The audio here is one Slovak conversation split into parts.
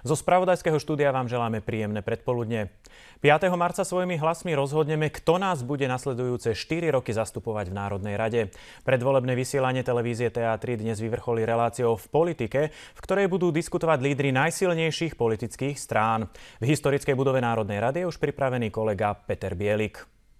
Zo spravodajského štúdia vám želáme príjemné predpoludne. 5. marca svojimi hlasmi rozhodneme, kto nás bude nasledujúce 4 roky zastupovať v Národnej rade. Predvolebné vysielanie televízie TA3 dnes vyvrcholí reláciou V politike, v ktorej budú diskutovať lídri najsilnejších politických strán. V historickej budove Národnej rady je už pripravený kolega Peter Bielik.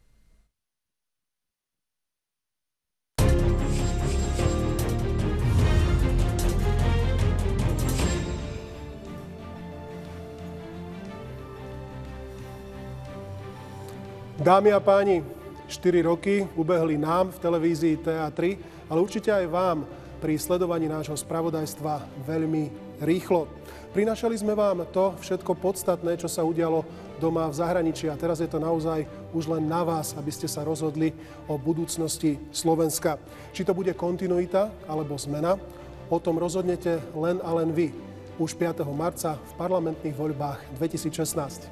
Dámy a páni, 4 roky ubehli nám v televízii TA3, ale určite aj vám pri sledovaní nášho spravodajstva veľmi rýchlo. Prinášali sme vám to všetko podstatné, čo sa udialo doma v zahraničí a teraz je to naozaj už len na vás, aby ste sa rozhodli o budúcnosti Slovenska. Či to bude kontinuita alebo zmena, o tom rozhodnete len a len vy. Už 5. marca v parlamentných voľbách 2016.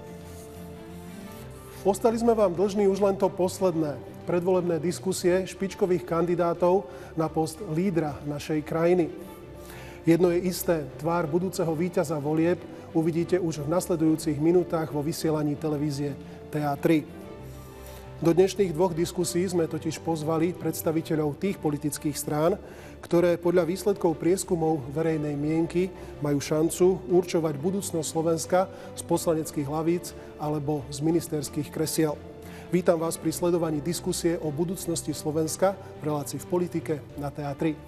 Ostali sme vám dlžní už len to posledné, predvolebné diskusie špičkových kandidátov na post lídra našej krajiny. Jedno je isté, tvár budúceho víťaza volieb uvidíte už v nasledujúcich minútach vo vysielaní televízie TA3. Do dnešných dvoch diskusí sme totiž pozvali predstaviteľov tých politických strán, ktoré podľa výsledkov prieskumov verejnej mienky majú šancu určovať budúcnosť Slovenska z poslaneckých hlavíc alebo z ministerských kresiel. Vítam vás pri sledovaní diskusie o budúcnosti Slovenska v relácii V politike na TA3.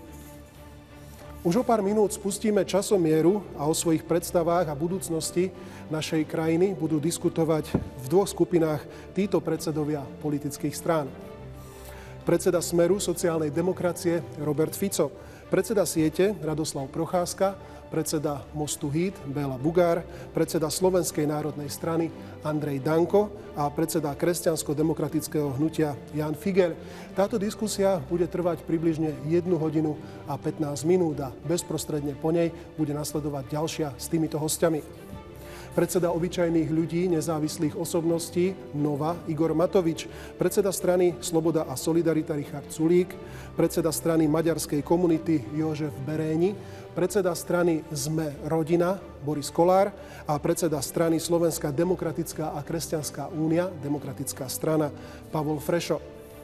Už o pár minút spustíme časomieru a o svojich predstavách a budúcnosti našej krajiny budú diskutovať v dvoch skupinách títo predsedovia politických strán. Predseda Smeru sociálnej demokracie Robert Fico, predseda Siete Radoslav Procházka, predseda Mostu Híd Béla Bugár, predseda Slovenskej národnej strany Andrej Danko a predseda Kresťansko-demokratického hnutia Jan Figeľ. Táto diskusia bude trvať približne 1 hodinu a 15 minút a bezprostredne po nej bude nasledovať ďalšia s týmito hostiami. Predseda obyčajných ľudí, nezávislých osobností Nova Igor Matovič, predseda strany Sloboda a Solidarita Richard Sulík, predseda strany maďarskej komunity Jožef Beréni, predseda strany Sme rodina Boris Kolár a predseda strany Slovenská demokratická a kresťanská únia, demokratická strana Pavol Frešo.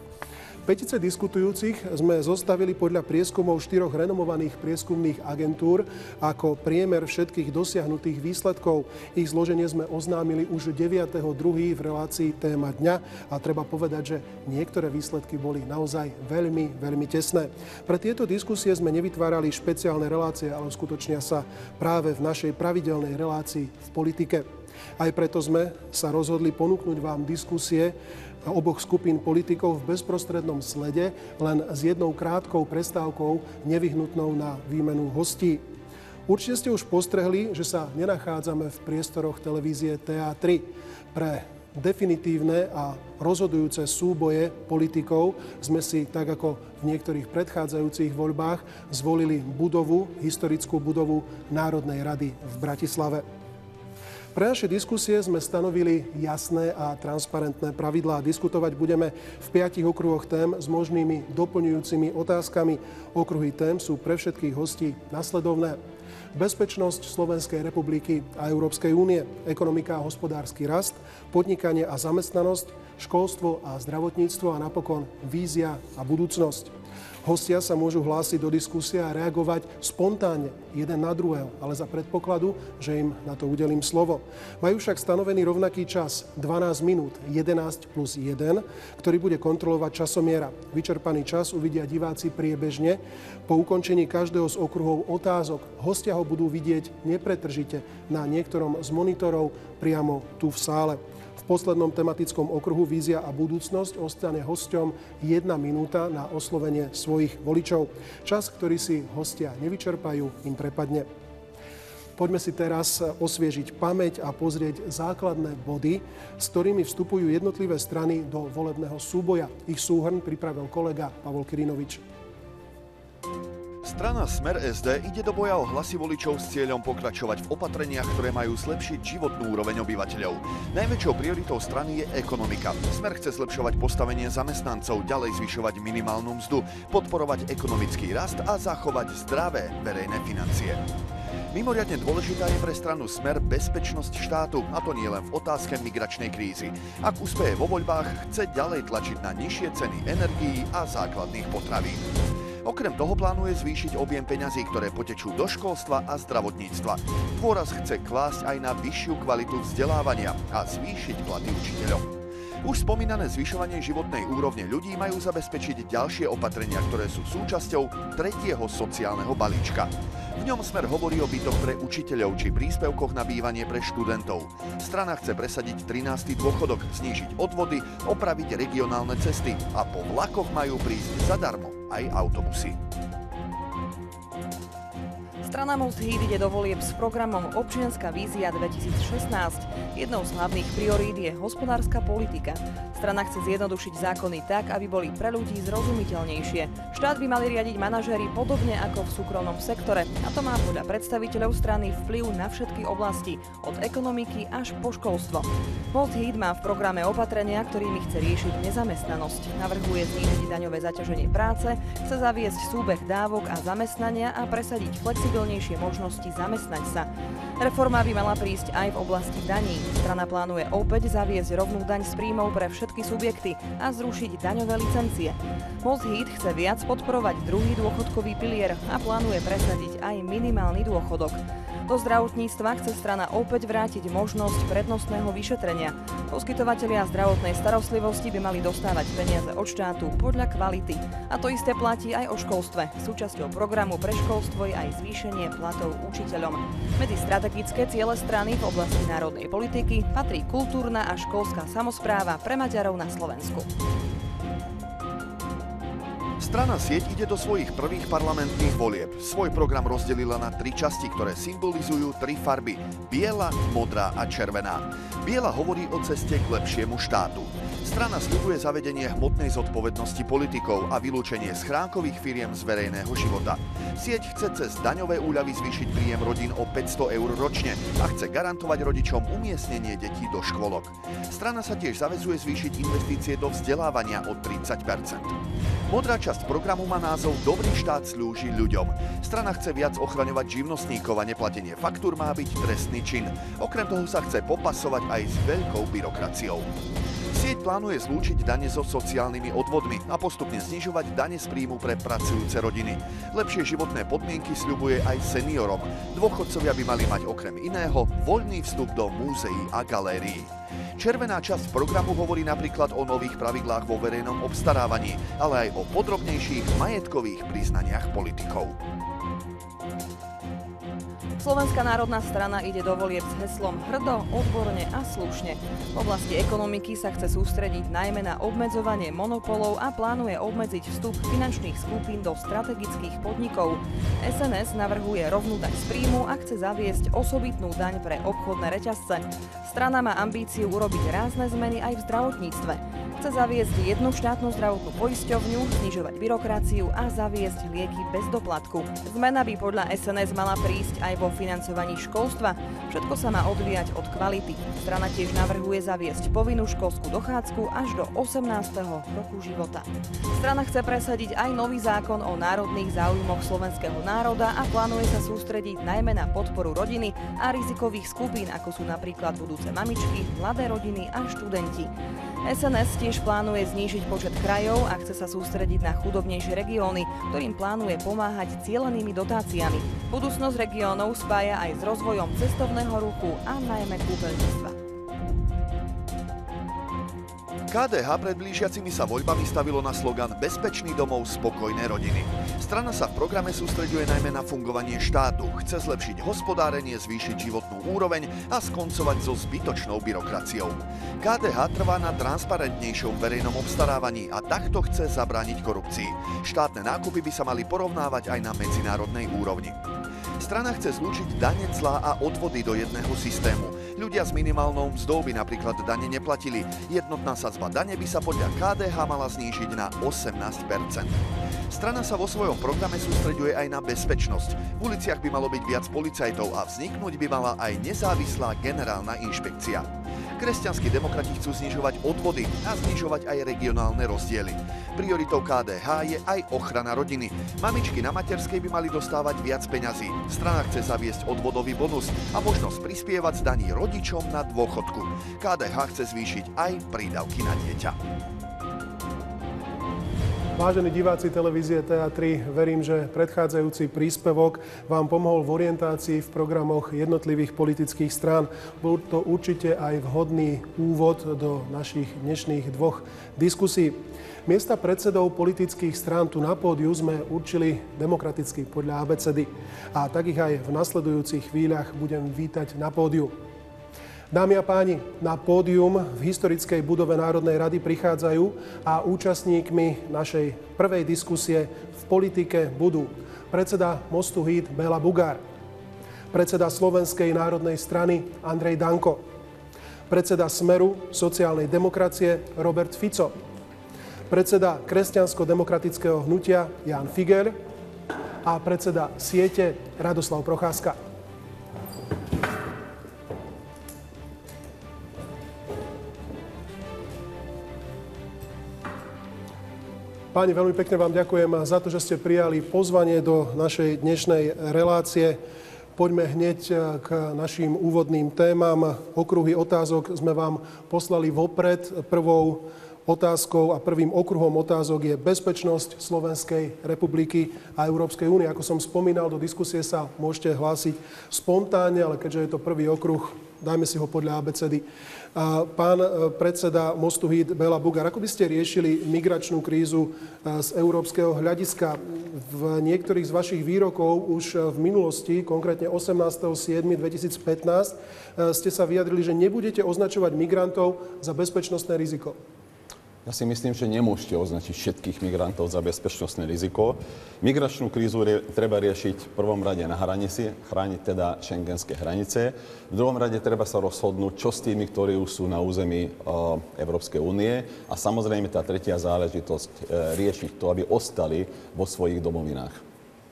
Petice diskutujúcich sme zostavili podľa prieskumov 4 renomovaných prieskumných agentúr ako priemer všetkých dosiahnutých výsledkov. Ich zloženie sme oznámili už 9.2. v relácii Téma dňa a treba povedať, že niektoré výsledky boli naozaj veľmi, veľmi tesné. Pre tieto diskusie sme nevytvárali špeciálne relácie, ale uskutočnia sa práve v našej pravidelnej relácii V politike. Aj preto sme sa rozhodli ponúknuť vám diskusie oboch skupín politikov v bezprostrednom slede, len s jednou krátkou prestávkou nevyhnutnou na výmenu hostí. Určite ste už postrehli, že sa nenachádzame v priestoroch televízie TA3. Pre definitívne a rozhodujúce súboje politikov sme si, tak ako v niektorých predchádzajúcich voľbách, zvolili historickú budovu Národnej rady v Bratislave. Pre naše diskusie sme stanovili jasné a transparentné pravidlá. Diskutovať budeme v 5 okruhoch tém s možnými doplňujúcimi otázkami. Okruhy tém sú pre všetkých hostí nasledovné: bezpečnosť Slovenskej republiky a Európskej únie, ekonomika a hospodársky rast, podnikanie a zamestnanosť, školstvo a zdravotníctvo a napokon vízia a budúcnosť. Hostia sa môžu hlásiť do diskusie a reagovať spontánne, jeden na druhého, ale za predpokladu, že im na to udelím slovo. Majú však stanovený rovnaký čas, 12 minút, 11 plus 1, ktorý bude kontrolovať časomiera. Vyčerpaný čas uvidia diváci priebežne. Po ukončení každého z okruhov otázok hostia ho budú vidieť nepretržite na niektorom z monitorov priamo tu v sále. V poslednom tematickom okruhu Vízia a budúcnosť ostane hosťom 1 minúta na oslovenie svojich voličov. Čas, ktorý si hostia nevyčerpajú, im prepadne. Poďme si teraz osviežiť pamäť a pozrieť základné body, s ktorými vstupujú jednotlivé strany do volebného súboja. Ich súhrn pripravil kolega Pavol Kyrinovič. Strana Smer SD ide do boja o hlasy voličov s cieľom pokračovať v opatreniach, ktoré majú zlepšiť životnú úroveň obyvateľov. Najväčšou prioritou strany je ekonomika. Smer chce zlepšovať postavenie zamestnancov, ďalej zvyšovať minimálnu mzdu, podporovať ekonomický rast a zachovať zdravé verejné financie. Mimoriadne dôležitá je pre stranu Smer bezpečnosť štátu, a to nie len v otázke migračnej krízy. Ak uspeje vo voľbách, chce ďalej tlačiť na nižšie ceny energií a základných potravín. Okrem toho plánuje zvýšiť objem peňazí, ktoré potečú do školstva a zdravotníctva. Dôraz chce klásť aj na vyššiu kvalitu vzdelávania a zvýšiť platy učiteľov. Už spomínané zvyšovanie životnej úrovne ľudí majú zabezpečiť ďalšie opatrenia, ktoré sú súčasťou tretieho sociálneho balíčka. V ňom Smer hovorí o bytoch pre učiteľov či príspevkoch na bývanie pre študentov. Strana chce presadiť 13. dôchodok, znížiť odvody, opraviť regionálne cesty a po vlakoch majú prísť zadarmo aj autobusy. Strana Most Híd ide do volieb s programom Občianska vízia 2016. Jednou z hlavných priorít je hospodárska politika. Strana chce zjednodušiť zákony tak, aby boli pre ľudí zrozumiteľnejšie. Štát by mali riadiť manažéri podobne ako v súkromnom sektore, a to má podľa predstaviteľov strany vplyv na všetky oblasti, od ekonomiky až po školstvo. Most Híd má v programe opatrenia, ktorými chce riešiť nezamestnanosť. Navrhuje znížiť daňové zaťaženie práce, chce zaviesť súbeh dávok a zamestnania a presadiť flexibilnejšie možnosti zamestnať sa. Reforma by mala prísť aj v oblasti daní. Strana plánuje opäť zaviesť rovnú daň z príjmov pre všetky subjekty a zrušiť daňové licencie. Most Híd chce viac podporovať druhý dôchodkový pilier a plánuje presadiť aj minimálny dôchodok. Do zdravotníctva chce strana opäť vrátiť možnosť prednostného vyšetrenia. Poskytovatelia zdravotnej starostlivosti by mali dostávať peniaze od štátu podľa kvality. A to isté platí aj o školstve. Súčasťou programu pre školstvo je aj zvýšenie platov učiteľom. Medzi strategické ciele strany v oblasti národnej politiky patrí kultúrna a školská samospráva pre Maďarov na Slovensku. Strana Sieť ide do svojich prvých parlamentných volieb. Svoj program rozdelila na 3 časti, ktoré symbolizujú 3 farby: biela, modrá a červená. Biela hovorí o ceste k lepšiemu štátu. Strana sľubuje zavedenie hmotnej zodpovednosti politikov a vylúčenie schránkových firiem z verejného života. Sieť chce cez daňové úľavy zvýšiť príjem rodín o 500 eur ročne a chce garantovať rodičom umiestnenie detí do škôlok. Strana sa tiež zaväzuje zvýšiť investície do vzdelávania o 30%. Modrá časť programu má názov Dobrý štát slúži ľuďom. Strana chce viac ochraňovať živnostníkov a neplatenie faktúr má byť trestný čin. Okrem toho sa chce popasovať aj s veľkou byrokraciou. Sieť plánuje zlúčiť dane so sociálnymi odvodmi a postupne znižovať dane z príjmu pre pracujúce rodiny. Lepšie životné podmienky sľubuje aj seniorom. Dôchodcovia by mali mať okrem iného voľný vstup do múzeí a galérií. Červená časť programu hovorí napríklad o nových pravidlách vo verejnom obstarávaní, ale aj o podrobnejších majetkových priznaniach politikov. Slovenská národná strana ide do volieb s heslom Hrdo, odborne a slušne. V oblasti ekonomiky sa chce sústrediť najmä na obmedzovanie monopolov a plánuje obmedziť vstup finančných skupín do strategických podnikov. SNS navrhuje rovnú daň z príjmu a chce zaviesť osobitnú daň pre obchodné reťazce. Strana má ambíciu urobiť rázne zmeny aj v zdravotníctve. Chce zaviesť jednu štátnu zdravotnú poisťovňu, znižovať byrokraciu a zaviesť lieky bez doplatku. Zmena by podľa SNS mala prísť aj vo financovaní školstva. Všetko sa má odvíjať od kvality. Strana tiež navrhuje zaviesť povinnú školskú dochádzku až do 18. roku života. Strana chce presadiť aj nový zákon o národných záujmoch slovenského národa a plánuje sa sústrediť najmä na podporu rodiny a rizikových skupín, ako sú napríklad budúce mamičky, mladé rodiny a študenti. SNS tiež plánuje znížiť počet krajov a chce sa sústrediť na chudobnejšie regióny, ktorým plánuje pomáhať cielenými dotáciami. Budúcnosť regiónov spája aj s rozvojom cestovného ruchu a najmä kúpeľníctva. KDH pred blížiacimi sa voľbami stavilo na slogan Bezpečný domov, spokojné rodiny. Strana sa v programe sústreďuje najmä na fungovanie štátu, chce zlepšiť hospodárenie, zvýšiť životnú úroveň a skoncovať so zbytočnou byrokraciou. KDH trvá na transparentnejšom verejnom obstarávaní a takto chce zabrániť korupcii. Štátne nákupy by sa mali porovnávať aj na medzinárodnej úrovni. Strana chce zlúčiť dane, clá a odvody do jedného systému. Ľudia s minimálnou mzdou by napríklad dane neplatili. Jednotná sadzba dane by sa podľa KDH mala znížiť na 18%. Strana sa vo svojom programe sústreďuje aj na bezpečnosť. V uliciach by malo byť viac policajtov a vzniknúť by mala aj nezávislá generálna inšpekcia. Kresťanskí demokrati chcú znižovať odvody a znižovať aj regionálne rozdiely. Prioritou KDH je aj ochrana rodiny. Mamičky na materskej by mali dostávať viac peňazí. Strana chce zaviesť odvodový bonus a možnosť prispievať z daní rodičom na dôchodku. KDH chce zvýšiť aj prídavky na dieťa. Vážení diváci televízie TA3, verím, že predchádzajúci príspevok vám pomohol v orientácii v programoch jednotlivých politických strán. Bol to určite aj vhodný úvod do našich dnešných dvoch diskusí. Miesta predsedov politických strán tu na pódiu sme určili demokraticky podľa abecedy. A tak ich aj v nasledujúcich chvíľach budem vítať na pódiu. Dámy a páni, na pódium v historickej budove Národnej rady prichádzajú a účastníkmi našej prvej diskusie v politike budú predseda Mostu Híd Béla Bugár, predseda Slovenskej národnej strany Andrej Danko, predseda Smeru sociálnej demokracie Robert Fico, predseda Kresťansko-demokratického hnutia Ján Figeľ a predseda siete Radoslav Procházka. Páni, veľmi pekne vám ďakujem za to, že ste prijali pozvanie do našej dnešnej relácie. Poďme hneď k našim úvodným témam. Okruhy otázok sme vám poslali vopred. Prvou otázkou a prvým okruhom otázok je bezpečnosť Slovenskej republiky a Európskej únie. Ako som spomínal, do diskusie sa môžete hlásiť spontánne, ale keďže je to prvý okruh, dajme si ho podľa abecedy. Pán predseda Mostu Híd Béla Bugár, ako by ste riešili migračnú krízu z európskeho hľadiska? V niektorých z vašich výrokov už v minulosti, konkrétne 18.7.2015, ste sa vyjadrili, že nebudete označovať migrantov za bezpečnostné riziko. Ja si myslím, že nemôžete označiť všetkých migrantov za bezpečnostné riziko. Migračnú krízu treba riešiť v prvom rade na hranici, chrániť teda šengenské hranice. V druhom rade treba sa rozhodnúť, čo s tými, ktorí už sú na území Európskej únie. A samozrejme tá tretia záležitosť riešiť to, aby ostali vo svojich domovinách.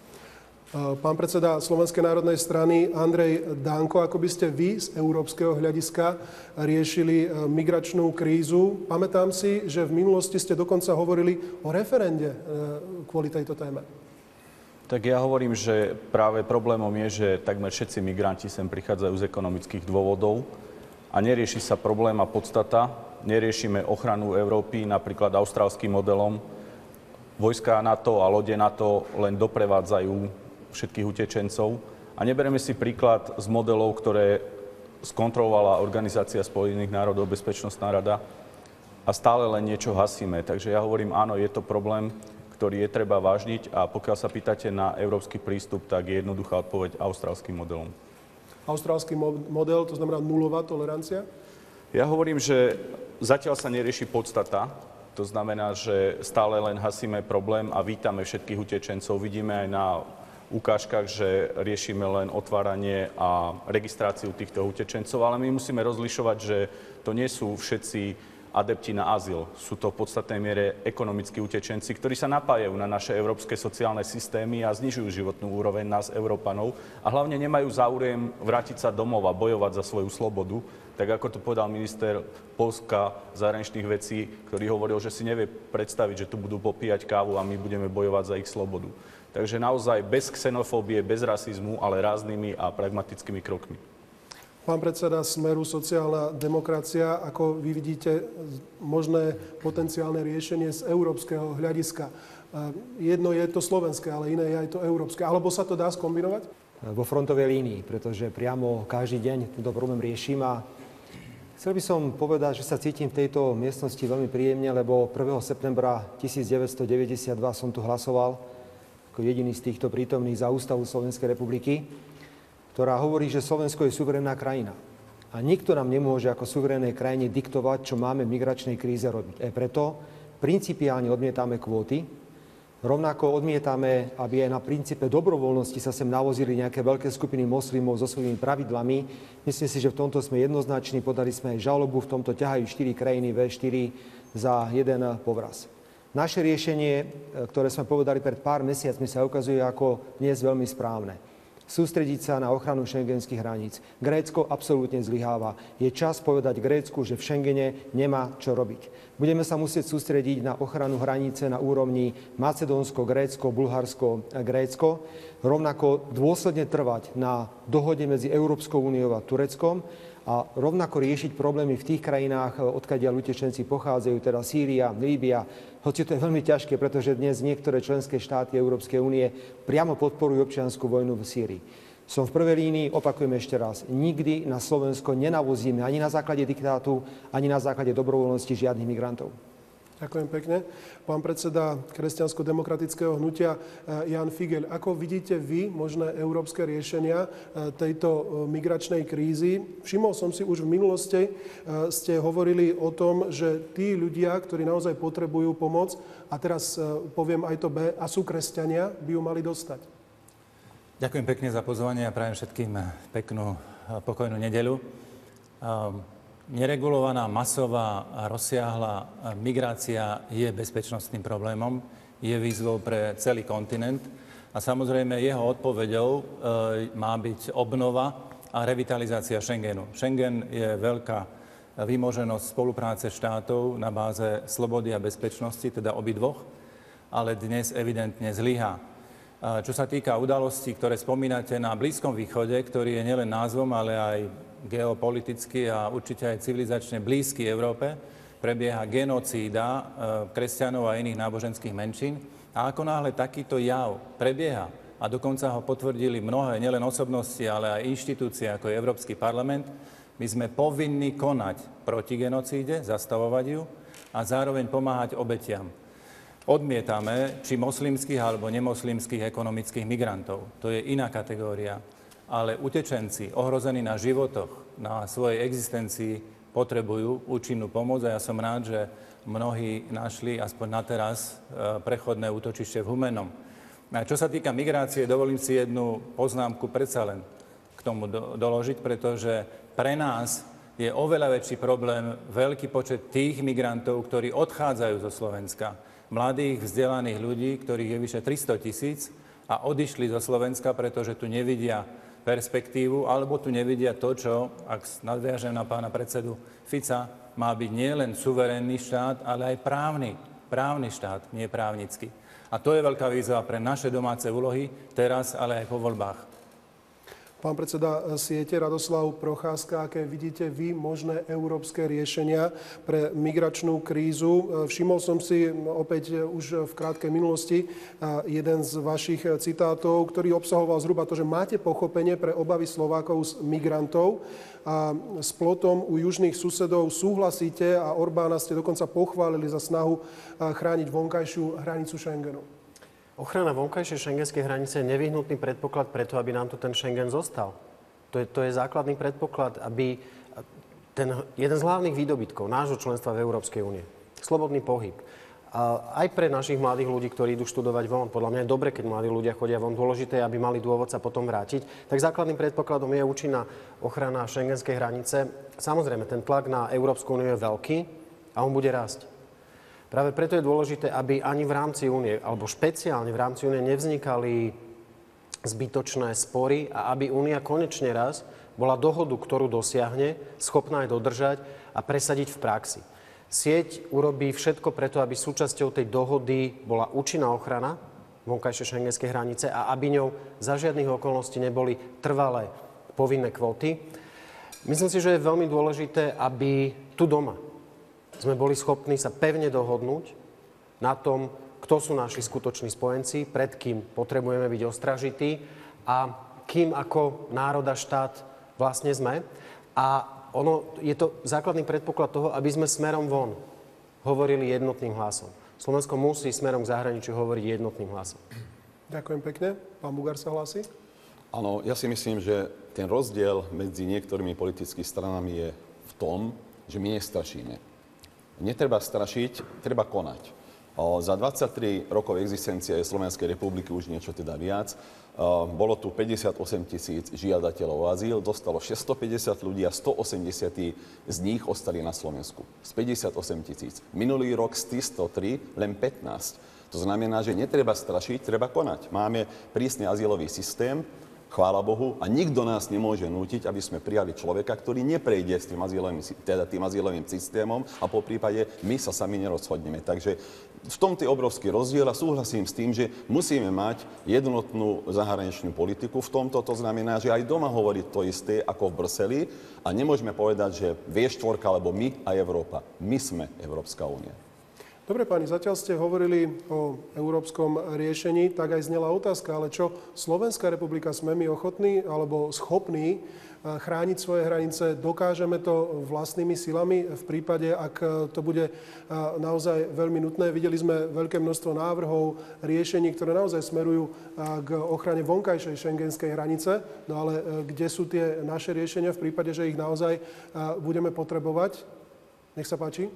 Pán predseda Slovenskej národnej strany Andrej Danko, ako by ste vy z európskeho hľadiska riešili migračnú krízu? Pamätám si, že v minulosti ste dokonca hovorili o referende kvôli tejto téme. Tak ja hovorím, že práve problémom je, že takmer všetci migranti sem prichádzajú z ekonomických dôvodov a nerieši sa problém a podstata. Neriešime ochranu Európy napríklad austrálskym modelom. Vojská NATO a lode NATO len doprevádzajú všetkých utečencov a nebereme si príklad z modelov, ktoré skontrolovala Organizácia spojených národov, Bezpečnostná rada a stále len niečo hasíme. Takže ja hovorím, áno, je to problém, ktorý je treba vážniť a pokiaľ sa pýtate na európsky prístup, tak je jednoduchá odpoveď austrálskym modelom. Austrálsky model, to znamená nulová tolerancia? Ja hovorím, že zatiaľ sa nerieši podstata. To znamená, že stále len hasíme problém a vítame všetkých utečencov. Vidíme aj na ukážkach, že riešime len otváranie a registráciu týchto utečencov, ale my musíme rozlišovať, že to nie sú všetci adepti na azyl. Sú to v podstatnej miere ekonomickí utečenci, ktorí sa napájajú na naše európske sociálne systémy a znižujú životnú úroveň nás, Európanov, a hlavne nemajú záujem vrátiť sa domov a bojovať za svoju slobodu, tak ako to povedal minister Poľska zahraničných vecí, ktorý hovoril, že si nevie predstaviť, že tu budú popíjať kávu a my budeme bojovať za ich slobodu. Takže naozaj bez xenofóbie, bez rasizmu, ale ráznými a pragmatickými krokmi. Pán predseda Smeru sociálna demokracia, ako vy vidíte možné potenciálne riešenie z európskeho hľadiska? Jedno je to slovenské, ale iné je aj to európske. Alebo sa to dá skombinovať? Vo frontovej línii, pretože priamo každý deň tento problém riešim a chcel by som povedať, že sa cítim v tejto miestnosti veľmi príjemne, lebo 1. septembra 1992 som tu hlasoval ako jediný z týchto prítomných za Ústavu Slovenskej republiky, ktorá hovorí, že Slovensko je suverénna krajina. A nikto nám nemôže ako suverénnej krajine diktovať, čo máme v migračnej kríze robiť. Preto principiálne odmietame kvóty, Rovnako odmietame, aby aj na princípe dobrovoľnosti sa sem navozili nejaké veľké skupiny moslimov so svojimi pravidlami. Myslím si, že v tomto sme jednoznační. Podali sme aj žalobu, v tomto ťahajú 4 krajiny V4 za jeden povraz. Naše riešenie, ktoré sme povedali pred pár mesiacmi, sa ukazuje ako dnes veľmi správne. Sústrediť sa na ochranu šengenských hraníc. Grécko absolútne zlyháva. Je čas povedať Grécku, že v Schengene nemá čo robiť. Budeme sa musieť sústrediť na ochranu hranice na úrovni Macedónsko, Grécko, Bulharsko, Grécko. Rovnako dôsledne trvať na dohode medzi Európskou úniou a Tureckom a rovnako riešiť problémy v tých krajinách, odkiaľ utečenci pochádzajú, teda Sýria, Líbia. Hoci to je veľmi ťažké, pretože dnes niektoré členské štáty Európskej únie priamo podporujú občiansku vojnu v Sýrii. Som v prvej línii, opakujem ešte raz, nikdy na Slovensko nenavozíme ani na základe diktátu, ani na základe dobrovoľnosti žiadnych migrantov. Ďakujem pekne. Pán predseda Kresťansko-demokratického hnutia Jan Figeľ, ako vidíte vy možné európske riešenia tejto migračnej krízy? Všimol som si už v minulosti, ste hovorili o tom, že tí ľudia, ktorí naozaj potrebujú pomoc, a teraz poviem aj to B, a sú kresťania, by ju mali dostať. Ďakujem pekne za pozvanie a prajem všetkým peknú, pokojnú nedeľu. Neregulovaná, masová a rozsiahla migrácia je bezpečnostným problémom, je výzvou pre celý kontinent a samozrejme jeho odpoveďou má byť obnova a revitalizácia Schengenu. Schengen je veľká vymoženosť spolupráce štátov na báze slobody a bezpečnosti, teda obidvoch, ale dnes evidentne zlyhá. Čo sa týka udalostí, ktoré spomínate na Blízkom východe, ktorý je nielen názvom, ale aj geopoliticky a určite aj civilizačne blízky Európe, prebieha genocída kresťanov a iných náboženských menšín. A ako náhle takýto jav prebieha, a dokonca ho potvrdili mnohé, nielen osobnosti, ale aj inštitúcie, ako je Európsky parlament, my sme povinní konať proti genocíde, zastavovať ju a zároveň pomáhať obetiam. Odmietame či moslimských alebo nemoslimských ekonomických migrantov. To je iná kategória. Ale utečenci, ohrození na životoch, na svojej existencii, potrebujú účinnú pomoc a ja som rád, že mnohí našli aspoň na teraz prechodné útočište v Humennom. A čo sa týka migrácie, dovolím si jednu poznámku predsa len k tomu doložiť, pretože pre nás je oveľa väčší problém veľký počet tých migrantov, ktorí odchádzajú zo Slovenska. Mladých, vzdelaných ľudí, ktorých je vyše 300 000 a odišli zo Slovenska, pretože tu nevidia perspektívu, alebo tu nevidia to, čo, ak nadviažem na pána predsedu Fica, má byť nielen suverénny štát, ale aj právny štát, nie právnický. A to je veľká výzva pre naše domáce úlohy, teraz, ale aj po voľbách. Pán predseda siete Radoslav Procházka, aké vidíte vy možné európske riešenia pre migračnú krízu? Všimol som si opäť už v krátkej minulosti jeden z vašich citátov, ktorý obsahoval zhruba to, že máte pochopenie pre obavy Slovákov z migrantov a s plotom u južných susedov súhlasíte a Orbána ste dokonca pochválili za snahu chrániť vonkajšiu hranicu Schengenu. Ochrana vonkajšej šengenskej hranice je nevyhnutný predpoklad preto, aby nám tu ten Schengen zostal. To je základný predpoklad, aby jeden z hlavných výdobytkov nášho členstva v Európskej únie, slobodný pohyb, aj pre našich mladých ľudí, ktorí idú študovať von, podľa mňa je dobre, keď mladí ľudia chodia von, dôležité, aby mali dôvod sa potom vrátiť, tak základným predpokladom je účinná ochrana šengenskej hranice. Samozrejme, ten tlak na Európsku úniu je veľký a on bude rásť. Práve preto je dôležité, aby ani v rámci únie, alebo špeciálne v rámci únie nevznikali zbytočné spory a aby únia konečne raz bola dohodu, ktorú dosiahne, schopná aj dodržať a presadiť v praxi. Sieť urobí všetko preto, aby súčasťou tej dohody bola účinná ochrana vonkajšej šengenskej hranice a aby ňou za žiadnych okolností neboli trvalé povinné kvóty. Myslím si, že je veľmi dôležité, aby tu doma sme boli schopní sa pevne dohodnúť na tom, kto sú naši skutoční spojenci, pred kým potrebujeme byť ostražití a kým ako národ a štát vlastne sme. A je to základný predpoklad toho, aby sme smerom von hovorili jednotným hlasom. Slovensko musí smerom k zahraničiu hovoriť jednotným hlasom. Ďakujem pekne. Pán Bugár sa hlási. Áno, ja si myslím, že ten rozdiel medzi niektorými politickými stranami je v tom, že my nestrašíme. Netreba strašiť, treba konať. Za 23 rokov existencie Slovenskej republiky, už niečo teda viac, bolo tu 58 000 žiadateľov o azyl, dostalo 650 ľudí a 180 z nich ostali na Slovensku. Z 58 000. Minulý rok z 103 len 15. To znamená, že netreba strašiť, treba konať. Máme prísny azylový systém, chvála Bohu, a nikto nás nemôže nútiť, aby sme prijali človeka, ktorý neprejde s tým azylovým systémom a po prípade my sa sami nerozhodneme. Takže v tomto je obrovský rozdiel a súhlasím s tým, že musíme mať jednotnú zahraničnú politiku v tomto. To znamená, že aj doma hovoriť to isté ako v Bruseli a nemôžeme povedať, že V4 alebo my a Európa. My sme Európska únia. Dobre, páni, zatiaľ ste hovorili o európskom riešení, tak aj znela otázka, ale čo Slovenská republika, sme my ochotní alebo schopní chrániť svoje hranice? Dokážeme to vlastnými silami v prípade, ak to bude naozaj veľmi nutné? Videli sme veľké množstvo návrhov, riešení, ktoré naozaj smerujú k ochrane vonkajšej šengenskej hranice. No ale kde sú tie naše riešenia v prípade, že ich naozaj budeme potrebovať? Nech sa páči.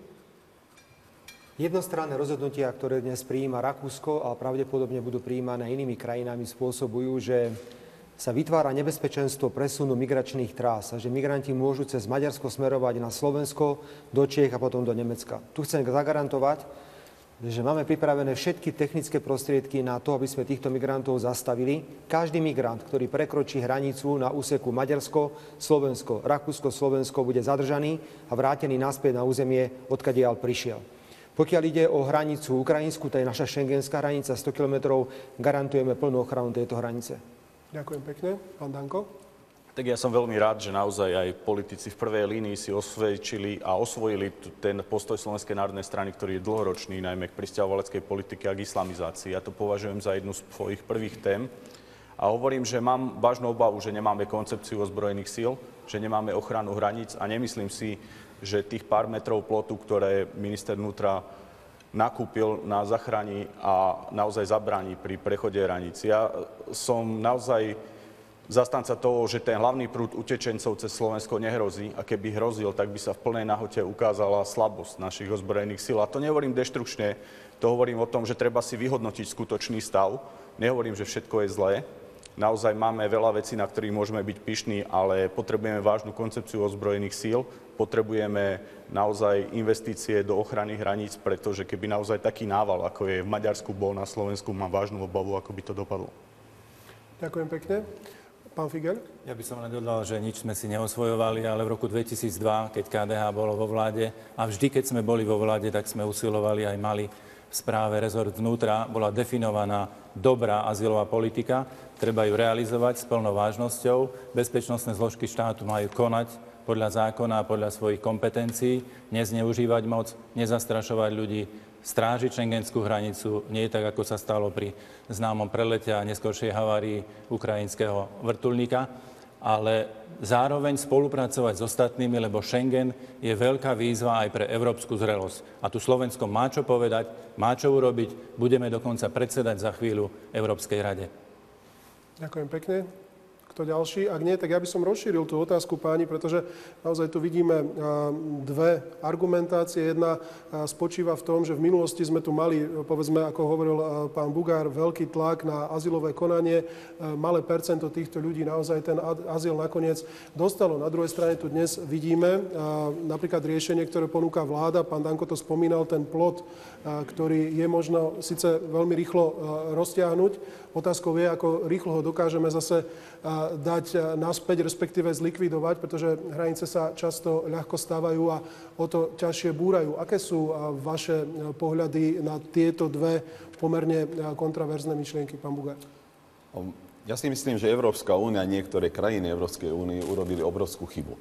Jednostranné rozhodnutia, ktoré dnes prijíma Rakúsko a pravdepodobne budú prijímané inými krajinami, spôsobujú, že sa vytvára nebezpečenstvo presunu migračných trás a že migranti môžu cez Maďarsko smerovať na Slovensko, do Čiech a potom do Nemecka. Tu chcem zagarantovať, že máme pripravené všetky technické prostriedky na to, aby sme týchto migrantov zastavili. Každý migrant, ktorý prekročí hranicu na úseku Maďarsko, Slovensko, Rakúsko, Slovensko, bude zadržaný a vrátený naspäť na územie, odkiaľ prišiel. Pokiaľ ide o hranicu ukrajinskú, to je naša šengenská hranica, 100 kilometrov, garantujeme plnú ochranu tejto hranice. Ďakujem pekne. Pán Danko? Tak ja som veľmi rád, že naozaj aj politici v prvej línii si osvedčili a osvojili ten postoj Slovenskej národnej strany, ktorý je dlhoročný, najmä k prisťahovaleckej politike a k islamizácii. Ja to považujem za jednu z svojich prvých tém. A hovorím, že mám vážnu obavu, že nemáme koncepciu ozbrojených síl, že nemáme ochranu hraníc a nemyslím si, že tých pár metrov plotu, ktoré minister vnútra nakúpil, nás zachráni a naozaj zabráni pri prechode hraníc. Ja som naozaj zastanca toho, že ten hlavný prúd utečencov cez Slovensko nehrozí a keby hrozil, tak by sa v plnej nahote ukázala slabosť našich ozbrojených síl. A to nehovorím deštrukčne, to hovorím o tom, že treba si vyhodnotiť skutočný stav. Nehovorím, že všetko je zlé. Naozaj máme veľa vecí, na ktorých môžeme byť pyšní, ale potrebujeme vážnu koncepciu ozbrojených síl, potrebujeme naozaj investície do ochrany hraníc, pretože keby naozaj taký nával, ako je v Maďarsku, bol na Slovensku, mám vážnu obavu, ako by to dopadlo. Ďakujem pekne. Pán Figel? Ja by som len dodal, že nič sme si neosvojovali, ale v roku 2002, keď KDH bolo vo vláde a vždy, keď sme boli vo vláde, tak sme usilovali aj mali v správe rezort vnútra, bola definovaná dobrá azylová politika, treba ju realizovať s plnou vážnosťou. Bezpečnostné zložky štátu majú konať podľa zákona a podľa svojich kompetencií, nezneužívať moc, nezastrašovať ľudí, strážiť šengenskú hranicu, nie tak, ako sa stalo pri známom prelete a neskoršej havárii ukrajinského vrtuľníka, ale zároveň spolupracovať s ostatnými, lebo Schengen je veľká výzva aj pre európsku zrelosť. A tu Slovensko má čo povedať, má čo urobiť, budeme dokonca predsedať za chvíľu Európskej rade. Ďakujem pekne. Kto ďalší? Ak nie, tak ja by som rozšíril tú otázku, páni, pretože naozaj tu vidíme dve argumentácie. Jedna spočíva v tom, že v minulosti sme tu mali, povedzme, ako hovoril pán Bugár, veľký tlak na azylové konanie. Malé percento týchto ľudí naozaj ten azyl nakoniec dostalo. Na druhej strane tu dnes vidíme napríklad riešenie, ktoré ponúka vláda. Pán Danko to spomínal, ten plot, ktorý je možno síce veľmi rýchlo roztiahnuť. Otázkou je, ako rýchlo ho dokážeme zase dať naspäť, respektíve zlikvidovať, pretože hranice sa často ľahko stávajú a o to ťažšie búrajú. Aké sú vaše pohľady na tieto dve pomerne kontraverzné myšlienky, pán Bugár? Ja si myslím, že Európska únia, niektoré krajiny Európskej únie urobili obrovskú chybu.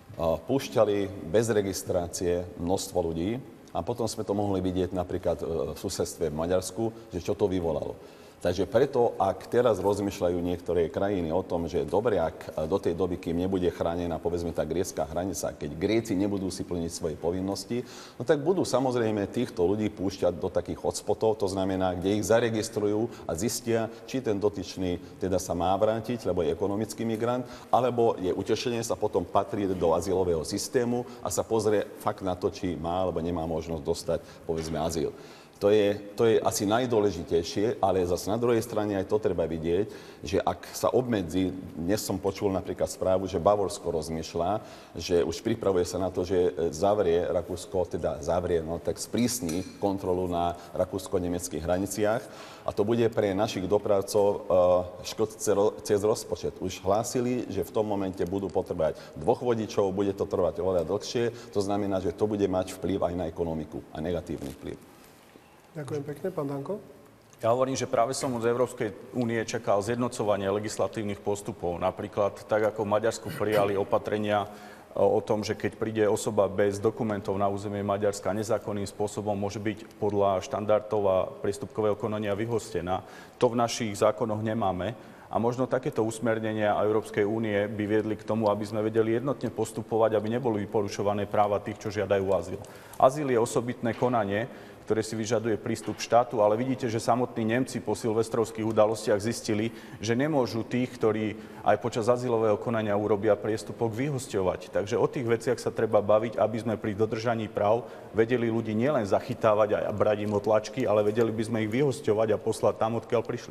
Púšťali bez registrácie množstvo ľudí a potom sme to mohli vidieť napríklad v susedstve v Maďarsku, že čo to vyvolalo. Takže preto, ak teraz rozmýšľajú niektoré krajiny o tom, že dobre, ak do tej doby, kým nebude chránená, povedzme, tá grécka hranica, keď Gréci nebudú si plniť svoje povinnosti, no tak budú samozrejme týchto ľudí púšťať do takých hotspotov, to znamená, kde ich zaregistrujú a zistia, či ten dotyčný teda sa má vrátiť, lebo je ekonomický migrant, alebo je utešenec a potom patrí do azylového systému a sa pozrie fakt na to, či má alebo nemá možnosť dostať, povedzme, azyl. To je asi najdôležitejšie, ale zase na druhej strane aj to treba vidieť, že ak sa obmedzí, dnes som počul napríklad správu, že Bavorsko rozmýšľa, že už pripravuje sa na to, že zavrie Rakúsko, tak sprísni kontrolu na rakúsko-nemeckých hraniciach a to bude pre našich dopravcov škod cez rozpočet. Už hlásili, že v tom momente budú potrebovať 2 vodičov, bude to trvať oveľa dlhšie, to znamená, že to bude mať vplyv aj na ekonomiku a negatívny vplyv. Ďakujem pekne. Pán Danko? Ja hovorím, že práve som od Európskej únie čakal zjednocovanie legislatívnych postupov. Napríklad tak, ako v Maďarsku prijali opatrenia o tom, že keď príde osoba bez dokumentov na územie Maďarska nezákonným spôsobom, môže byť podľa štandardov a priestupkového konania vyhostená. To v našich zákonoch nemáme. A možno takéto usmernenia Európskej únie by viedli k tomu, aby sme vedeli jednotne postupovať, aby neboli porušované práva tých, čo žiadajú azyl. Azyl je osobitné konanie, ktoré si vyžaduje prístup štátu, ale vidíte, že samotní Nemci po silvestrovských udalostiach zistili, že nemôžu tých, ktorí aj počas azylového konania urobia priestupok, vyhosťovať. Takže o tých veciach sa treba baviť, aby sme pri dodržaní práv vedeli ľudí nielen zachytávať a brať im otlačky, ale vedeli by sme ich vyhosťovať a poslať tam, odkiaľ prišli.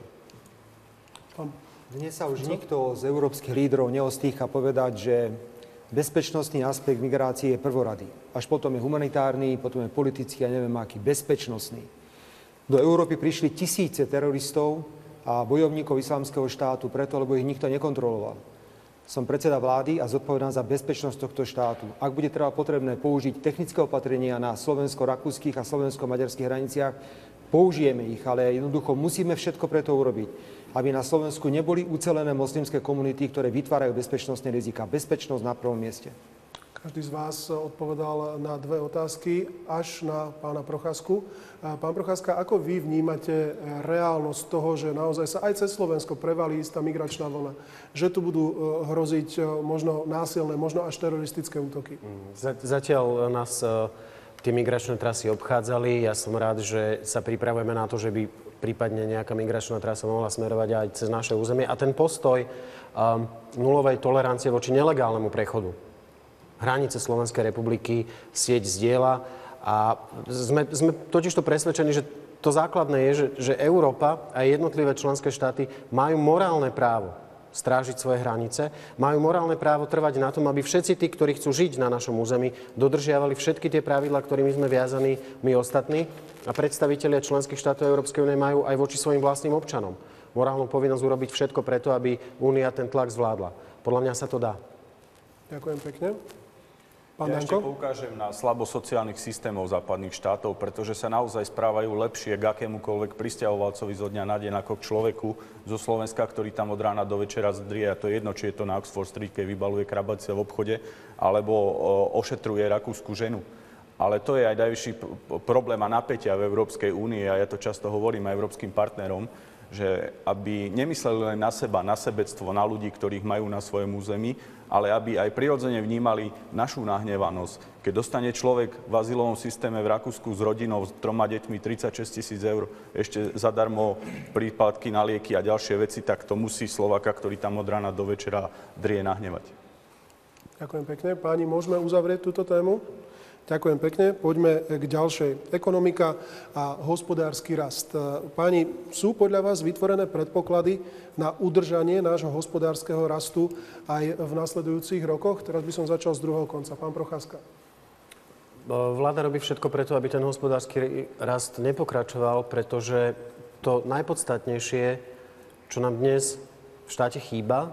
Dnes sa už nikto z európskych lídrov neostýcha povedať, že bezpečnostný aspekt migrácie je prvoradý. Až potom je humanitárny, potom je politický a neviem aký, bezpečnostný. Do Európy prišli tisíce teroristov a bojovníkov islamského štátu preto, lebo ich nikto nekontroloval. Som predseda vlády a zodpovedám za bezpečnosť tohto štátu. Ak bude treba potrebné použiť technické opatrenia na slovensko-rakúskych a slovensko-maďarských hraniciach, použijeme ich, ale jednoducho musíme všetko preto urobiť, aby na Slovensku neboli ucelené moslimské komunity, ktoré vytvárajú bezpečnostné rizika. Bezpečnosť na prvom mieste. Každý z vás odpovedal na 2 otázky, až na pána Procházku. Pán Procházka, ako vy vnímate reálnosť toho, že naozaj sa aj cez Slovensko prevalí istá migračná vlna? Že tu budú hroziť možno násilné, možno až teroristické útoky? Zatiaľ nás tie migračné trasy obchádzali. Ja som rád, že sa pripravujeme na to, že by prípadne nejaká migračná trasa mohla smerovať aj cez naše územie. A ten postoj nulovej tolerancie voči nelegálnemu prechodu hranice Slovenskej republiky sieť zdieľa. A sme totižto presvedčení, že to základné je, že Európa a jednotlivé členské štáty majú morálne právo strážiť svoje hranice, majú morálne právo trvať na tom, aby všetci tí, ktorí chcú žiť na našom území, dodržiavali všetky tie pravidlá, ktorými sme viazaní my ostatní. A predstavitelia členských štátov Európskej únie majú aj voči svojim vlastným občanom morálnu povinnosť urobiť všetko preto, aby Únia ten tlak zvládla. Podľa mňa sa to dá. Ďakujem pekne. Pán Ja ešte Danko? poukážem na slabosť sociálnych systémov západných štátov, pretože sa naozaj správajú lepšie k akémukoľvek prisťahovalcovi zo dňa na deň ako k človeku zo Slovenska, ktorý tam od rána do večera zdrie. A to je jedno, či je to na Oxford Street, keď vybaluje krabace v obchode, alebo ošetruje rakúsku ženu. Ale to je aj najvyšší problém a napätia v Európskej únii, a ja to často hovorím aj európskym partnerom, že aby nemysleli len na seba, na sebectvo, na ľudí, ktorých majú na svojom území, ale aby aj prirodzene vnímali našu nahnevanosť. Keď dostane človek v azylovom systéme v Rakúsku s rodinou, s 3 deťmi 36 000 eur, ešte zadarmo príplatky na lieky a ďalšie veci, tak to musí Slováka, ktorý tam od rána do večera drie, nahnevať. Ďakujem pekne. Páni, môžeme uzavrieť túto tému? Ďakujem pekne. Poďme k ďalšej. Ekonomika a hospodársky rast. Páni, sú podľa vás vytvorené predpoklady na udržanie nášho hospodárskeho rastu aj v nasledujúcich rokoch? Teraz by som začal z druhého konca. Pán Procházka. Vláda robí všetko preto, aby ten hospodársky rast nepokračoval, pretože to najpodstatnejšie, čo nám dnes v štáte chýba,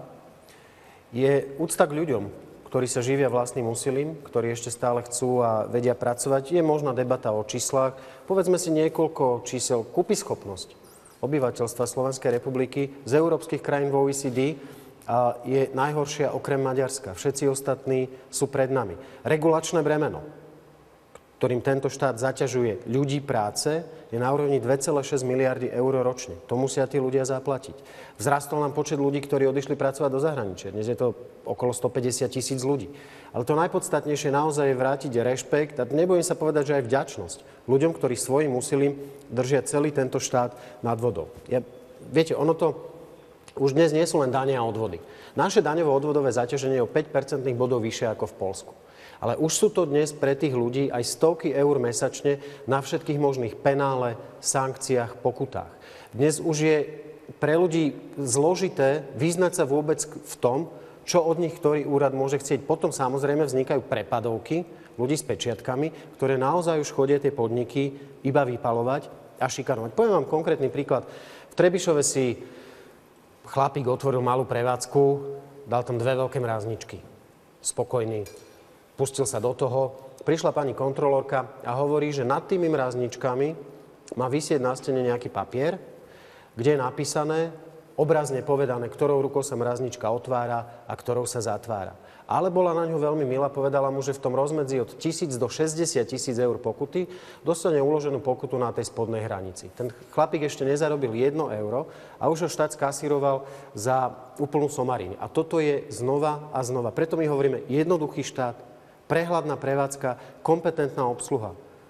je úcta k ľuďom, ktorí sa živia vlastným úsilím, ktorí ešte stále chcú a vedia pracovať. Je možná debata o číslach. Povedzme si niekoľko čísel. Kúpyschopnosť obyvateľstva Slovenskej republiky z európskych krajín v OECD je najhoršia okrem Maďarska. Všetci ostatní sú pred nami. Regulačné bremeno, ktorým tento štát zaťažuje ľudí práce, je na úrovni 2,6 miliardy eur ročne. To musia tí ľudia zaplatiť. Vzrastol nám počet ľudí, ktorí odišli pracovať do zahraničia. Dnes je to okolo 150 000 ľudí. Ale to najpodstatnejšie naozaj je vrátiť rešpekt a nebojím sa povedať, že aj vďačnosť ľuďom, ktorí svojim úsilím držia celý tento štát nad vodou. Viete, ono to už dnes nie sú len dane a odvody. Naše daňovo-odvodové zaťaženie je o 5% bodov vyššie ako v Poľsku. Ale už sú to dnes pre tých ľudí aj stovky eur mesačne na všetkých možných penále, sankciách, pokutách. Dnes už je pre ľudí zložité vyznať sa vôbec v tom, čo od nich ktorý úrad môže chcieť. Potom samozrejme vznikajú prepadovky ľudí s pečiatkami, ktoré naozaj už chodia tie podniky iba vypalovať a šikanovať. Poviem vám konkrétny príklad. V Trebišove si chlapík otvoril malú prevádzku, dal tam 2 veľké mrázničky. Spokojný. Pustil sa do toho. Prišla pani kontrolórka a hovorí, že nad tými mrázničkami má visieť na stene nejaký papier, kde je napísané, obrazne povedané, ktorou rukou sa mraznička otvára a ktorou sa zatvára. Ale bola na ňu veľmi milá, povedala mu, že v tom rozmedzi od 1000 do 60 000 eur pokuty dostane uloženú pokutu na tej spodnej hranici. Ten chlapík ešte nezarobil 1 euro a už ho štát skasíroval za úplnú somarinu. A toto je znova a znova. Preto my hovoríme jednoduchý štát, prehľadná prevádzka, kompetentná obsluha.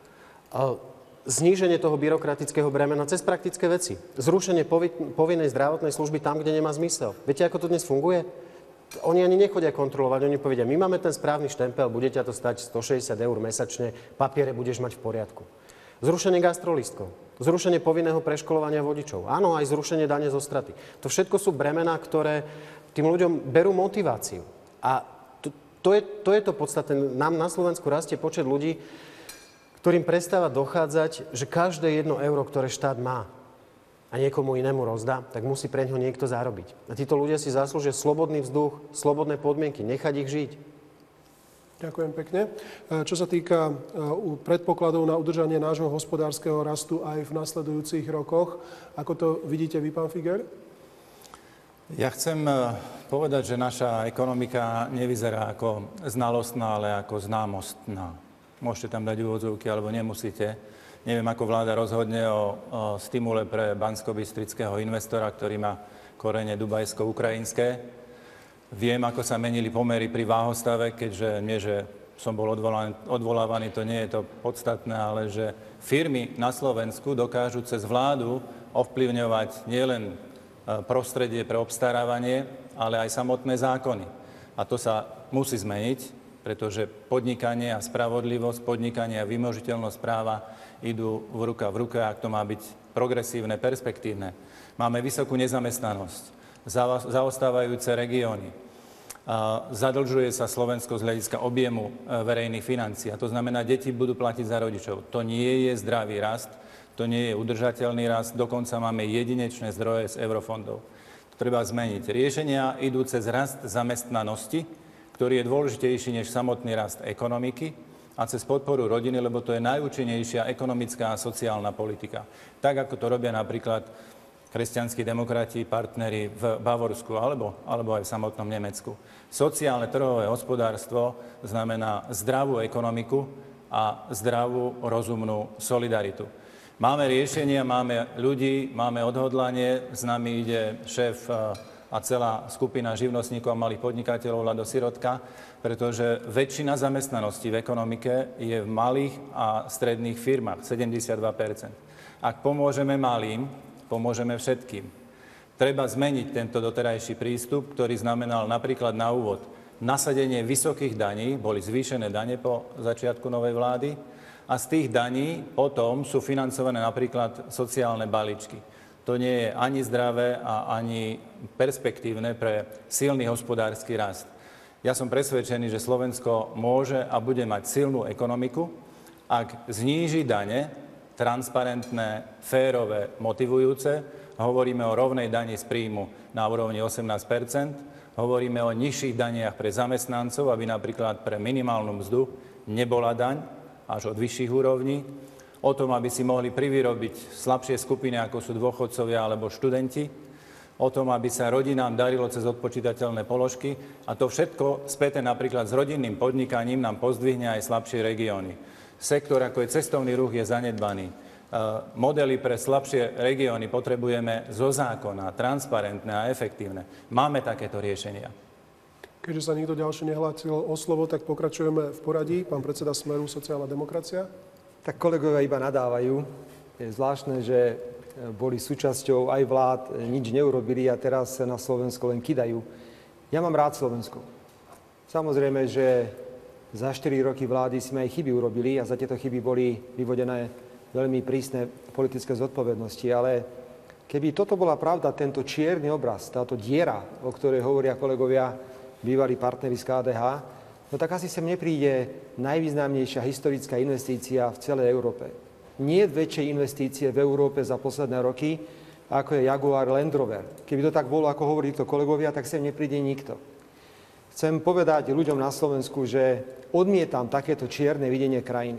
Zníženie toho byrokratického bremena cez praktické veci. Zrušenie povinnej zdravotnej služby tam, kde nemá zmysel. Viete, ako to dnes funguje? Oni ani nechodia kontrolovať, oni povedia, my máme ten správny štempel, bude ťa to stať 160 eur mesačne, papiere budeš mať v poriadku. Zrušenie gastrolístkov, zrušenie povinného preškolovania vodičov, áno, aj zrušenie dane zo straty. To všetko sú bremená, ktoré tým ľuďom berú motiváciu. A to je to podstatné. Nám na Slovensku rastie počet ľudí, ktorým prestáva dochádzať, že každé 1 euro, ktoré štát má a niekomu inému rozdá, tak musí pre ňo niekto zarobiť. A títo ľudia si zaslúžia slobodný vzduch, slobodné podmienky, nechať ich žiť. Ďakujem pekne. Čo sa týka predpokladov na udržanie nášho hospodárskeho rastu aj v nasledujúcich rokoch, ako to vidíte vy, pán Figer? Ja chcem povedať, že naša ekonomika nevyzerá ako znalostná, ale ako známostná. Môžete tam dať úvodzovky, alebo nemusíte. Neviem, ako vláda rozhodne o stimule pre banskobystrického investora, ktorý má korene dubajsko-ukrajinské. Viem, ako sa menili pomery pri váhostave, keďže nie, že som bol odvolávaný, to nie je to podstatné, ale že firmy na Slovensku dokážu cez vládu ovplyvňovať nielen prostredie pre obstarávanie, ale aj samotné zákony. A to sa musí zmeniť, pretože podnikanie a spravodlivosť, podnikanie a vymožiteľnosť práva idú v ruke, ak to má byť progresívne, perspektívne. Máme vysokú nezamestnanosť, zaostávajúce regióny. Zadlžuje sa Slovensko z hľadiska objemu verejných financií. A to znamená, deti budú platiť za rodičov. To nie je zdravý rast, to nie je udržateľný rast, dokonca máme jedinečné zdroje z eurofondov. To treba zmeniť. Riešenia idú cez rast zamestnanosti, ktorý je dôležitejší než samotný rast ekonomiky, a cez podporu rodiny, lebo to je najúčinnejšia ekonomická a sociálna politika. Tak, ako to robia napríklad kresťanskí demokrati, partneri v Bavorsku alebo aj v samotnom Nemecku. Sociálne trhové hospodárstvo znamená zdravú ekonomiku a zdravú, rozumnú solidaritu. Máme riešenia, máme ľudí, máme odhodlanie, s nami ide šéf a celá skupina živnostníkov a malých podnikateľov Lado Sirotka, pretože väčšina zamestnanosti v ekonomike je v malých a stredných firmách, 72%. Ak pomôžeme malým, pomôžeme všetkým. Treba zmeniť tento doterajší prístup, ktorý znamenal napríklad na úvod nasadenie vysokých daní, boli zvýšené dane po začiatku novej vlády, a z tých daní potom sú financované napríklad sociálne balíčky. To nie je ani zdravé a ani perspektívne pre silný hospodársky rast. Ja som presvedčený, že Slovensko môže a bude mať silnú ekonomiku, ak zníži dane, transparentné, férové, motivujúce. Hovoríme o rovnej dani z príjmu na úrovni 18%. Hovoríme o nižších daniach pre zamestnancov, aby napríklad pre minimálnu mzdu nebola daň až od vyšších úrovní. O tom, aby si mohli privyrobiť slabšie skupiny, ako sú dôchodcovia alebo študenti. O tom, aby sa rodinám darilo cez odpočítateľné položky. A to všetko späté napríklad s rodinným podnikaním nám pozdvihne aj slabšie regióny. Sektor, ako je cestovný ruch, je zanedbaný. Modely pre slabšie regióny potrebujeme zo zákona, transparentné a efektívne. Máme takéto riešenia. Keďže sa nikto ďalší nehlásil o slovo, tak pokračujeme v poradí. Pán predseda Smeru, sociálna demokracia. Tak kolegovia iba nadávajú. Je zvláštne, že boli súčasťou aj vlád, nič neurobili a teraz sa na Slovensko len kidajú. Ja mám rád Slovensko. Samozrejme, že Za 4 roky vlády sme aj chyby urobili a za tieto chyby boli vyvodené veľmi prísne politické zodpovednosti. Ale keby toto bola pravda, tento čierny obraz, táto diera, o ktorej hovoria kolegovia, bývalí partneri z KDH, no tak asi sem nepríde najvýznamnejšia historická investícia v celej Európe. Nie väčšej investície v Európe za posledné roky, ako je Jaguar Land Rover. Keby to tak bolo, ako hovorí to kolegovia, tak sem nepríde nikto. Chcem povedať ľuďom na Slovensku, že odmietam takéto čierne videnie krajiny.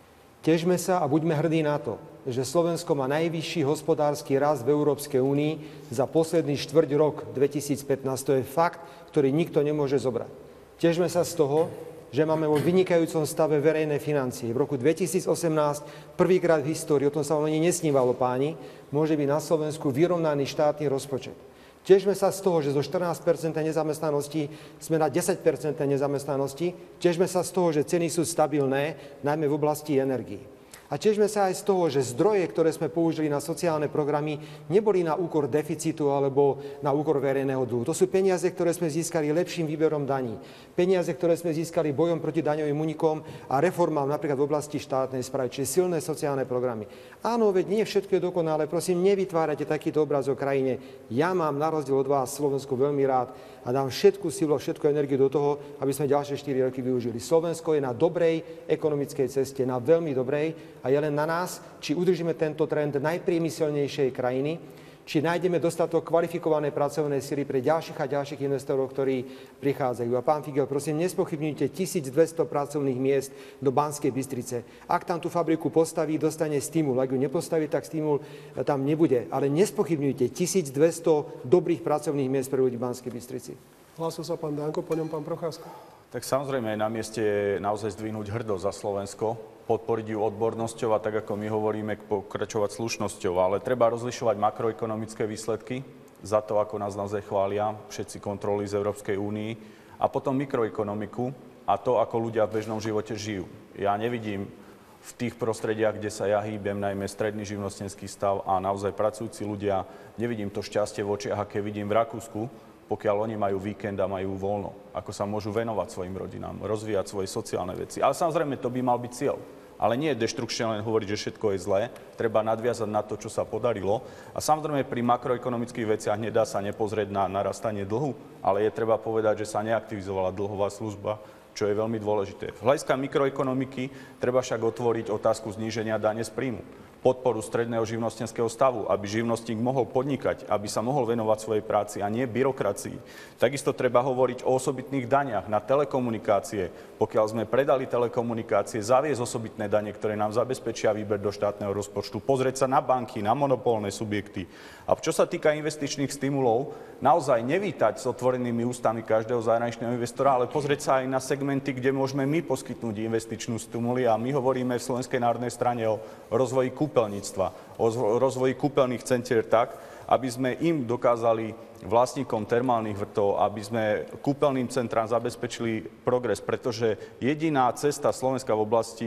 Težme sa a buďme hrdí na to, že Slovensko má najvyšší hospodársky rast v Európskej únii za posledný štvrť rok 2015. To je fakt, ktorý nikto nemôže zobrať. Težme sa z toho, že máme vo vynikajúcom stave verejné financie. V roku 2018 prvýkrát v histórii, o tom sa ani nesnívalo, páni, môže byť na Slovensku vyrovnaný štátny rozpočet. Težme sa z toho, že zo 14% nezamestnanosti sme na 10% nezamestnanosti. Težme sa z toho, že ceny sú stabilné, najmä v oblasti energií. A težme sa aj z toho, že zdroje, ktoré sme použili na sociálne programy, neboli na úkor deficitu alebo na úkor verejného dlhu. To sú peniaze, ktoré sme získali lepším výberom daní. Peniaze, ktoré sme získali bojom proti daňovým únikom a reformám napríklad v oblasti štátnej správy, čiže silné sociálne programy. Áno, veď nie všetko je dokonalé, prosím, nevytvárajte takýto obraz o krajine. Ja mám na rozdiel od vás Slovensku veľmi rád a dám všetku silu, všetku energiu do toho, aby sme ďalšie 4 roky využili. Slovensko je na dobrej ekonomickej ceste, na veľmi dobrej a je len na nás, či udržíme tento trend najpriemyselnejšej krajiny, či nájdeme dostatok kvalifikovanej pracovnej sily pre ďalších a ďalších investorov, ktorí prichádzajú. A pán Figeľ, prosím, nespochybňujte 1200 pracovných miest do Banskej Bystrice. Ak tam tú fabriku postaví, dostane stimul. Ak ju nepostaví, tak stimul tam nebude. Ale nespochybňujte 1200 dobrých pracovných miest pre ľudí v Banskej Bystrici. Hlásil sa pán Danko, po ňom pán Procházka. Tak samozrejme je na mieste naozaj zdvihnúť hrdosť za Slovensko, podporiť ju odbornosťou a tak, ako my hovoríme, pokračovať slušnosťou. Ale treba rozlišovať makroekonomické výsledky za to, ako nás naozaj chvália všetci kontroly z Európskej únii a potom mikroekonomiku a to, ako ľudia v bežnom živote žijú. Ja nevidím v tých prostrediach, kde sa ja hýbem, najmä stredný živnostenský stav a naozaj pracujúci ľudia, nevidím to šťastie v očiach, aké vidím v Rakúsku, pokiaľ oni majú víkend a majú voľno, ako sa môžu venovať svojim rodinám, rozvíjať svoje sociálne veci. Ale samozrejme, to by mal byť cieľ. Ale nie je deštrukčne len hovoriť, že všetko je zlé. Treba nadviazať na to, čo sa podarilo. A samozrejme, pri makroekonomických veciach nedá sa nepozrieť na narastanie dlhu, ale je treba povedať, že sa neaktivizovala dlhová služba, čo je veľmi dôležité. Z hľadiska mikroekonomiky treba však otvoriť otázku zníženia dane z príjmu. Podporu stredného živnostenského stavu, aby živnostník mohol podnikať, aby sa mohol venovať svojej práci a nie byrokracii. Takisto treba hovoriť o osobitných daniach na telekomunikácie. Pokiaľ sme predali telekomunikácie, zaviesť osobitné dane, ktoré nám zabezpečia výber do štátneho rozpočtu, pozrieť sa na banky, na monopolné subjekty. A čo sa týka investičných stimulov, naozaj nevítať s otvorenými ústami každého zahraničného investora, ale pozrieť sa aj na segmenty, kde môžeme my poskytnúť investičnú stimuli. A my hovoríme v Slovenskej národnej strane o rozvoji kúpeľníctva, o rozvoji kúpeľných centier tak, aby sme im dokázali vlastníkom termálnych vrtov, aby sme kúpeľným centrám zabezpečili progres, pretože jediná cesta Slovenska v oblasti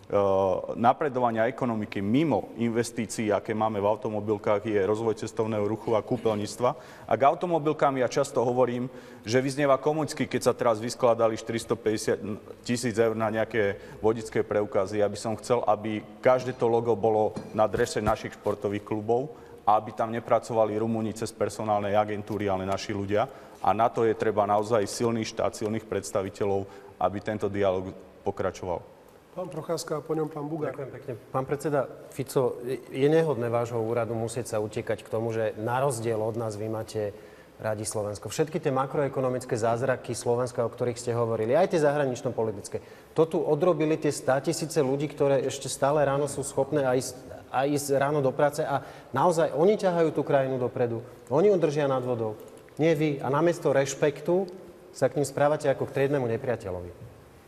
napredovania ekonomiky mimo investícií, aké máme v automobilkách, je rozvoj cestovného ruchu a kúpeľníctva. A k automobilkám ja často hovorím, že vyznieva komicky, keď sa teraz vyskladali 450 000 eur na nejaké vodičské preukazy. Ja by som chcel, aby každé to logo bolo na drese našich športových klubov a aby tam nepracovali Rumúni cez personálnej agentúry, ale naši ľudia. A na to je treba naozaj silný štát, silných predstaviteľov, aby tento dialog pokračoval. Pán Procházka a po ňom pán Bugár. Ďakujem pekne. Pán predseda Fico, je nehodné vášho úradu musieť sa utekať k tomu, že na rozdiel od nás vy máte radi Slovensko. Všetky tie makroekonomické zázraky Slovenska, o ktorých ste hovorili, aj tie zahranično-politické, to tu odrobili tie 100 000 ľudí, ktoré ešte stále ráno sú schopné aj ísť ráno do práce a naozaj oni ťahajú tú krajinu dopredu. Oni udržia nad vodou. Nie vy. A namiesto rešpektu sa k ním správate ako k triednemu nepriateľovi.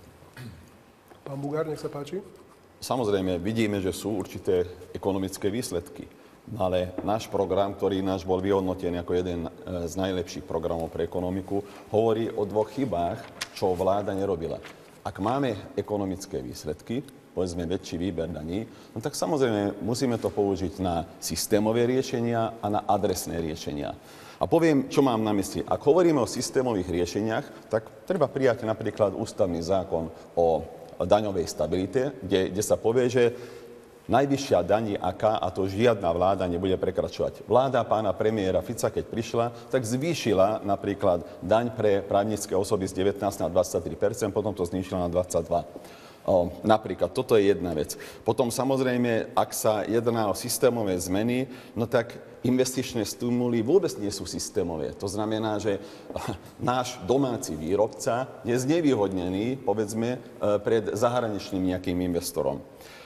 Pán Bugár, nech sa páči. Samozrejme, vidíme, že sú určité ekonomické výsledky. Ale náš program, ktorý náš bol vyhodnotený ako jeden z najlepších programov pre ekonomiku, hovorí o dvoch chybách, čo vláda nerobila. Ak máme ekonomické výsledky, povedzme, väčší výber daní, no tak samozrejme musíme to použiť na systémové riešenia a na adresné riešenia. A poviem, čo mám na mysli. Ak hovoríme o systémových riešeniach, tak treba prijať napríklad ústavný zákon o daňovej stabilite, kde sa povie, že najvyššia daň je aká, a to žiadna vláda nebude prekračovať. Vláda pána premiéra Fica, keď prišla, tak zvýšila napríklad daň pre právnické osoby z 19 na 23%, potom to znížila na 22%. Napríklad, toto je jedna vec. Potom samozrejme, ak sa jedná o systémové zmeny, no tak investičné stimuly vôbec nie sú systémové. To znamená, že náš domáci výrobca je znevýhodnený, povedzme, pred zahraničným nejakým investorom.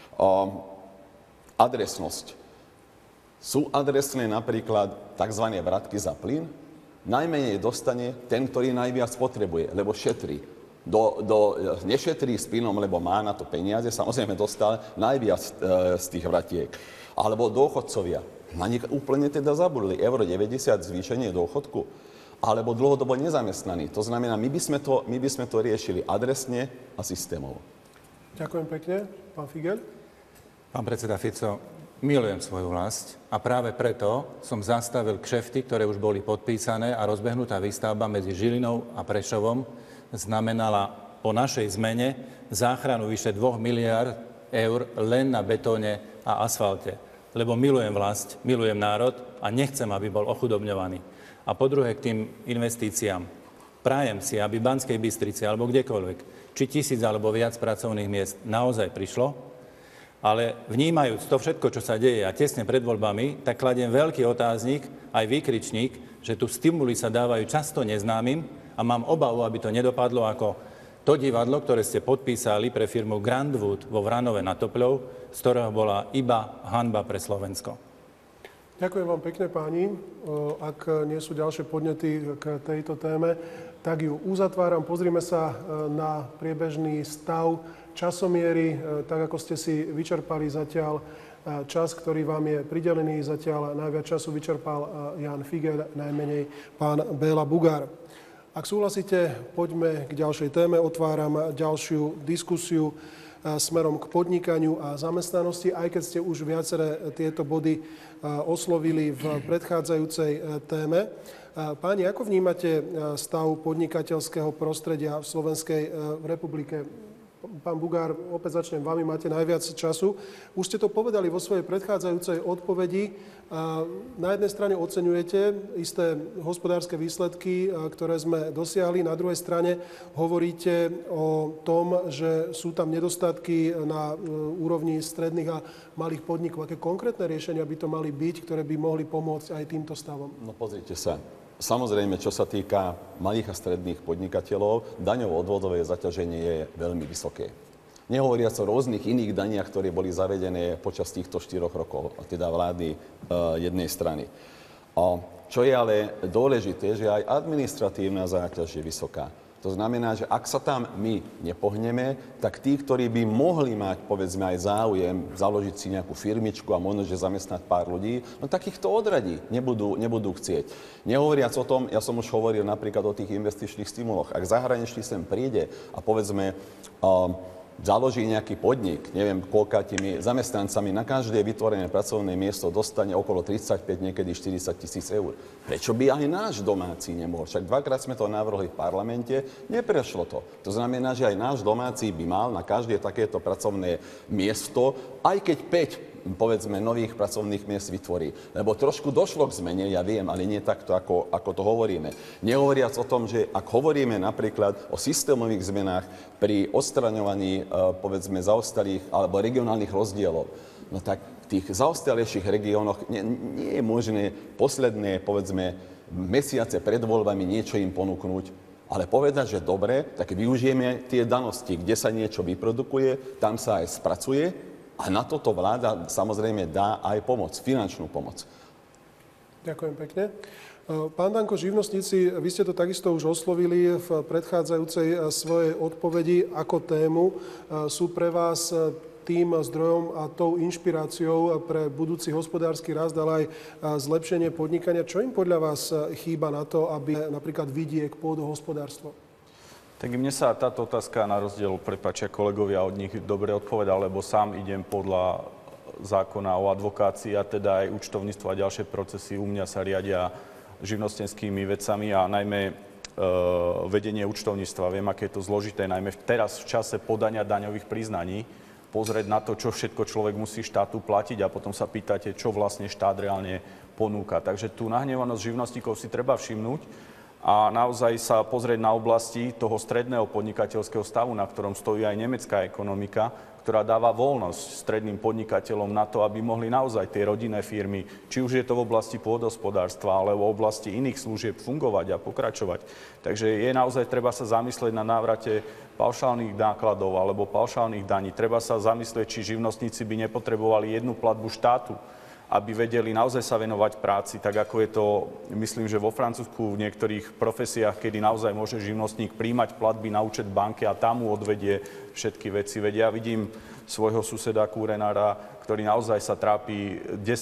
Adresnosť. Sú adresné napríklad tzv. Vratky za plyn? Najmenej dostane ten, ktorý najviac potrebuje, lebo šetrí. Nešetrí s plynom, lebo má na to peniaze, samozrejme dostal najviac z tých vratiek. Alebo dôchodcovia. Na nich úplne teda zabudli. 1,90 € zvýšenie dôchodku. Alebo dlhodobo nezamestnaní. To znamená, my by sme to riešili adresne a systémovo. Ďakujem pekne. Pán Figeľ. Pán predseda Fico, milujem svoju vlast a práve preto som zastavil kšefty, ktoré už boli podpísané, a rozbehnutá výstavba medzi Žilinou a Prešovom znamenala po našej zmene záchranu vyše 2 miliárd eur len na betóne a asfalte. Lebo milujem vlast, milujem národ a nechcem, aby bol ochudobňovaný. A po druhé k tým investíciám. Prajem si, aby v Banskej Bystrici alebo kdekoľvek, či 1000 alebo viac pracovných miest naozaj prišlo, ale vnímajúc to všetko, čo sa deje a tesne pred voľbami, tak kladiem veľký otáznik, aj výkričník, že tu stimuly sa dávajú často neznámym, a mám obavu, aby to nedopadlo ako to divadlo, ktoré ste podpísali pre firmu Grandwood vo Vranove nad Topľou, z ktorého bola iba hanba pre Slovensko. Ďakujem vám pekne, páni. Ak nie sú ďalšie podnety k tejto téme, tak ju uzatváram. Pozrime sa na priebežný stav časomiery, tak ako ste si vyčerpali zatiaľ čas, ktorý vám je pridelený. Zatiaľ najviac času vyčerpal Ján Figeľ, najmenej pán Béla Bugár. Ak súhlasíte, poďme k ďalšej téme. Otváram ďalšiu diskusiu smerom k podnikaniu a zamestnanosti, aj keď ste už viaceré tieto body oslovili v predchádzajúcej téme. Páni, ako vnímate stav podnikateľského prostredia v Slovenskej republike? Pán Bugár, opäť začnem vami, máte najviac času. Už ste to povedali vo svojej predchádzajúcej odpovedi. Na jednej strane oceňujete isté hospodárske výsledky, ktoré sme dosiahli. Na druhej strane hovoríte o tom, že sú tam nedostatky na úrovni stredných a malých podnikov. Aké konkrétne riešenia by to mali byť, ktoré by mohli pomôcť aj týmto stavom? No pozrite sa. Samozrejme, čo sa týka malých a stredných podnikateľov, daňovo-odvodové zaťaženie je veľmi vysoké. Nehovoriac o rôznych iných daniach, ktoré boli zavedené počas týchto 4 rokov, teda vlády jednej strany. Čo je ale dôležité, že aj administratívna záťaž je vysoká. To znamená, že ak sa tam my nepohneme, tak tí, ktorí by mohli mať, povedzme, aj záujem založiť si nejakú firmičku a možno, že zamestnať pár ľudí, no tak ich to odradí, nebudú chcieť. Nehovoriac o tom, ja som už hovoril napríklad o tých investičných stimuloch. Ak zahraničný sem príde a povedzme založí nejaký podnik, neviem koľkátimi zamestnancami, na každé vytvorené pracovné miesto dostane okolo 35, niekedy 40 000 eur. Prečo by aj náš domáci nemohol? Však dvakrát sme to navrhli v parlamente, neprešlo to. To znamená, že aj náš domáci by mal na každé takéto pracovné miesto, aj keď 5 povedzme, nových pracovných miest vytvorí. Lebo trošku došlo k zmene, ja viem, ale nie takto, ako to hovoríme. Nehovoriac o tom, že ak hovoríme napríklad o systémových zmenách pri odstraňovaní, povedzme, zaostalých alebo regionálnych rozdielov, no tak v tých zaostalejších regiónoch nie je možné posledné, povedzme, mesiace pred voľbami niečo im ponúknuť, ale povedať, že dobre, tak využijeme tie danosti, kde sa niečo vyprodukuje, tam sa aj spracuje. A na toto vláda samozrejme dá aj pomoc, finančnú pomoc. Ďakujem pekne. Pán Danko, živnostníci, vy ste to takisto už oslovili v predchádzajúcej svojej odpovedi ako tému. Sú pre vás tým zdrojom a tou inšpiráciou pre budúci hospodársky rast, ale aj zlepšenie podnikania. Čo im podľa vás chýba na to, aby napríklad vidiek, pôdohospodárstvo? Tak mne sa táto otázka na rozdiel, prepáčia kolegovia, od nich dobre odpovedal, lebo sám idem podľa zákona o advokácii a teda aj účtovníctvo a ďalšie procesy u mňa sa riadia živnostenskými vecami a najmä vedenie účtovníctva. Viem, aké je to zložité, najmä teraz v čase podania daňových priznaní, pozrieť na to, čo všetko človek musí štátu platiť a potom sa pýtate, čo vlastne štát reálne ponúka. Takže tú nahnevanosť živnostníkov si treba všimnúť a naozaj sa pozrieť na oblasti toho stredného podnikateľského stavu, na ktorom stojí aj nemecká ekonomika, ktorá dáva voľnosť stredným podnikateľom na to, aby mohli naozaj tie rodinné firmy, či už je to v oblasti pôdohospodárstva, alebo v oblasti iných služieb fungovať a pokračovať. Takže je naozaj treba sa zamyslieť na návrate paušálnych nákladov alebo paušálnych daní. Treba sa zamyslieť, či živnostníci by nepotrebovali jednu platbu štátu, aby vedeli naozaj sa venovať práci, tak ako je to, myslím, že vo Francúzsku v niektorých profesiách, kedy naozaj môže živnostník príjmať platby na účet banky a tam mu odvedie všetky veci. Veď ja vidím svojho suseda kúrenára, ktorý naozaj sa trápi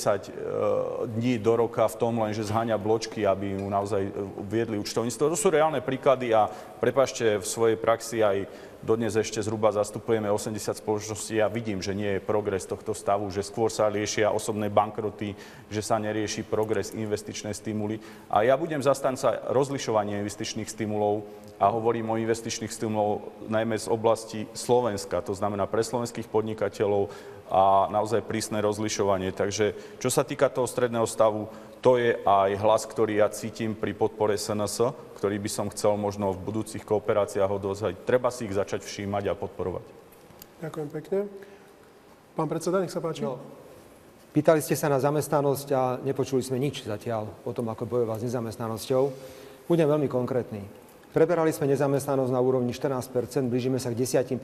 10 dní do roka v tom len, že zháňa bločky, aby mu naozaj viedli účtovníctvo. To sú reálne príklady a prepáčte, v svojej praxi aj dodnes ešte zhruba zastupujeme 80 spoločností a vidím, že nie je progres tohto stavu, že skôr sa riešia osobné bankroty, že sa nerieši progres investičné stimuly. A ja budem zastanca rozlišovania investičných stimulov a hovorím o investičných stimulov najmä z oblasti Slovenska, to znamená pre slovenských podnikateľov a naozaj prísne rozlišovanie. Takže čo sa týka toho stredného stavu, to je aj hlas, ktorý ja cítim pri podpore SNS, ktorý by som chcel možno v budúcich kooperáciách odozvať. Treba si ich začať všímať a podporovať. Ďakujem pekne. Pán predseda, nech sa páči. Pýtali ste sa na zamestnanosť a nepočuli sme nič zatiaľ o tom, ako bojovať s nezamestnanosťou. Budem veľmi konkrétny. Preberali sme nezamestnanosť na úrovni 14%, blížime sa k 10%.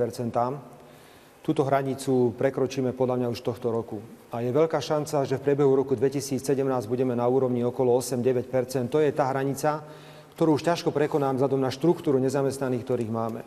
Túto hranicu prekročíme podľa mňa už tohto roku. A je veľká šanca, že v priebehu roku 2017 budeme na úrovni okolo 8-9%. To je tá hranica, ktorú už ťažko prekonám vzhľadom na štruktúru nezamestnaných, ktorých máme.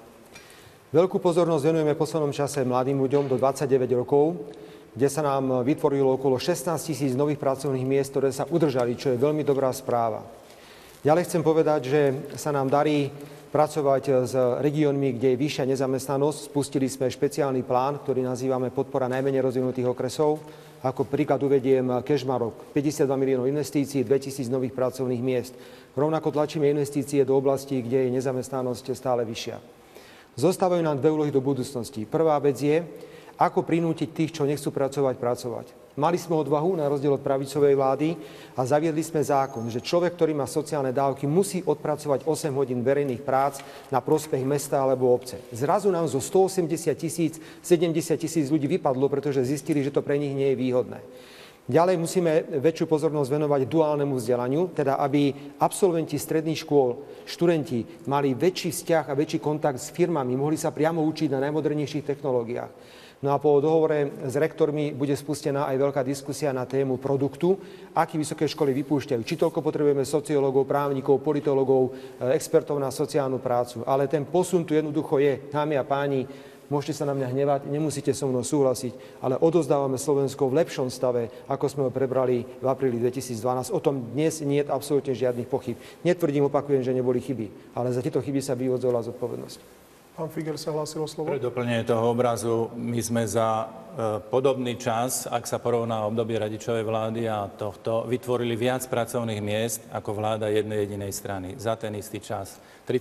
Veľkú pozornosť venujeme v poslednom čase mladým ľuďom do 29 rokov, kde sa nám vytvorilo okolo 16 000 nových pracovných miest, ktoré sa udržali, čo je veľmi dobrá správa. Ďalej chcem povedať, že sa nám darí pracovať s regiónmi, kde je vyššia nezamestnanosť. Spustili sme špeciálny plán, ktorý nazývame podpora najmenej rozvinutých okresov. Ako príklad uvediem Kežmarok, 52 miliónov investícií, 2000 nových pracovných miest. Rovnako tlačíme investície do oblastí, kde je nezamestnanosť stále vyššia. Zostávajú nám dve úlohy do budúcnosti. Prvá vec je, ako prinútiť tých, čo nechcú pracovať. Mali sme odvahu, na rozdiel od pravicovej vlády, a zaviedli sme zákon, že človek, ktorý má sociálne dávky, musí odpracovať 8 hodín verejných prác na prospech mesta alebo obce. Zrazu nám zo 180 000, 70 000 ľudí vypadlo, pretože zistili, že to pre nich nie je výhodné. Ďalej musíme väčšiu pozornosť venovať duálnemu vzdelaniu, teda aby absolventi stredných škôl, študenti mali väčší vzťah a väčší kontakt s firmami, mohli sa priamo učiť na najmodernejších technológiách. No a po dohovore s rektormi bude spustená aj veľká diskusia na tému produktu, aký vysoké školy vypúšťajú. Či toľko potrebujeme sociológov, právnikov, politológov, expertov na sociálnu prácu. Ale ten posun tu jednoducho je, dámy a páni, môžete sa na mňa hnevať, nemusíte so mnou súhlasiť, ale odozdávame Slovensko v lepšom stave, ako sme ho prebrali v apríli 2012. O tom dnes nie je absolútne žiadnych pochyb. Netvrdím, opakujem, že neboli chyby, ale za tieto chyby sa vyvodzovala zodpovednosť. Pán Figer sa hlásil o slovo. Pre doplnenie toho obrazu, my sme za podobný čas, ak sa porovná obdobie Radičovej vlády a tohto, vytvorili viac pracovných miest ako vláda jednej jedinej strany za ten istý čas.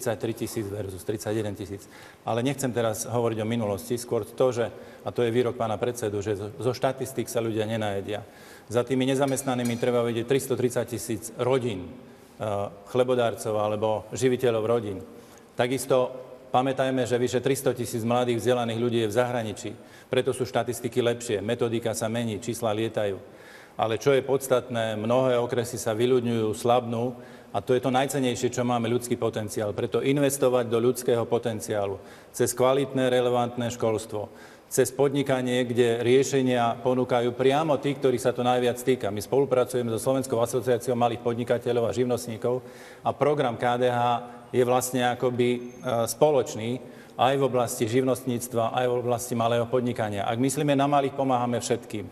33 000 versus 31 000. Ale nechcem teraz hovoriť o minulosti, skôr to, že, a to je výrok pána predsedu, že zo štatistík sa ľudia nenajedia. Za tými nezamestnanými treba vedieť 330 000 rodín, chlebodárcov alebo živiteľov rodín. Takisto pamätajme, že vyše 300 000 mladých vzdelaných ľudí je v zahraničí. Preto sú štatistiky lepšie, metodika sa mení, čísla lietajú. Ale čo je podstatné, mnohé okresy sa vyľudňujú, slabnú a to je to najcennejšie, čo máme, ľudský potenciál. Preto investovať do ľudského potenciálu cez kvalitné, relevantné školstvo, cez podnikanie, kde riešenia ponúkajú priamo tí, ktorých sa to najviac týka. My spolupracujeme so Slovenskou asociáciou malých podnikateľov a živnostníkov a program KDH je vlastne akoby spoločný aj v oblasti živnostníctva, aj v oblasti malého podnikania. Ak myslíme na malých, pomáhame všetkým.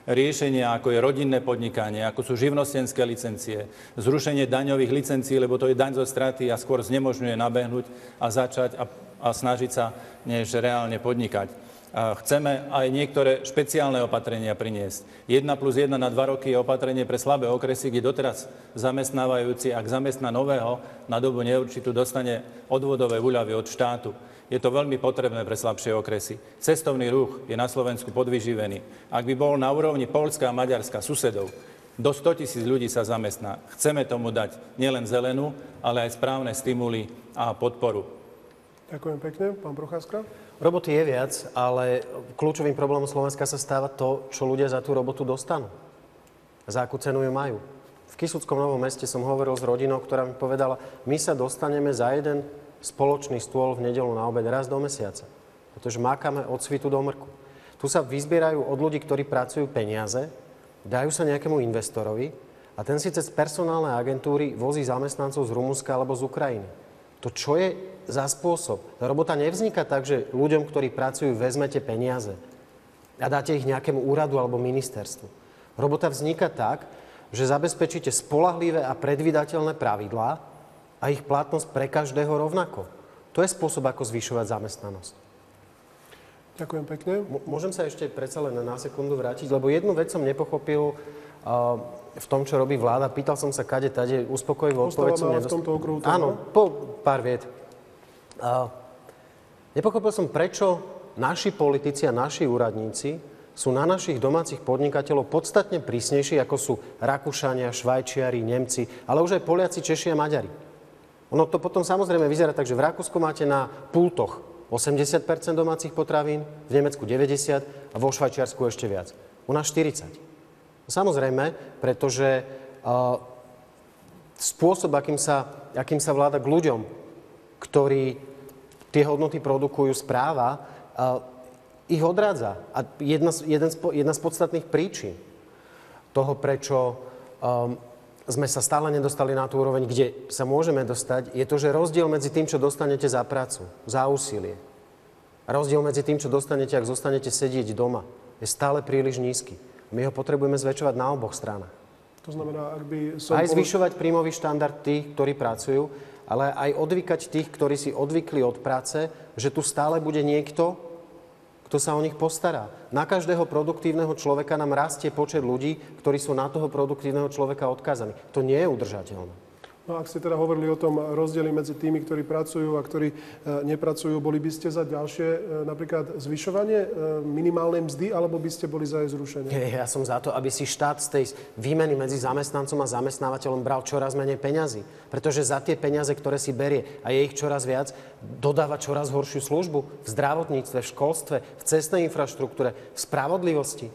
riešenia, ako je rodinné podnikanie, ako sú živnostenské licencie, zrušenie daňových licencií, lebo to je daň zo straty a skôr znemožňuje nabehnúť a začať a snažiť sa, než reálne podnikať. Chceme aj niektoré špeciálne opatrenia priniesť. 1+1 na 2 roky je opatrenie pre slabé okresy, kde doteraz zamestnávajúci, ak zamestná nového na dobu neurčitú, dostane odvodové úľavy od štátu. Je to veľmi potrebné pre slabšie okresy. Cestovný ruch je na Slovensku podvyživený. Ak by bol na úrovni Poľska a Maďarska, susedov, do 100 000 ľudí sa zamestná. Chceme tomu dať nielen zelenú, ale aj správne stimuly a podporu. Ďakujem pekne. Pán Procházka. Roboty je viac, ale kľúčovým problémom Slovenska sa stáva to, čo ľudia za tú robotu dostanú. Za akú cenu ju majú. V Kysuckom Novom Meste som hovoril s rodinou, ktorá mi povedala, my sa dostaneme za jeden spoločný stôl v nedeľu na obed raz do mesiaca. Pretože mákame od svitu do mrku. Tu sa vyzbierajú od ľudí, ktorí pracujú peniaze, dajú sa nejakému investorovi a ten si cez personálne agentúry vozí zamestnancov z Rumunska alebo z Ukrajiny. To čo je za spôsob? Tá robota nevzniká tak, že ľuďom, ktorí pracujú, vezmete peniaze a dáte ich nejakému úradu alebo ministerstvu. Robota vzniká tak, že zabezpečíte spoľahlivé a predvídateľné pravidlá a ich platnosť pre každého rovnako. To je spôsob, ako zvyšovať zamestnanosť. Ďakujem pekne. Môžem sa ešte predsa len na sekundu vrátiť, lebo jednu vec som nepochopil v tom, čo robí vláda. Pýtal som sa kade, tade, uspokojivú odpoveď som nedostal. V tomto okruhu. Áno, po pár viet. Nepochopil som, prečo naši politici a naši úradníci sú na našich domácich podnikateľov podstatne prísnejší, ako sú Rakúšania, Švajčiari, Nemci, ale už aj Poliaci, Češi a Maďari. Ono to potom samozrejme vyzerá tak, že v Rakúsku máte na pultoch 80% domácich potravín, v Nemecku 90% a vo Švajčiarsku ešte viac. U nás 40%. Samozrejme, pretože spôsob, akým sa vláda k ľuďom, ktorí tie hodnoty produkujú, správa, ich odrádza. A jedna z podstatných príčin toho, prečo sme sa stále nedostali na tú úroveň, kde sa môžeme dostať, je to, že rozdiel medzi tým, čo dostanete za prácu, za úsilie, a rozdiel medzi tým, čo dostanete, ak zostanete sedieť doma, je stále príliš nízky. My ho potrebujeme zväčšovať na oboch stranách. To znamená, ak by som... Aj zvyšovať príjmový štandard tých, ktorí pracujú, ale aj odvykať tých, ktorí si odvykli od práce, že tu stále bude niekto, kto sa o nich postará. Na každého produktívneho človeka nám rastie počet ľudí, ktorí sú na toho produktívneho človeka odkázaní. To nie je udržateľné. No ak ste teda hovorili o tom rozdieli medzi tými, ktorí pracujú a ktorí nepracujú, boli by ste za ďalšie napríklad zvyšovanie minimálnej mzdy, alebo by ste boli za jej zrušenie? Ja som za to, aby si štát z tej výmeny medzi zamestnancom a zamestnávateľom bral čoraz menej peňazí. Pretože za tie peniaze, ktoré si berie, a je ich čoraz viac, dodáva čoraz horšiu službu v zdravotníctve, v školstve, v cestnej infraštruktúre, v spravodlivosti.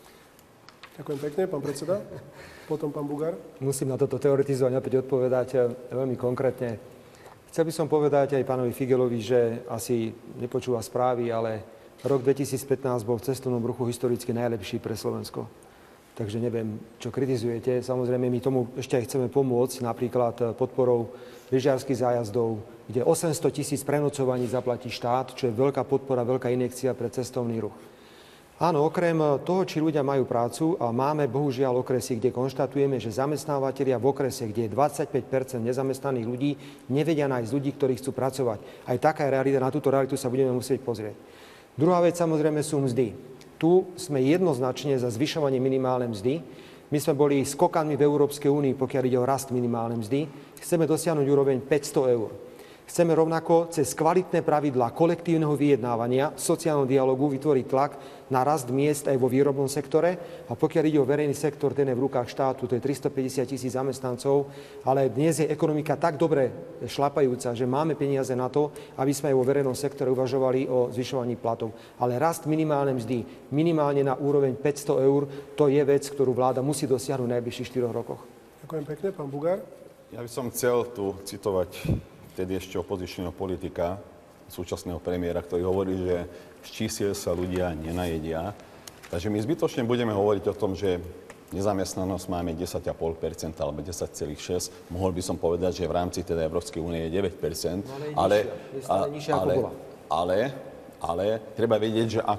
Ďakujem pekne, pán predseda. Potom pán Bugár. Musím na toto teoretizovať opäť odpovedať veľmi konkrétne. Chcel by som povedať aj pánovi Figelovi, že asi nepočúva správy, ale rok 2015 bol v cestovnom ruchu historicky najlepší pre Slovensko. Takže neviem, čo kritizujete. Samozrejme, my tomu ešte aj chceme pomôcť, napríklad podporou lyžiarskych zájazdov, kde 800 000 prenocovaní zaplatí štát, čo je veľká podpora, veľká injekcia pre cestovný ruch. Áno, okrem toho, či ľudia majú prácu, a máme bohužiaľ okresy, kde konštatujeme, že zamestnávateľia v okrese, kde je 25% nezamestnaných ľudí, nevedia nájsť ľudí, ktorí chcú pracovať. Aj taká je realita, na túto realitu sa budeme musieť pozrieť. Druhá vec samozrejme sú mzdy. Tu sme jednoznačne za zvyšovanie minimálnej mzdy. My sme boli skokanmi v Európskej únii, pokiaľ ide o rast minimálnej mzdy. Chceme dosiahnuť úroveň 500 eur. Chceme rovnako cez kvalitné pravidlá kolektívneho vyjednávania, sociálneho dialógu vytvoriť tlak na rast miest aj vo výrobnom sektore. A pokiaľ ide o verejný sektor, ten je v rukách štátu, to je 350 000 zamestnancov, ale dnes je ekonomika tak dobre šlapajúca, že máme peniaze na to, aby sme aj vo verejnom sektore uvažovali o zvyšovaní platov. Ale rast minimálnej mzdy, minimálne na úroveň 500 eur, to je vec, ktorú vláda musí dosiahnuť v najbližších 4 rokoch. Ďakujem pekne, pán Bugár. Ja by som chcel tu citovať vtedy ešte opozičného politika, súčasného premiéra, ktorý hovorí, že z čísiel sa ľudia nenajedia. Takže my zbytočne budeme hovoriť o tom, že nezamestnanosť máme 10,5% alebo 10,6%. Mohol by som povedať, že v rámci teda Európskej únie je 9%. Ale treba vedieť, že ako.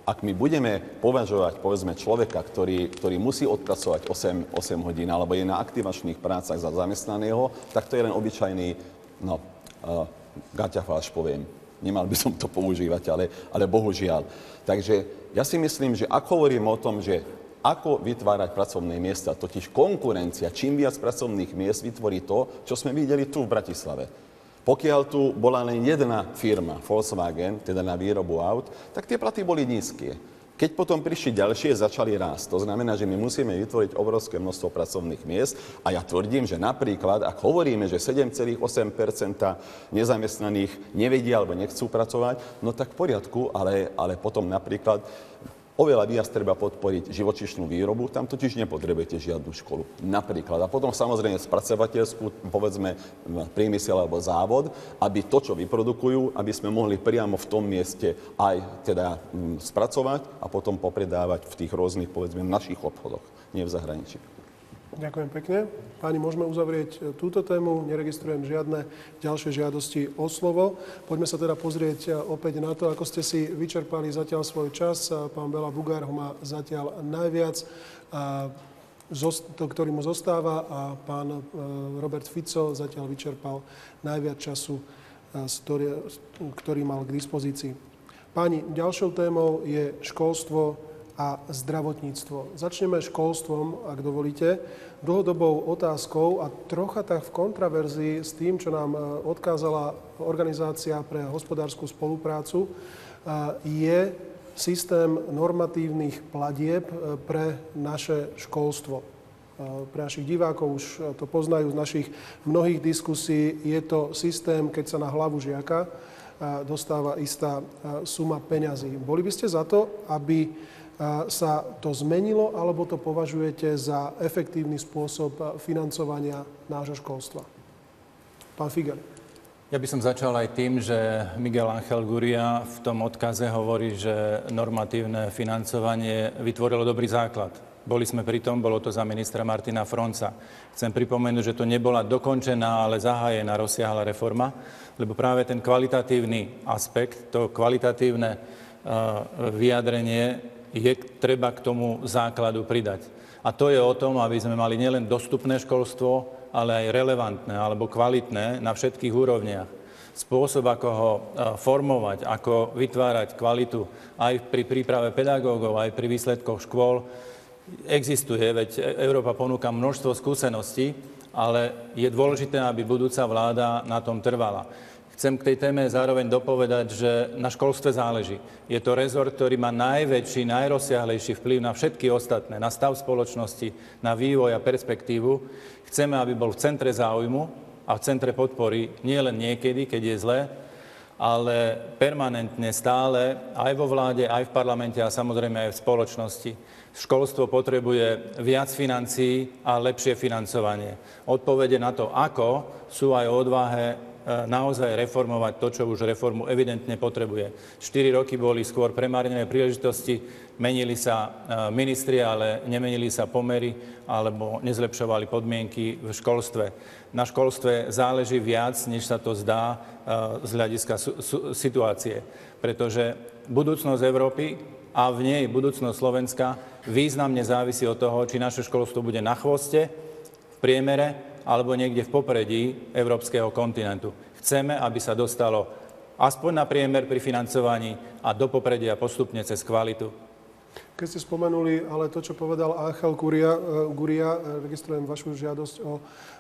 Ak my budeme považovať, povedzme, človeka, ktorý musí odpracovať 8 hodín alebo je na aktivačných prácach za zamestnaného, tak to je len obyčajný, gaťafáš, poviem. Nemal by som to používať, ale bohužiaľ. Takže ja si myslím, že ak hovorím o tom, že ako vytvárať pracovné miesta, totiž konkurencia, čím viac pracovných miest vytvorí to, čo sme videli tu v Bratislave. Pokiaľ tu bola len jedna firma, Volkswagen, teda na výrobu aut, tak tie platy boli nízke. Keď potom prišli ďalšie, začali rásť. To znamená, že my musíme vytvoriť obrovské množstvo pracovných miest a ja tvrdím, že napríklad, ak hovoríme, že 7,8% nezamestnaných nevedia alebo nechcú pracovať, no tak v poriadku, ale potom napríklad oveľa viac treba podporiť živočíšnu výrobu, tam totiž nepotrebujete žiadnu školu. Napríklad. A potom samozrejme spracovateľskú, povedzme, priemysel alebo závod, aby to, čo vyprodukujú, aby sme mohli priamo v tom mieste aj teda spracovať a potom popredávať v tých rôznych, povedzme, našich obchodoch, nie v zahraničí. Ďakujem pekne. Páni, môžeme uzavrieť túto tému. Neregistrujem žiadne ďalšie žiadosti o slovo. Poďme sa teda pozrieť opäť na to, ako ste si vyčerpali zatiaľ svoj čas. Pán Béla Bugár ho má zatiaľ najviac, ktorý mu zostáva, a pán Robert Fico zatiaľ vyčerpal najviac času, ktorý mal k dispozícii. Páni, ďalšou témou je školstvo a zdravotníctvo. Začneme školstvom, ak dovolíte, dlhodobou otázkou a trocha tak v kontraverzii s tým, čo nám odkázala Organizácia pre hospodársku spoluprácu, je systém normatívnych platieb pre naše školstvo. Pre našich divákov už to poznajú z našich mnohých diskusí. Je to systém, keď sa na hlavu žiaka dostáva istá suma peňazí. Boli by ste za to, aby sa to zmenilo, alebo to považujete za efektívny spôsob financovania nášho školstva? Pán Figer. Ja by som začal aj tým, že Miguel Ángel Gurría v tom odkaze hovorí, že normatívne financovanie vytvorilo dobrý základ. Boli sme pri tom, bolo to za ministra Martina Fronca. Chcem pripomenúť, že to nebola dokončená, ale zahájená rozsiahla reforma, lebo práve ten kvalitatívny aspekt, to kvalitatívne vyjadrenie je treba k tomu základu pridať. A to je o tom, aby sme mali nielen dostupné školstvo, ale aj relevantné alebo kvalitné na všetkých úrovniach. Spôsob, ako ho formovať, ako vytvárať kvalitu aj pri príprave pedagógov, aj pri výsledkoch škôl, existuje, veď Európa ponúka množstvo skúseností, ale je dôležité, aby budúca vláda na tom trvala. Chcem k tej téme zároveň dopovedať, že na školstve záleží. Je to rezort, ktorý má najväčší, najrozsiahlejší vplyv na všetky ostatné, na stav spoločnosti, na vývoj a perspektívu. Chceme, aby bol v centre záujmu a v centre podpory nie len niekedy, keď je zlé, ale permanentne stále aj vo vláde, aj v parlamente a samozrejme aj v spoločnosti. Školstvo potrebuje viac financií a lepšie financovanie. Odpovede na to, ako, sú aj o odvahe naozaj reformovať to, čo už reformu evidentne potrebuje. 4 roky boli skôr premárnené príležitosti, menili sa ministri, ale nemenili sa pomery alebo nezlepšovali podmienky v školstve. Na školstve záleží viac, než sa to zdá z hľadiska situácie, pretože budúcnosť Európy a v nej budúcnosť Slovenska významne závisí od toho, či naše školstvo bude na chvoste, v priemere, alebo niekde v popredí európskeho kontinentu. Chceme, aby sa dostalo aspoň na priemer pri financovaní a do popredia postupne cez kvalitu. Keď ste spomenuli ale to, čo povedal Ángel Gurría, registrujem vašu žiadosť o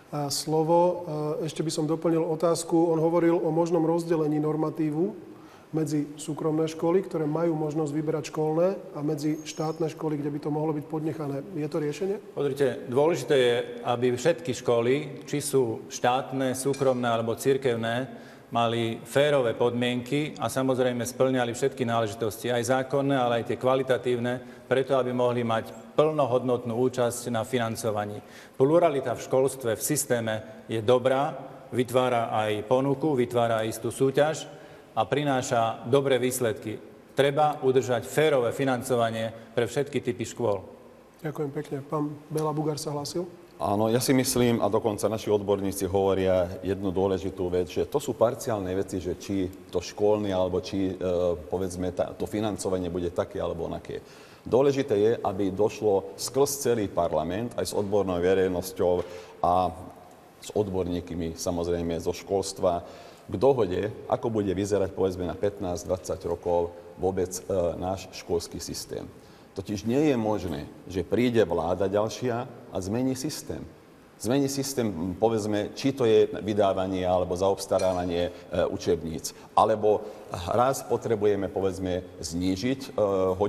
slovo. Ešte by som doplnil otázku. On hovoril o možnom rozdelení normatívu medzi súkromné školy, ktoré majú možnosť vyberať školné, a medzi štátne školy, kde by to mohlo byť podnechané. Je to riešenie? Pozrite, dôležité je, aby všetky školy, či sú štátne, súkromné alebo cirkevné, mali férové podmienky a samozrejme spĺňali všetky náležitosti, aj zákonné, ale aj tie kvalitatívne, preto aby mohli mať plnohodnotnú účasť na financovaní. Pluralita v školstve, v systéme je dobrá, vytvára aj ponuku, vytvára aj istú súťaž a prináša dobré výsledky. Treba udržať férové financovanie pre všetky typy škôl. Ďakujem pekne. Pán Béla Bugár sa hlásil. Áno, ja si myslím, a dokonca naši odborníci hovoria jednu dôležitú vec, že to sú parciálne veci, že či to školné, alebo či, povedzme, to financovanie bude také alebo onaké. Dôležité je, aby došlo skrz celý parlament, aj s odbornou verejnosťou a s odborníkmi, samozrejme, zo školstva, k dohode, ako bude vyzerať, povedzme, na 15-20 rokov vôbec náš školský systém. Totiž nie je možné, že príde vláda ďalšia a zmení systém. Zmení systém, povedzme, či to je vydávanie alebo zaobstarávanie učebníc. Alebo raz potrebujeme, povedzme, znížiť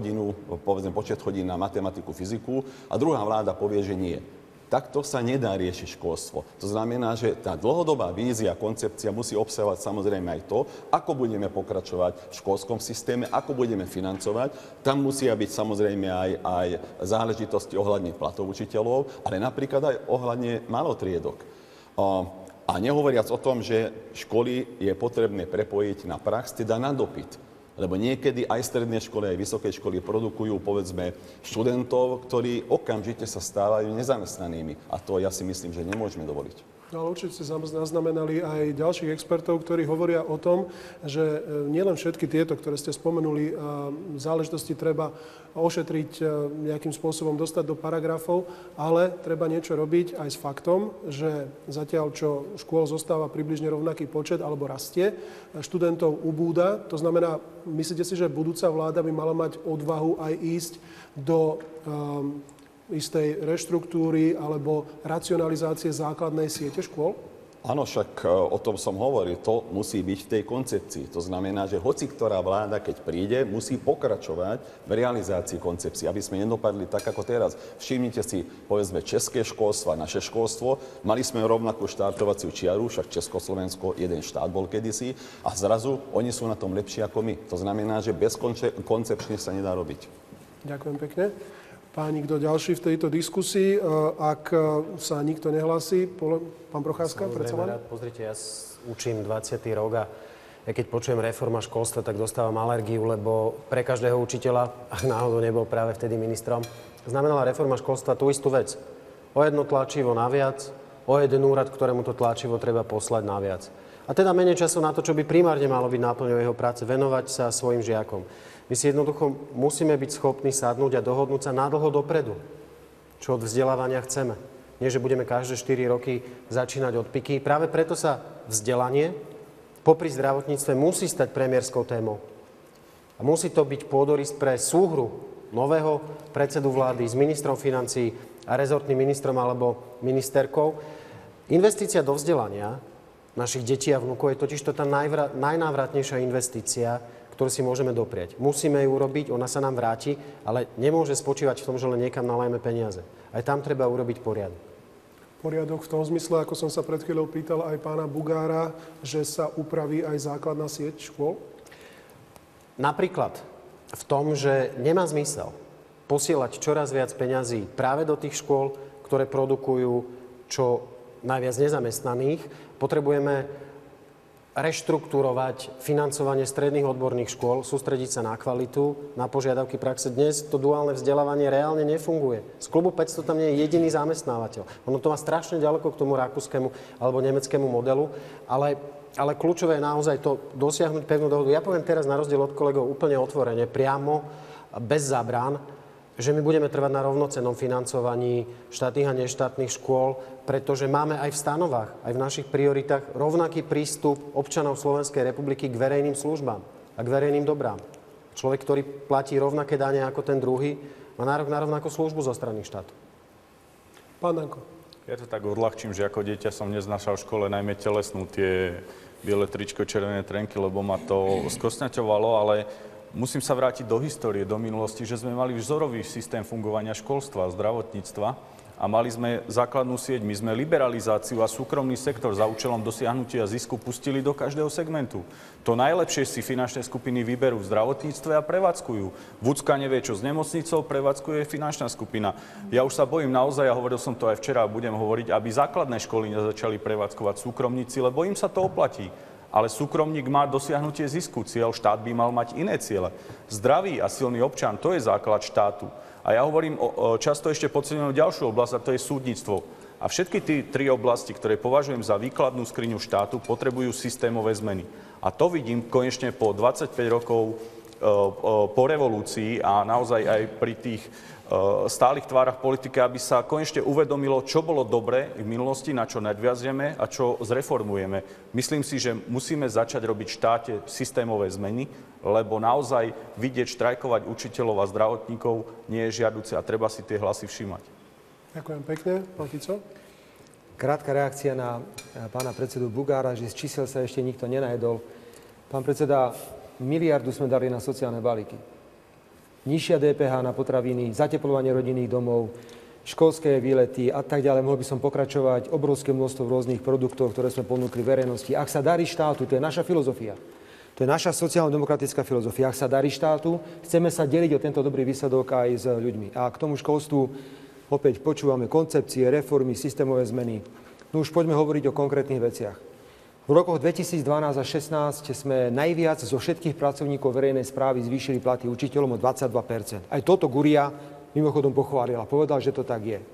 počet hodín na matematiku, fyziku a druhá vláda povie, že nie. Takto sa nedá riešiť školstvo. To znamená, že tá dlhodobá vízia, koncepcia musí obsahovať samozrejme aj to, ako budeme pokračovať v školskom systéme, ako budeme financovať. Tam musia byť samozrejme aj záležitosti ohľadne platov učiteľov, ale napríklad aj ohľadne malotriedok. A nehovoriac o tom, že školy je potrebné prepojiť na prax, teda na dopyt. Lebo niekedy aj stredné školy, aj vysoké školy produkujú, povedzme, študentov, ktorí okamžite sa stávajú nezamestnanými. A to ja si myslím, že nemôžeme dovoliť. No, ale určite ste zaznamenali aj ďalších expertov, ktorí hovoria o tom, že nielen všetky tieto, ktoré ste spomenuli, záležitosti treba ošetriť nejakým spôsobom, dostať do paragrafov, ale treba niečo robiť aj s faktom, že zatiaľ, čo škôl zostáva približne rovnaký počet alebo rastie, študentov ubúda. To znamená, myslíte si, že budúca vláda by mala mať odvahu aj ísť do istej reštruktúry alebo racionalizácie základnej siete škôl? Áno, však o tom som hovoril. To musí byť v tej koncepcii. To znamená, že hoci ktorá vláda, keď príde, musí pokračovať v realizácii koncepcie, aby sme nedopadli tak, ako teraz. Všimnite si, povedzme, české školstvo a naše školstvo. Mali sme rovnakú štartovaciu čiaru, však Československo, jeden štát bol kedysi, a zrazu oni sú na tom lepšie ako my. To znamená, že bezkoncepčne sa nedá robiť. Ďakujem pekne. Páni, kto ďalší v tejto diskusii? Ak sa nikto nehlási, pán Procházka, predsa len? Pozrite, ja učím 20. rok a ja keď počujem reforma školstva, tak dostávam alergiu, lebo pre každého učiteľa, ak náhodou nebol práve vtedy ministrom, znamenala reforma školstva tú istú vec. O jedno tlačivo naviac, o jeden úrad, ktorému to tlačivo treba poslať naviac. A teda menej času na to, čo by primárne malo byť náplňou jeho práce, venovať sa svojim žiakom. My si jednoducho musíme byť schopní sadnúť a dohodnúť sa nadlho dopredu, čo od vzdelávania chceme. Nie, že budeme každé 4 roky začínať od piky. Práve preto sa vzdelanie popri zdravotníctve musí stať premiérskou témou. A musí to byť pôdorys pre súhru nového predsedu vlády s ministrom financií a rezortným ministrom alebo ministerkou. Investícia do vzdelania našich detí a vnúkov je totiž to tá najnávratnejšia investícia, ktorú si môžeme doprieť. Musíme ju urobiť, ona sa nám vráti, ale nemôže spočívať v tom, že len niekam nalajeme peniaze. Aj tam treba urobiť poriadok. Poriadok v tom zmysle, ako som sa pred chvíľou pýtal aj pána Bugára, že sa upraví aj základná sieť škôl? Napríklad v tom, že nemá zmysel posielať čoraz viac peňazí práve do tých škôl, ktoré produkujú čo najviac nezamestnaných. Potrebujeme reštruktúrovať financovanie stredných odborných škôl, sústrediť sa na kvalitu, na požiadavky praxe. Dnes to duálne vzdelávanie reálne nefunguje. Z klubu 500 tam nie je jediný zamestnávateľ. Ono to má strašne ďaleko k tomu rakúskemu alebo nemeckému modelu, ale kľúčové je naozaj to dosiahnuť pevnú dohodu. Ja poviem teraz na rozdiel od kolegov úplne otvorene, priamo, bez zábran, že my budeme trvať na rovnocennom financovaní štátnych a neštátnych škôl, pretože máme aj v stanovách, aj v našich prioritách rovnaký prístup občanov Slovenskej republiky k verejným službám a k verejným dobrám. Človek, ktorý platí rovnaké dane ako ten druhý, má nárok na rovnakú službu zo strany štátu. Pán Danko. Ja to tak odľahčím, že ako dieťa som neznášal v škole najmä telesnú tie biele tričko, červené trenky, lebo ma to skosňaťovalo, ale musím sa vrátiť do histórie, do minulosti, že sme mali vzorový systém fungovania školstva, zdravotníctva a mali sme základnú sieť. My sme liberalizáciu a súkromný sektor za účelom dosiahnutia zisku pustili do každého segmentu. To najlepšie si finančné skupiny vyberú v zdravotníctve a prevádzkujú. Vúcka nevie, čo s nemocnicou, prevádzkuje finančná skupina. Ja už sa bojím naozaj, a hovoril som to aj včera a budem hovoriť, aby základné školy nezačali prevádzkovať súkromníci, lebo im sa to oplatí. Ale súkromník má dosiahnutie zisku. Cieľ, štát by mal mať iné ciele. Zdravý a silný občan, to je základ štátu. A ja hovorím často ešte podceňujem ďalšiu oblasť, a to je súdnictvo. A všetky tie tri oblasti, ktoré považujem za výkladnú skriňu štátu, potrebujú systémové zmeny. A to vidím konečne po 25 rokov po revolúcii a naozaj aj pri tých stálych tvárach politiky, aby sa konečne uvedomilo, čo bolo dobre v minulosti, na čo nadviažeme a čo zreformujeme. Myslím si, že musíme začať robiť v štáte systémové zmeny, lebo naozaj vidieť štrajkovať učiteľov a zdravotníkov nie je žiaduce a treba si tie hlasy všímať. Ďakujem pekne. Pán Fico? Krátka reakcia na pána predsedu Bugára, že z čísel sa ešte nikto nenajedol. Pán predseda, miliardu sme dali na sociálne balíky. Nižšia DPH na potraviny, zateplovanie rodinných domov, školské výlety a tak ďalej. Mohol by som pokračovať, obrovské množstvo rôznych produktov, ktoré sme ponúkli verejnosti. Ak sa darí štátu, to je naša filozofia. To je naša sociálno-demokratická filozofia. Ak sa darí štátu, chceme sa deliť o tento dobrý výsledok aj s ľuďmi. A k tomu školstvu opäť počúvame koncepcie, reformy, systémové zmeny. No už poďme hovoriť o konkrétnych veciach. V rokoch 2012 a 2016 sme najviac zo všetkých pracovníkov verejnej správy zvýšili platy učiteľom o 22%. Aj toto Guria mimochodom pochválil a povedal, že to tak je.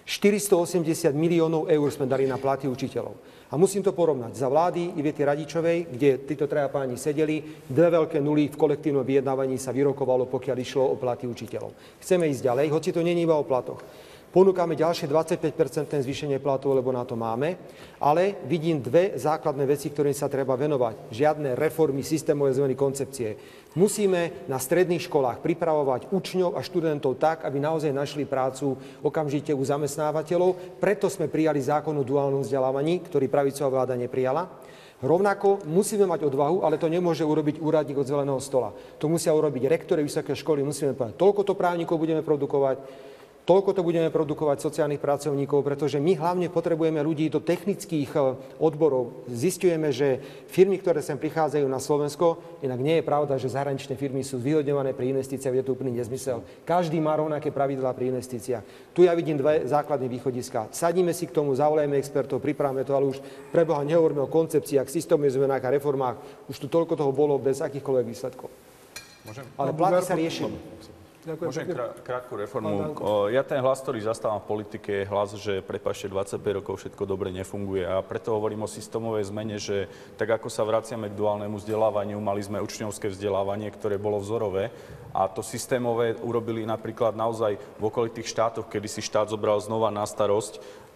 480 miliónov eur sme dali na platy učiteľov. A musím to porovnať. Za vlády Ivety Radičovej, kde títo traja páni sedeli, dve veľké nuly v kolektívnom vyjednávaní sa vyrokovalo, pokiaľ išlo o platy učiteľov. Chceme ísť ďalej, hoci to nie je iba o platoch. Ponúkame ďalšie 25% zvýšenie platov, lebo na to máme, ale vidím dve základné veci, ktorým sa treba venovať. Žiadne reformy, systémové zmeny, koncepcie. Musíme na stredných školách pripravovať učňov a študentov tak, aby naozaj našli prácu okamžite u zamestnávateľov. Preto sme prijali zákon o duálnom vzdelávaní, ktorý pravicová vláda neprijala. Rovnako musíme mať odvahu, ale to nemôže urobiť úradník od zeleného stola. To musia urobiť rektori vysoké školy, musíme povedať, toľkoto právnikov budeme produkovať, toľko to budeme produkovať sociálnych pracovníkov, pretože my hlavne potrebujeme ľudí do technických odborov. Zisťujeme, že firmy, ktoré sem prichádzajú na Slovensko, inak nie je pravda, že zahraničné firmy sú zvýhodňované pri investíciách, je to úplný nezmysel. Každý má rovnaké pravidlá pri investíciách. Tu ja vidím dve základné východiska. Sadíme si k tomu, zavolajme expertov, pripravme to, ale už pre Boha nehovoríme o koncepciách, systémových zmenách a reformách. Už tu toľko toho bolo bez akýchkoľvek výsledkov. Ale platy sa riešili. Môžem krátku reformu. Ja ten hlas, ktorý zastávam v politike, je hlas, že prepáčte, 25 rokov všetko dobre nefunguje. A preto hovorím o systémovej zmene, že tak ako sa vraciame k duálnemu vzdelávaniu, mali sme učňovské vzdelávanie, ktoré bolo vzorové. A to systémové urobili napríklad naozaj v okolitých štátoch, kedy si štát zobral znova na starosť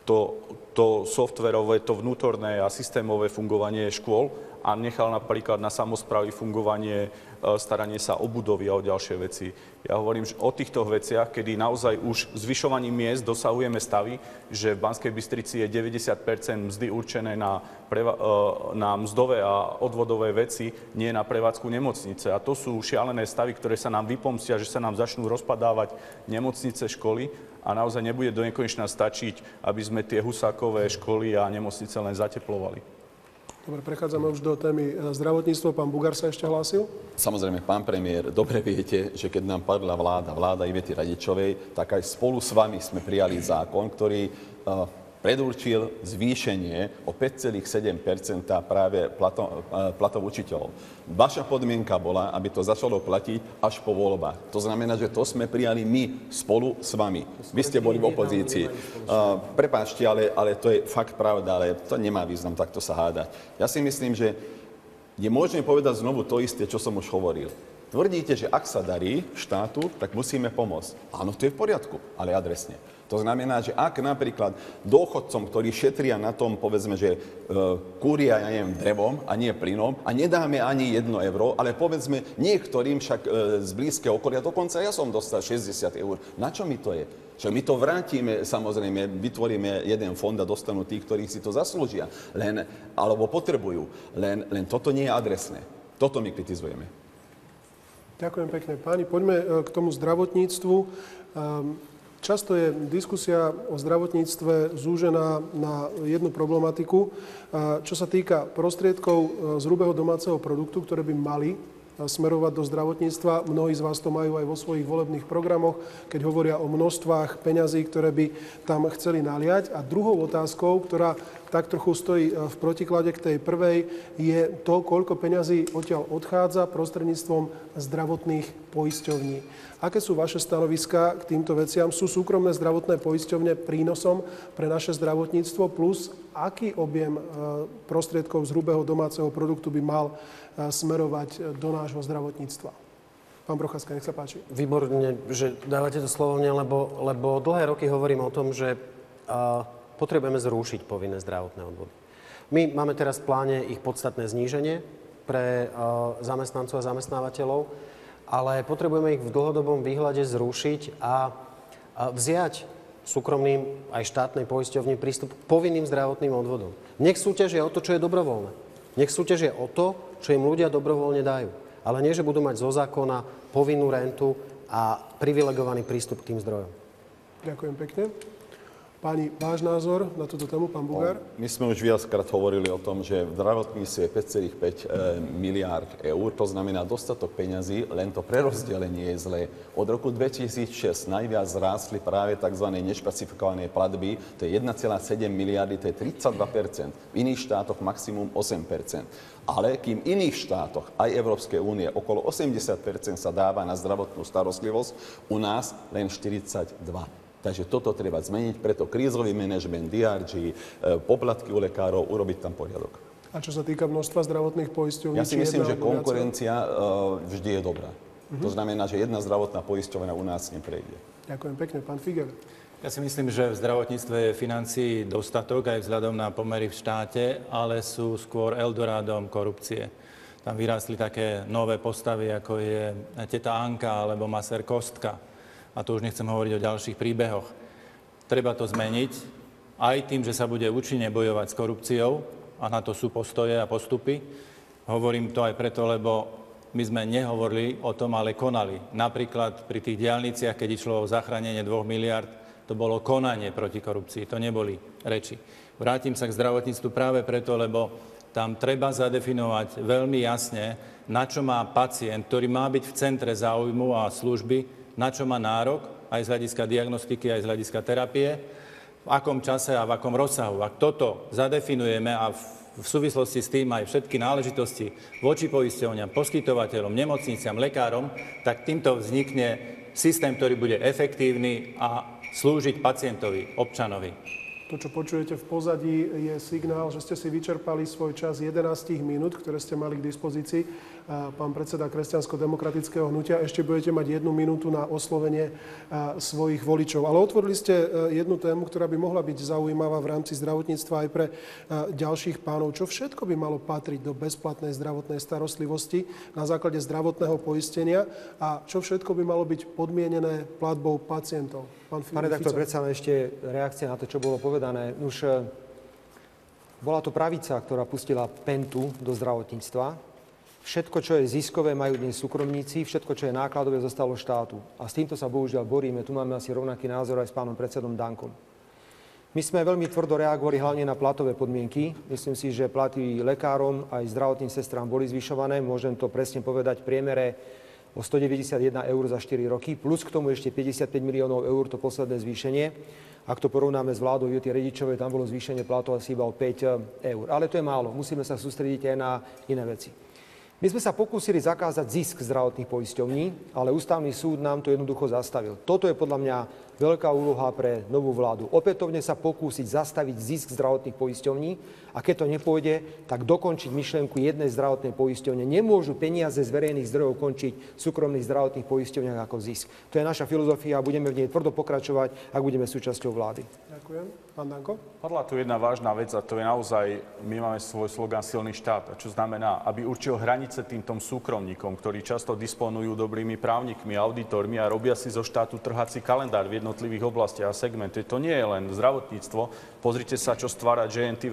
to softverové, to vnútorné a systémové fungovanie škôl a nechal napríklad na samosprávy fungovanie, staranie sa o budovy a o ďalšie veci. Ja hovorím že o týchto veciach, kedy naozaj už zvyšovaním miest dosahujeme stavy, že v Banskej Bystrici je 90% mzdy určené na mzdové a odvodové veci, nie na prevádzku nemocnice. A to sú šialené stavy, ktoré sa nám vypomstia, že sa nám začnú rozpadávať nemocnice, školy a naozaj nebude do nekonečna stačiť, aby sme tie husákové školy a nemocnice len zateplovali. Dobre, prechádzame už do témy zdravotníctva. Pán Bugár sa ešte hlásil? Samozrejme, pán premiér, dobre viete, že keď nám padla vláda Ivety Radičovej, tak aj spolu s vami sme prijali zákon, ktorý predurčil zvýšenie o 5,7% práve platov učiteľov. Vaša podmienka bola, aby to začalo platiť až po voľbách. To znamená, že to sme prijali my spolu s vami. Vy ste boli v opozícii. Prepáčte, ale to je fakt pravda, ale to nemá význam takto sa hádať. Ja si myslím, že je možné povedať znovu to isté, čo som už hovoril. Tvrdíte, že ak sa darí štátu, tak musíme pomôcť. Áno, to je v poriadku, ale adresne. To znamená, že ak napríklad dôchodcom, ktorí šetria na tom, povedzme, že kúria, ja neviem, drevom a nie plynom a nedáme ani 1 euro, ale povedzme niektorým však z blízkeho okolia, dokonca ja som dostal 60 eur. Na čo mi to je? Čo my to vrátime, samozrejme, vytvoríme jeden fond a dostanú tí, ktorí si to zaslúžia, alebo potrebujú. Len toto nie je adresné. Toto my kritizujeme. Ďakujem pekne. Páni, poďme k tomu zdravotníctvu. Často je diskusia o zdravotníctve zúžená na jednu problematiku. Čo sa týka prostriedkov z hrubého domáceho produktu, ktoré by mali smerovať do zdravotníctva. Mnohí z vás to majú aj vo svojich volebných programoch, keď hovoria o množstvách peňazí, ktoré by tam chceli naliať. A druhou otázkou, ktorá tak trochu stojí v protiklade k tej prvej, je to, koľko peňazí odtiaľ odchádza prostredníctvom zdravotných poisťovní. Aké sú vaše stanoviská k týmto veciam? Sú súkromné zdravotné poisťovne prínosom pre naše zdravotníctvo? Plus, aký objem prostriedkov z hrubého domáceho produktu by mal smerovať do nášho zdravotníctva? Pán Procházka, nech sa páči. Výborne, že dávate to slovo mne, lebo dlhé roky hovorím o tom, že potrebujeme zrušiť povinné zdravotné odvody. My máme teraz v pláne ich podstatné zníženie pre zamestnancov a zamestnávateľov, ale potrebujeme ich v dlhodobom výhľade zrušiť a vziať súkromným aj štátnej poisťovni prístup k povinným zdravotným odvodom. Nech súťažia o to, čo je dobrovoľné. Nech súťažia o to, čo im ľudia dobrovoľne dajú. Ale nie, že budú mať zo zákona povinnú rentu a privilegovaný prístup k tým zdrojom. Ďakujem pekne. Páni, váš názor na túto tému, pán Bugár? My sme už viackrát hovorili o tom, že v zdravotníctve je 5,5 miliárd eur, to znamená dostatok peňazí, len to prerozdelenie je zlé. Od roku 2006 najviac zrástli práve tzv. Nešpecifikované platby, to je 1,7 miliardy, to je 32%. V iných štátoch maximum 8%. Ale kým v iných štátoch, aj Európskej únie, okolo 80% sa dáva na zdravotnú starostlivosť, u nás len 42%. Takže toto treba zmeniť, preto krízový manažment, DRG, poplatky u lekárov, urobiť tam poriadok. A čo sa týka množstva zdravotných poisťovní? Ja si myslím, že konkurencia vždy je dobrá. To znamená, že jedna zdravotná poisťovňa u nás neprejde. Ďakujem pekne. Pán Figer. Ja si myslím, že v zdravotníctve je financií dostatok aj vzhľadom na pomery v štáte, ale sú skôr eldorádom korupcie. Tam vyrástli také nové postavy, ako je teta Anka alebo masér Kostka. A to už nechcem hovoriť o ďalších príbehoch. Treba to zmeniť aj tým, že sa bude účinne bojovať s korupciou, a na to sú postoje a postupy. Hovorím to aj preto, lebo my sme nehovorili o tom, ale konali. Napríklad pri tých diaľniciach, keď išlo o zachránenie 2 miliard, to bolo konanie proti korupcii, to neboli reči. Vrátim sa k zdravotníctvu práve preto, lebo tam treba zadefinovať veľmi jasne, na čo má pacient, ktorý má byť v centre záujmu a služby, na čo má nárok, aj z hľadiska diagnostiky, aj z hľadiska terapie, v akom čase a v akom rozsahu. Ak toto zadefinujeme a v súvislosti s tým aj všetky náležitosti voči poisťovňam, poskytovateľom, nemocniciam, lekárom, tak týmto vznikne systém, ktorý bude efektívny a slúžiť pacientovi, občanovi. To, čo počujete v pozadí, je signál, že ste si vyčerpali svoj čas 11 minút, ktoré ste mali k dispozícii. Pán predseda Kresťansko-demokratického hnutia, ešte budete mať 1 minútu na oslovenie svojich voličov. Ale otvorili ste jednu tému, ktorá by mohla byť zaujímavá v rámci zdravotníctva aj pre ďalších pánov. Čo všetko by malo patriť do bezplatnej zdravotnej starostlivosti na základe zdravotného poistenia a čo všetko by malo byť podmienené platbou pacientov? Pán redaktor, predsa ešte reakcia na to, čo bolo povedané. Už bola to pravica, ktorá pustila pentu do zdravotníctva. Všetko, čo je ziskové, majú dnes súkromníci, všetko, čo je nákladové, zostalo štátu. A s týmto sa bohužiaľ boríme. Tu máme asi rovnaký názor aj s pánom predsedom Dankom. My sme veľmi tvrdo reagovali hlavne na platové podmienky. Myslím si, že platy lekárom aj zdravotným sestrám boli zvyšované. Môžem to presne povedať v priemere o 191 eur za 4 roky, plus k tomu ešte 55 miliónov eur, to posledné zvýšenie. Ak to porovnáme s vládou Juty Redičovej, tam bolo zvýšenie platov asi iba o 5 eur. Ale to je málo. Musíme sa sústrediť aj na iné veci. My sme sa pokúsili zakázať zisk zdravotných poisťovní, ale Ústavný súd nám to jednoducho zastavil. Toto je podľa mňa veľká úloha pre novú vládu. Opätovne sa pokúsiť zastaviť zisk zdravotných poisťovní a keď to nepôjde, tak dokončiť myšlienku jednej zdravotnej poisťovne. Nemôžu peniaze z verejných zdrojov končiť v súkromných zdravotných poisťovniach ako zisk. To je naša filozofia a budeme v nej tvrdo pokračovať, ak budeme súčasťou vlády. Ďakujem. Pán Danko? Padla tu jedna vážna vec a to je naozaj, my máme svoj slogan silný štát, čo znamená, aby určil hranice týmto súkromníkom, ktorí často disponujú dobrými právnikmi, auditormi a robia si zo štátu trhací kalendár v jednotlivých oblastiach a segmenty. To nie je len zdravotníctvo. Pozrite sa, čo stvára JNT v energetike.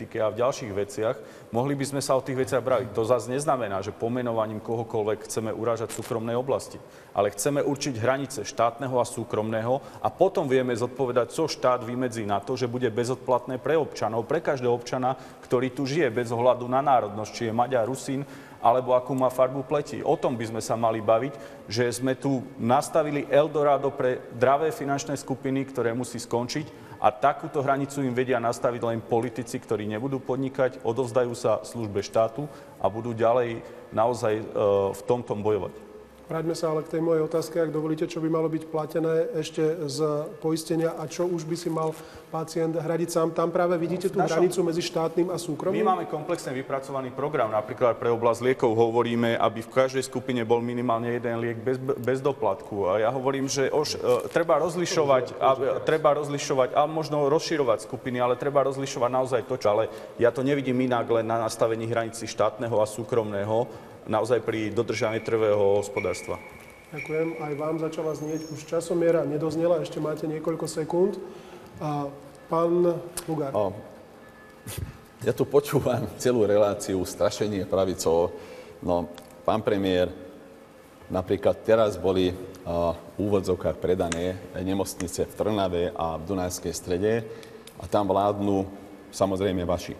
energetike a v ďalších veciach, mohli by sme sa o tých veciach baviť. To zase neznamená, že pomenovaním kohokoľvek chceme urážať súkromnej oblasti, ale chceme určiť hranice štátneho a súkromného a potom vieme zodpovedať, co štát vymedzí na to, že bude bezodplatné pre občanov, pre každého občana, ktorý tu žije bez ohľadu na národnosť, či je Maďar, Rusín, alebo akú má farbu pleti. O tom by sme sa mali baviť, že sme tu nastavili Eldorado pre dravé finančné skupiny, ktoré musí skončiť a takúto hranicu im vedia nastaviť len politici, ktorí nebudú podnikať, odovzdajú sa službe štátu a budú ďalej naozaj v tomto bojovať. Vráťme sa ale k tej mojej otázke, ak dovolíte, čo by malo byť platené ešte z poistenia a čo už by si mal pacient hradiť sám. Tam práve vidíte tú hranicu medzi štátnym a súkromným? My máme komplexne vypracovaný program. Napríklad pre oblasť liekov hovoríme, aby v každej skupine bol minimálne jeden liek bez doplatku. A ja hovorím, že treba rozlišovať a možno rozširovať skupiny, ale treba rozlišovať naozaj to, čo. Ale ja to nevidím inak len na nastavení hranici štátneho a súkromného, naozaj pri dodržaní trhového hospodárstva. Ďakujem. Aj vám začala znieť už časomiera, nedoznela, ešte máte niekoľko sekúnd. A pán Lugár. Ja tu počúvam celú reláciu, strašenie pravicou. No, pán premiér, napríklad teraz boli v úvodzovkách predané nemocnice v Trnave a v Dunajskej Strede a tam vládnu samozrejme vaši.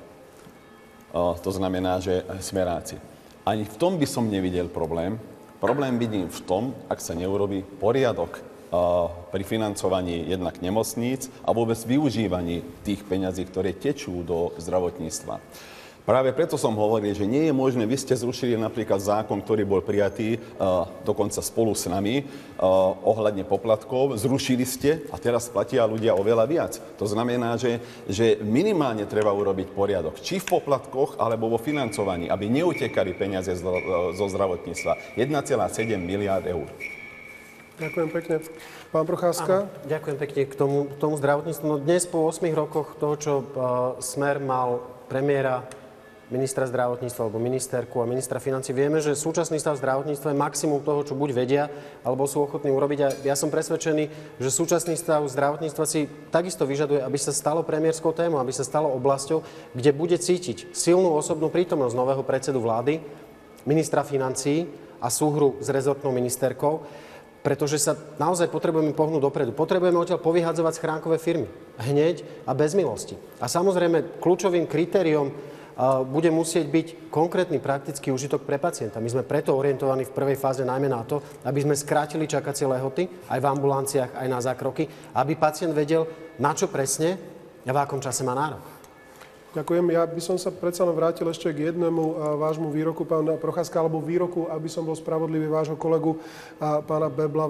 To znamená, že smeráci. Ani v tom by som nevidel problém. Problém vidím v tom, ak sa neurobí poriadok pri financovaní jednak nemocníc a vôbec využívaní tých peňazí, ktoré tečú do zdravotníctva. Práve preto som hovoril, že nie je možné, vy ste zrušili napríklad zákon, ktorý bol prijatý dokonca spolu s nami ohľadne poplatkov, zrušili ste a teraz platia ľudia oveľa viac. To znamená, že minimálne treba urobiť poriadok, či v poplatkoch, alebo vo financovaní, aby neutekali peniaze zo zdravotníctva. 1,7 miliárd eur. Ďakujem pekne. Pán Procházka? Ďakujem pekne k tomu zdravotníctvu. No dnes po 8 rokoch toho, čo Smer mal premiéra, ministra zdravotníctva alebo ministerku a ministra financií, vieme, že súčasný stav zdravotníctva je maximum toho, čo buď vedia, alebo sú ochotní urobiť. A ja som presvedčený, že súčasný stav zdravotníctva si takisto vyžaduje, aby sa stalo premiérskou témou, aby sa stalo oblasťou, kde bude cítiť silnú osobnú prítomnosť nového predsedu vlády, ministra financií a súhru s rezortnou ministerkou, pretože sa naozaj potrebujeme pohnúť dopredu. Potrebujeme odtiaľ povyhadzovať schránkové firmy. Hneď a bez milosti. A samozrejme, kľúčovým kritériom bude musieť byť konkrétny praktický užitok pre pacienta. My sme preto orientovaní v prvej fáze najmä na to, aby sme skrátili čakacie lehoty aj v ambulanciách, aj na zákroky, aby pacient vedel, na čo presne a v akom čase má nárok. Ďakujem. Ja by som sa predsa len vrátil ešte k jednému vášmu výroku, pán Procházka, alebo výroku, aby som bol spravodlivý, vášho kolegu pána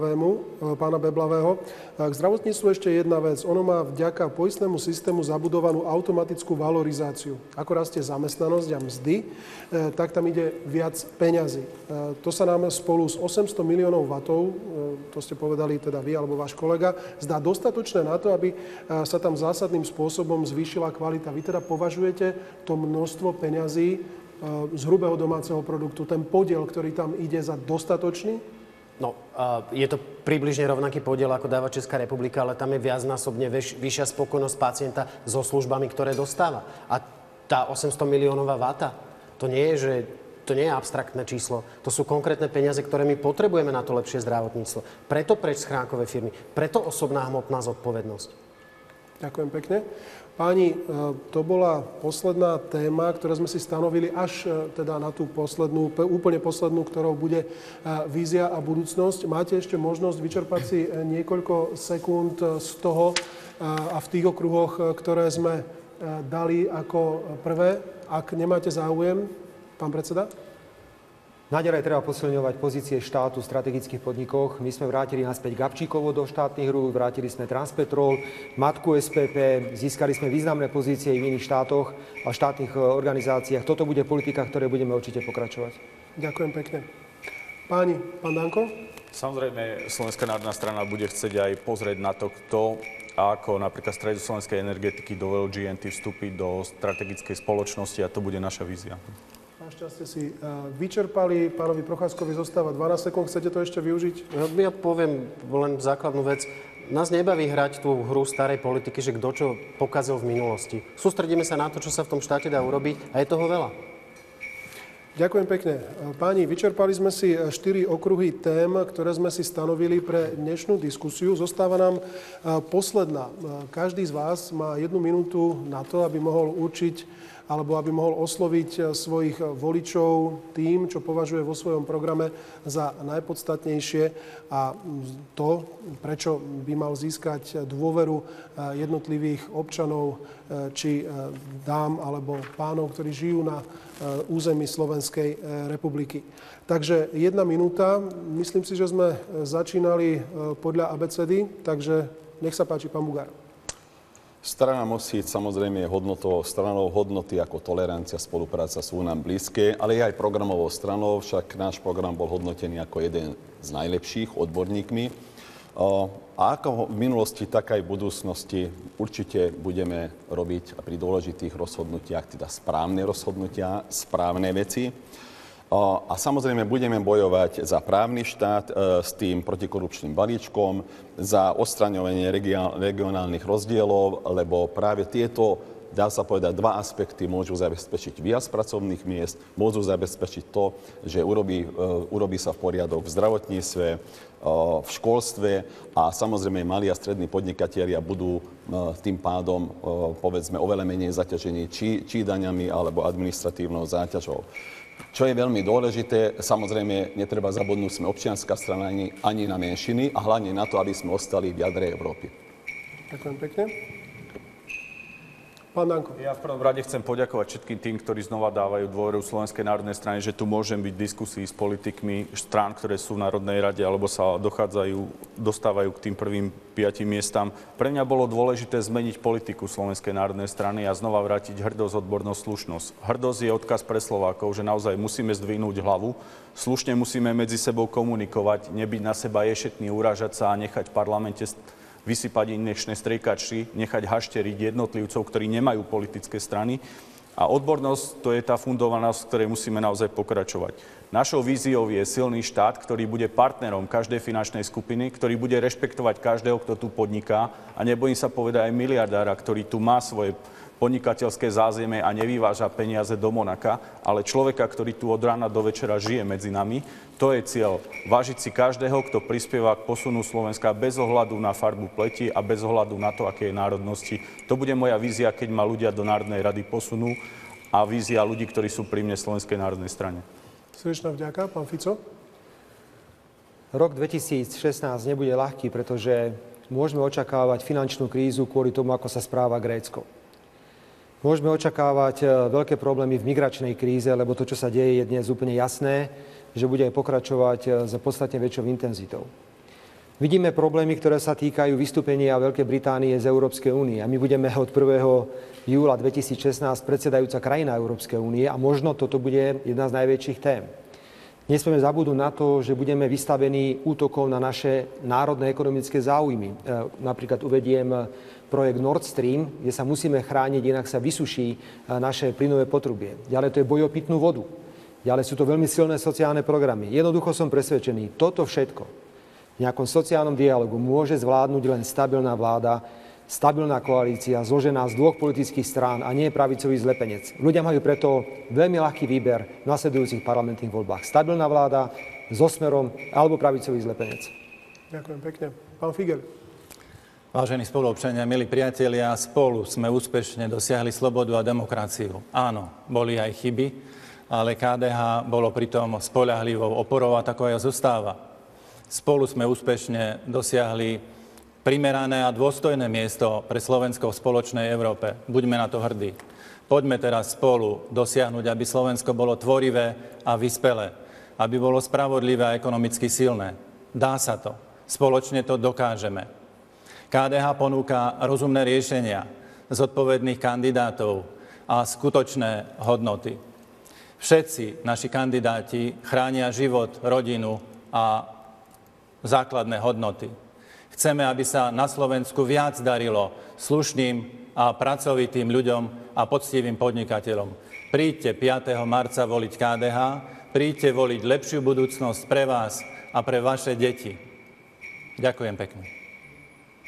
Beblavého. K zdravotníctvu ešte jedna vec. Ono má vďaka poistnému systému zabudovanú automatickú valorizáciu. Ako rastie zamestnanosť a mzdy, tak tam ide viac peňazí. To sa nám spolu s 800 miliónov vatov, to ste povedali teda vy alebo váš kolega, zdá dostatočné na to, aby sa tam zásadným spôsobom zvýšila kvalita. Vy teda považujete to množstvo peňazí z hrubého domáceho produktu, ten podiel, ktorý tam ide, za dostatočný? No, je to približne rovnaký podiel, ako dáva Česká republika, ale tam je viacnásobne vyššia spokojnosť pacienta so službami, ktoré dostáva. A tá 800 miliónová vata, to nie je abstraktné číslo. To sú konkrétne peniaze, ktoré my potrebujeme na to lepšie zdravotníctvo. Preto preč schránkové firmy, preto osobná hmotná zodpovednosť. Ďakujem pekne. Páni, to bola posledná téma, ktorú sme si stanovili až teda na tú poslednú, úplne poslednú, ktorou bude vízia a budúcnosť. Máte ešte možnosť vyčerpať si niekoľko sekúnd z toho a v tých okruhoch, ktoré sme dali ako prvé. Ak nemáte záujem, pán predseda? Naďalej treba posilňovať pozície štátu v strategických podnikoch. My sme vrátili naspäť Gabčíkovo do štátnych rúk, vrátili sme Transpetrol, matku SPP, získali sme významné pozície v iných štátoch a štátnych organizáciách. Toto bude politika, ktoré budeme určite pokračovať. Ďakujem pekne. Páni, pán Danko? Samozrejme, Slovenská národná strana bude chcieť aj pozrieť na to, kto ako napríklad Stredoslovenskej energetiky dovolil GNT vstúpiť do strategickej spoločnosti a to bude naša vízia. Našťastie si vyčerpali. Pánovi Procházkovi zostáva 12 sekúnd. Chcete to ešte využiť? Ja poviem len základnú vec. Nás nebaví hrať tú hru starej politiky, že kto čo pokazil v minulosti. Sústredíme sa na to, čo sa v tom štáte dá urobiť a je toho veľa. Ďakujem pekne. Páni, vyčerpali sme si 4 okruhy tém, ktoré sme si stanovili pre dnešnú diskusiu. Zostáva nám posledná. Každý z vás má 1 minútu na to, aby mohol určiť alebo aby mohol osloviť svojich voličov tým, čo považuje vo svojom programe za najpodstatnejšie a to, prečo by mal získať dôveru jednotlivých občanov, či dám alebo pánov, ktorí žijú na území Slovenskej republiky. Takže 1 minúta. Myslím si, že sme začínali podľa abecedy, takže nech sa páči, pán Bugár. Strana Most samozrejme je hodnotovou stranou. Hodnoty ako tolerancia, spolupráca sú nám blízke, ale je aj programovou stranou, však náš program bol hodnotený ako jeden z najlepších odborníkmi. A ako v minulosti, tak aj v budúcnosti určite budeme robiť pri dôležitých rozhodnutiach, teda správne rozhodnutia, správne veci. A samozrejme budeme bojovať za právny štát s tým protikorupčným balíčkom, za odstraňovanie regionálnych rozdielov, lebo práve tieto, dá sa povedať, 2 aspekty môžu zabezpečiť viac pracovných miest, môžu zabezpečiť to, že urobí sa v poriadok v zdravotníctve, v školstve a samozrejme malí a strední podnikatelia budú tým pádom, povedzme, oveľa menej zaťažení či daňami alebo administratívnou záťažou. Čo je veľmi dôležité, samozrejme, netreba zabudnúť, sme občianská strana ani na menšiny a hlavne na to, aby sme ostali v jadre Európy. Ďakujem pekne. Pán Danko. Ja v prvom rade chcem poďakovať všetkým tým, ktorí znova dávajú dôveru Slovenskej národnej strane, že tu môžem byť v diskusii s politikmi strán, ktoré sú v Národnej rade alebo sa dostávajú k tým prvým 5 miestam. Pre mňa bolo dôležité zmeniť politiku Slovenskej národnej strany a znova vrátiť hrdosť, odbornosť, slušnosť. Hrdosť je odkaz pre Slovákov, že naozaj musíme zdvihnúť hlavu, slušne musíme medzi sebou komunikovať, nebyť na seba ješetný, urážať sa a nechať v parlamente vysypať inečné striekačky, nechať hašteriť jednotlivcov, ktorí nemajú politické strany. A odbornosť, to je tá fundovanosť, v ktorej musíme naozaj pokračovať. Našou víziou je silný štát, ktorý bude partnerom každej finančnej skupiny, ktorý bude rešpektovať každého, kto tu podniká. A nebojím sa povedať aj miliardára, ktorý tu má svoje podnikateľské zázemie a nevyváža peniaze do Monaka, ale človeka, ktorý tu od rána do večera žije medzi nami. To je cieľ. Vážiť si každého, kto prispieva k posunu Slovenska bez ohľadu na farbu pleti a bez ohľadu na to, aké je národnosti. To bude moja vízia, keď ma ľudia do Národnej rady posunú a vízia ľudí, ktorí sú pri mne Slovenskej národnej strane. Srdečná vďaka. Pán Fico. Rok 2016 nebude ľahký, pretože môžeme očakávať finančnú krízu kvôli tomu, ako sa správa Grécko. Môžeme očakávať veľké problémy v migračnej kríze, lebo to, čo sa deje, je dnes úplne jasné, že bude aj pokračovať za podstatne väčšou intenzitou. Vidíme problémy, ktoré sa týkajú vystúpenia Veľkej Británie z Európskej únie. A my budeme od 1. júla 2016 predsedajúca krajina Európskej únie a možno toto bude jedna z najväčších tém. Nesmieme zabudnúť na to, že budeme vystavení útokom na naše národné ekonomické záujmy. Napríklad uvediem projekt Nord Stream, kde sa musíme chrániť, inak sa vysuší naše plynové potrubie. Ďalej to je boj o pitnú vodu. Ďalej sú to veľmi silné sociálne programy. Jednoducho som presvedčený, toto všetko v nejakom sociálnom dialogu môže zvládnuť len stabilná vláda, stabilná koalícia, zložená z 2 politických strán a nie pravicový zlepenec. Ľudia majú preto veľmi ľahký výber v nasledujúcich parlamentných voľbách. Stabilná vláda so Smerom alebo pravicový zlepenec. Ďakujem pekne. Pán Figel. Vážení spoluobčania, milí priatelia, spolu sme úspešne dosiahli slobodu a demokraciu. Áno, boli aj chyby, ale KDH bolo pritom spoľahlivou oporou a tako aj zostáva. Spolu sme úspešne dosiahli primerané a dôstojné miesto pre Slovensko v spoločnej Európe. Buďme na to hrdí. Poďme teraz spolu dosiahnuť, aby Slovensko bolo tvorivé a vyspelé, aby bolo spravodlivé a ekonomicky silné. Dá sa to. Spoločne to dokážeme. KDH ponúka rozumné riešenia, zodpovedných kandidátov a skutočné hodnoty. Všetci naši kandidáti chránia život, rodinu a základné hodnoty. Chceme, aby sa na Slovensku viac darilo slušným a pracovitým ľuďom a poctivým podnikateľom. Príďte 5. marca voliť KDH, príďte voliť lepšiu budúcnosť pre vás a pre vaše deti. Ďakujem pekne.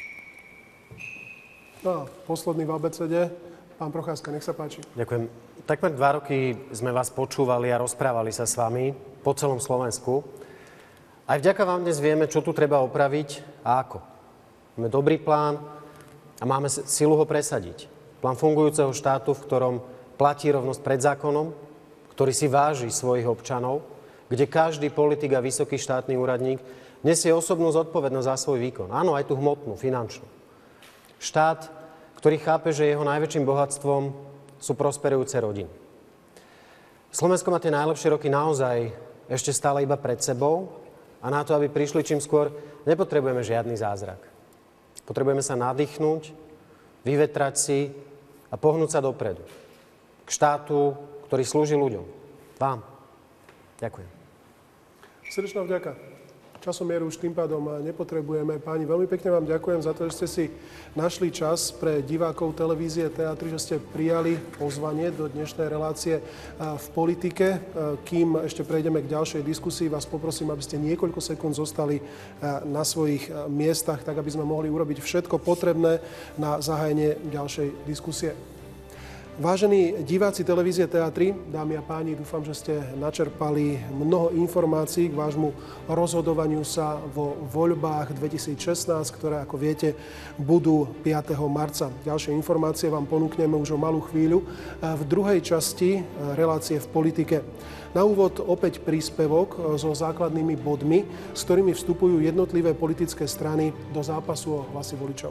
No a posledný v abecede, pán Procházka, nech sa páči. Ďakujem. Takmer 2 roky sme vás počúvali a rozprávali sa s vami po celom Slovensku. Aj vďaka vám dnes vieme, čo tu treba opraviť a ako. Máme dobrý plán a máme silu ho presadiť. Plán fungujúceho štátu, v ktorom platí rovnosť pred zákonom, ktorý si váži svojich občanov, kde každý politik a vysoký štátny úradník nesie osobnú zodpovednosť za svoj výkon. Áno, aj tú hmotnú, finančnú. Štát, ktorý chápe, že jeho najväčším bohatstvom sú prosperujúce rodiny. Slovensko má tie najlepšie roky naozaj ešte stále iba pred sebou a na to, aby prišli čím skôr, nepotrebujeme žiadny zázrak. Potrebujeme sa nadýchnúť, vyvetrať si a pohnúť sa dopredu. K štátu, ktorý slúži ľuďom. Vám. Ďakujem. Srdečná vďaka. Časomieru už tým pádom nepotrebujeme. Páni, veľmi pekne vám ďakujem za to, že ste si našli čas pre divákov televízie Teatry, že ste prijali pozvanie do dnešnej relácie v politike. Kým ešte prejdeme k ďalšej diskusii, vás poprosím, aby ste niekoľko sekúnd zostali na svojich miestach, tak aby sme mohli urobiť všetko potrebné na zahájenie ďalšej diskusie. Vážení diváci televízie Teatry, dámy a páni, dúfam, že ste načerpali mnoho informácií k vášmu rozhodovaniu sa vo voľbách 2016, ktoré, ako viete, budú 5. marca. Ďalšie informácie vám ponúkneme už o malú chvíľu v druhej časti relácie v politike. Na úvod opäť príspevok so základnými bodmi, s ktorými vstupujú jednotlivé politické strany do zápasu o hlasy voličov.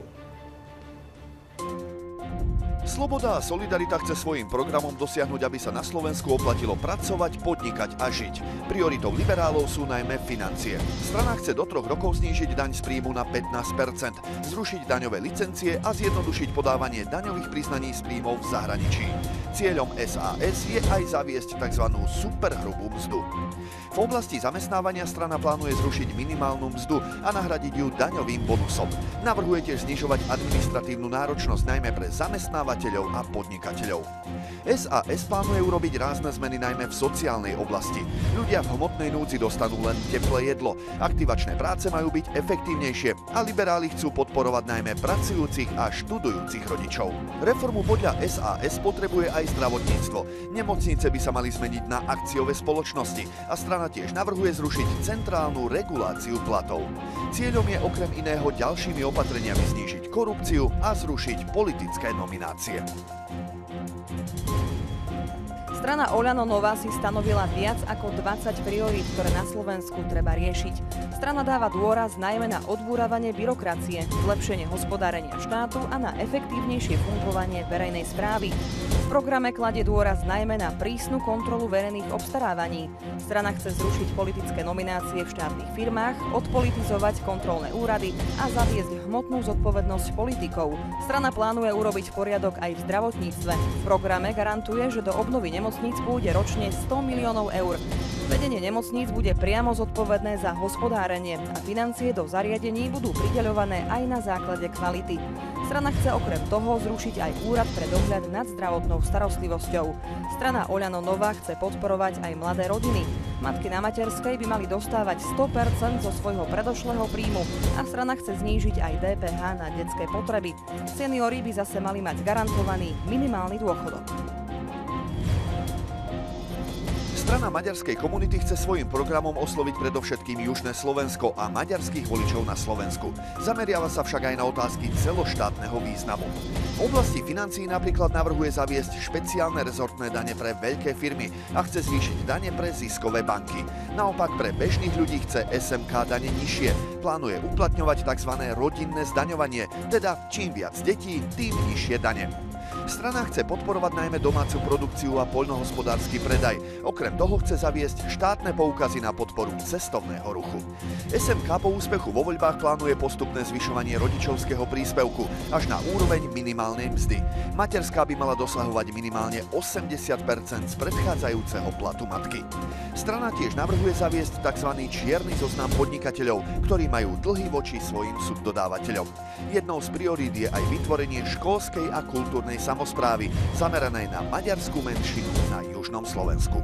Sloboda a solidarita chce svojím programom dosiahnuť, aby sa na Slovensku oplatilo pracovať, podnikať a žiť. Prioritou liberálov sú najmä financie. Strana chce do 3 rokov znížiť daň z príjmu na 15%, zrušiť daňové licencie a zjednodušiť podávanie daňových priznaní z príjmov v zahraničí. Cieľom SAS je aj zaviesť tzv. Superhrubú mzdu. V oblasti zamestnávania strana plánuje zrušiť minimálnu mzdu a nahradiť ju daňovým bonusom. Navrhuje tiež znižovať administratívnu náročnosť najmä pre zamestnávateľov a podnikateľov. SAS plánuje urobiť rázne zmeny najmä v sociálnej oblasti. Ľudia v hmotnej núdzi dostanú len teplé jedlo, aktivačné práce majú byť efektívnejšie a liberáli chcú podporovať najmä pracujúcich a študujúcich rodičov. Reformu podľa SAS potrebuje aj zdravotníctvo. Nemocnice by sa mali zmeniť na akciové spoločnosti a strana tiež navrhuje zrušiť centrálnu reguláciu platov. Cieľom je okrem iného ďalšími opatreniami znížiť korupciu a zrušiť politické nominácie. Strana Oľano Nová si stanovila viac ako 20 priorít, ktoré na Slovensku treba riešiť. Strana dáva dôraz najmä na odbúravanie byrokracie, zlepšenie hospodárenia štátu a na efektívnejšie fungovanie verejnej správy. V programe kladie dôraz najmä na prísnu kontrolu verejných obstarávaní. Strana chce zrušiť politické nominácie v štátnych firmách, odpolitizovať kontrolné úrady a zaviesť hmotnú zodpovednosť politikov. Strana plánuje urobiť poriadok aj v zdravotníctve. V programe garantuje, že do obnovy nemocníc pôjde ročne 100 miliónov eur. Vedenie nemocníc bude priamo zodpovedné za hospodárenie a financie do zariadení budú prideľované aj na základe kvality. Strana chce okrem toho zrušiť aj úrad pre dohľad nad zdravotnou starostlivosťou. Strana Oľano Nová chce podporovať aj mladé rodiny. Matky na materskej by mali dostávať 100% zo svojho predošlého príjmu a strana chce znížiť aj DPH na detské potreby. Seniori by zase mali mať garantovaný minimálny dôchodok. Strana maďarskej komunity chce svojím programom osloviť predovšetkým južné Slovensko a maďarských voličov na Slovensku. Zameriava sa však aj na otázky celoštátneho významu. V oblasti financií napríklad navrhuje zaviesť špeciálne rezortné dane pre veľké firmy a chce zvýšiť dane pre ziskové banky. Naopak pre bežných ľudí chce SMK dane nižšie. Plánuje uplatňovať tzv. Rodinné zdaňovanie, teda čím viac detí, tým nižšie dane. Strana chce podporovať najmä domácu produkciu a poľnohospodársky predaj. Okrem toho chce zaviesť štátne poukazy na podporu cestovného ruchu. SMK po úspechu vo voľbách plánuje postupné zvyšovanie rodičovského príspevku až na úroveň minimálnej mzdy. Materská by mala dosahovať minimálne 80% z predchádzajúceho platu matky. Strana tiež navrhuje zaviesť tzv. Čierny zoznam podnikateľov, ktorí majú dlhy voči svojim subdodávateľom. Jednou z priorít je aj vytvorenie školskej a kultúrnej samosprávy zameranej na maďarskú menšinu na južnom Slovensku.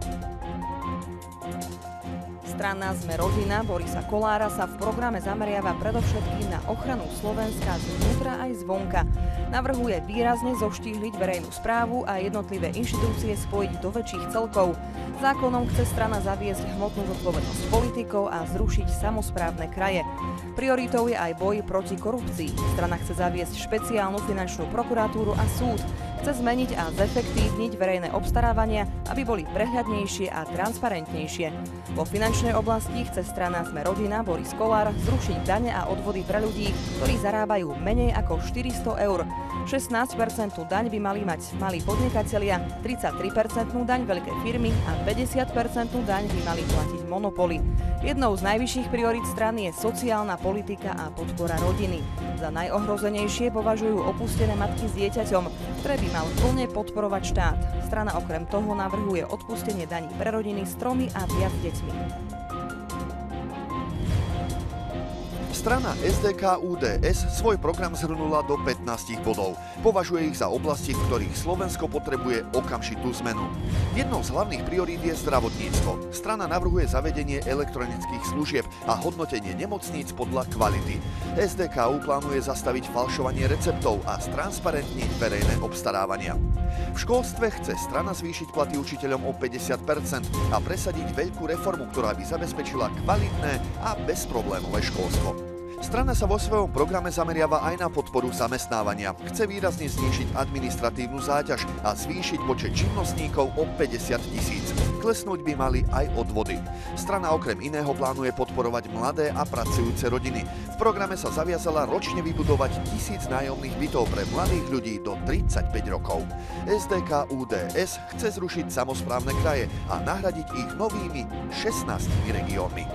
Strana Sme rodina Borisa Kollára sa v programe zameriava predovšetkým na ochranu Slovenska zvnútra aj zvonka. Navrhuje výrazne zoštíhliť verejnú správu a jednotlivé inštitúcie spojiť do väčších celkov. Zákonom chce strana zaviesť hmotnú zodpovednosť politikov a zrušiť samosprávne kraje. Prioritou je aj boj proti korupcii. Strana chce zaviesť špeciálnu finančnú prokuratúru a súd. Chce zmeniť a zefektívniť verejné obstarávania, aby boli prehľadnejšie a transparentnejšie. Vo finančnej oblasti chce strana Sme rodina Boris Kollár zrušiť dane a odvody pre ľudí, ktorí zarábajú menej ako 400 eur. 16% daň by mali mať malí podnikatelia, 33% daň veľké firmy a 50% daň by mali platiť monopoly. Jednou z najvyšších priorít strany je sociálna politika a podpora rodiny. Za najohrozenejšie považujú opustené matky s dieťaťom, ktoré by mal plne podporovať štát. Strana okrem toho navrhuje odpustenie daní pre rodiny s 3 a viac deťmi. Strana SDK-UDS svoj program zhrnula do 15 bodov. Považuje ich za oblasti, v ktorých Slovensko potrebuje okamžitú zmenu. Jednou z hlavných priorít je zdravotníctvo. Strana navrhuje zavedenie elektronických služieb a hodnotenie nemocníc podľa kvality. SDK plánuje zastaviť falšovanie receptov a stransparentniť verejné obstarávania. V školstve chce strana zvýšiť platy učiteľom o 50% a presadiť veľkú reformu, ktorá by zabezpečila kvalitné a bezproblémové školstvo. Strana sa vo svojom programe zameriava aj na podporu zamestnávania. Chce výrazne znížiť administratívnu záťaž a zvýšiť počet živnostníkov o 50 000. Klesnúť by mali aj odvody. Strana okrem iného plánuje podporovať mladé a pracujúce rodiny. V programe sa zaviazala ročne vybudovať 1000 nájomných bytov pre mladých ľudí do 35 rokov. SDK-UDS chce zrušiť samosprávne kraje a nahradiť ich novými 16 regiónmi.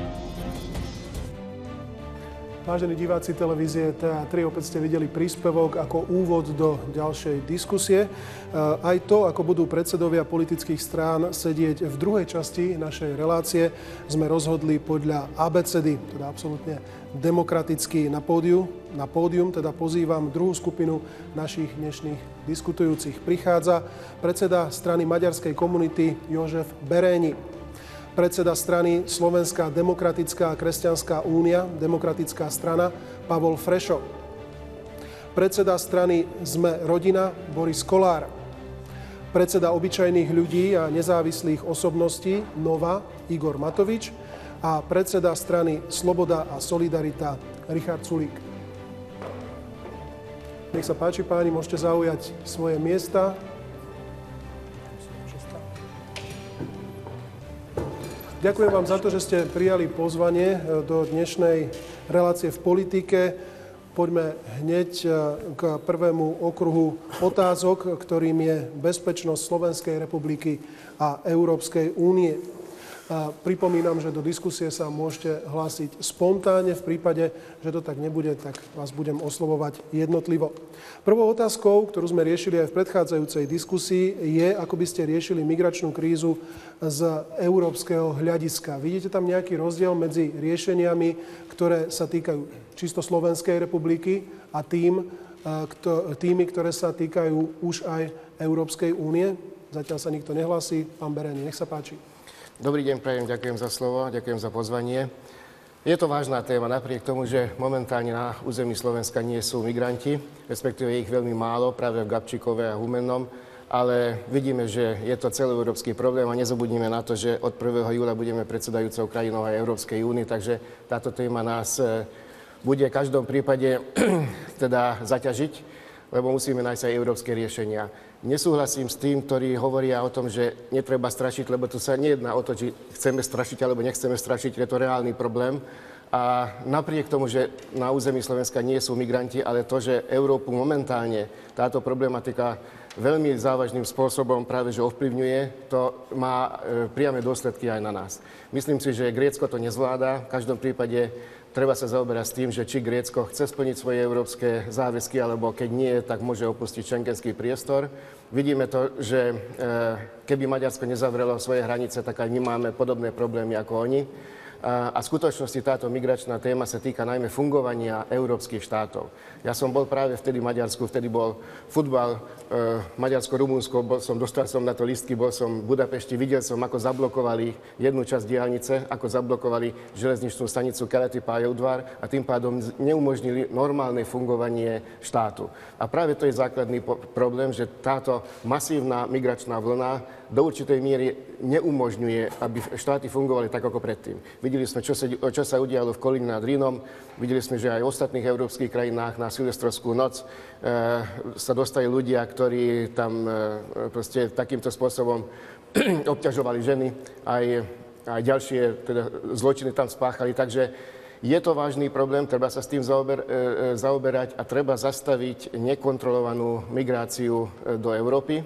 Vážení diváci televízie TA3, opäť ste videli príspevok ako úvod do ďalšej diskusie. Aj to, ako budú predsedovia politických strán sedieť v druhej časti našej relácie, sme rozhodli podľa abecedy, teda absolútne demokraticky na pódium, teda pozývam druhú skupinu našich dnešných diskutujúcich. Prichádza predseda strany maďarskej komunity Jožef Beréni, predseda strany Slovenská demokratická a kresťanská únia, demokratická strana, Pavol Frešo. Predseda strany Sme rodina, Boris Kollár. Predseda obyčajných ľudí a nezávislých osobností, Nova, Igor Matovič. A predseda strany Sloboda a Solidarita, Richard Sulík. Nech sa páči, páni, môžete zaujať svoje miesta. Ďakujem vám za to, že ste prijali pozvanie do dnešnej relácie v politike. Poďme hneď k prvému okruhu otázok, ktorým je bezpečnosť Slovenskej republiky a Európskej únie. Pripomínam, že do diskusie sa môžete hlásiť spontánne. V prípade, že to tak nebude, tak vás budem oslovovať jednotlivo. Prvou otázkou, ktorú sme riešili aj v predchádzajúcej diskusii, je, ako by ste riešili migračnú krízu z európskeho hľadiska. Vidíte tam nejaký rozdiel medzi riešeniami, ktoré sa týkajú čisto Slovenskej republiky a tými, ktoré sa týkajú už aj Európskej únie? Zatiaľ sa nikto nehlási. Pán Beréni, nech sa páči. Dobrý deň, prajem, ďakujem za slovo, ďakujem za pozvanie. Je to vážna téma, napriek tomu, že momentálne na území Slovenska nie sú migranti, respektíve ich veľmi málo, práve v Gabčíkove a Humennom, ale vidíme, že je to celoeurópsky problém a nezabudnime na to, že od 1. júla budeme predsedajúcou krajinou aj Európskej únie, takže táto téma nás bude v každom prípade teda zaťažiť, lebo musíme nájsť aj európske riešenia. Nesúhlasím s tým, ktorí hovoria o tom, že netreba strašiť, lebo tu sa nejedná o to, či chceme strašiť alebo nechceme strašiť, je to reálny problém. A napriek tomu, že na území Slovenska nie sú migranti, ale to, že Európu momentálne táto problematika veľmi závažným spôsobom práve že ovplyvňuje, to má priame dôsledky aj na nás. Myslím si, že Grécko to nezvláda. V každom prípade treba sa zaoberať s tým, že či Grécko chce splniť svoje európske záväzky, alebo keď nie, tak môže opustiť šengenský priestor. Vidíme to, že keby Maďarsko nezavrelo svoje hranice, tak aj my máme podobné problémy ako oni. A v skutočnosti táto migračná téma sa týka najmä fungovania európskych štátov. Ja som bol práve vtedy v Maďarsku, vtedy bol futbal Maďarsko-Rumunsko, dostal som na to listky, bol som v Budapešti, videl som, ako zablokovali jednu časť diaľnice, ako zablokovali železničnú stanicu Keleti Pályaudvar a tým pádom neumožnili normálne fungovanie štátu. A práve to je základný problém, že táto masívna migračná vlna do určitej miery neumožňuje, aby štáty fungovali tak ako predtým. Videli sme, čo sa udialo v Kolíne nad Rýnom, videli sme, že aj v ostatných európskych krajinách na Silvestrovskú noc sa dostali ľudia, ktorí tam proste takýmto spôsobom obťažovali ženy, aj ďalšie teda zločiny tam spáchali, takže je to vážny problém, treba sa s tým zaoberať a treba zastaviť nekontrolovanú migráciu do Európy.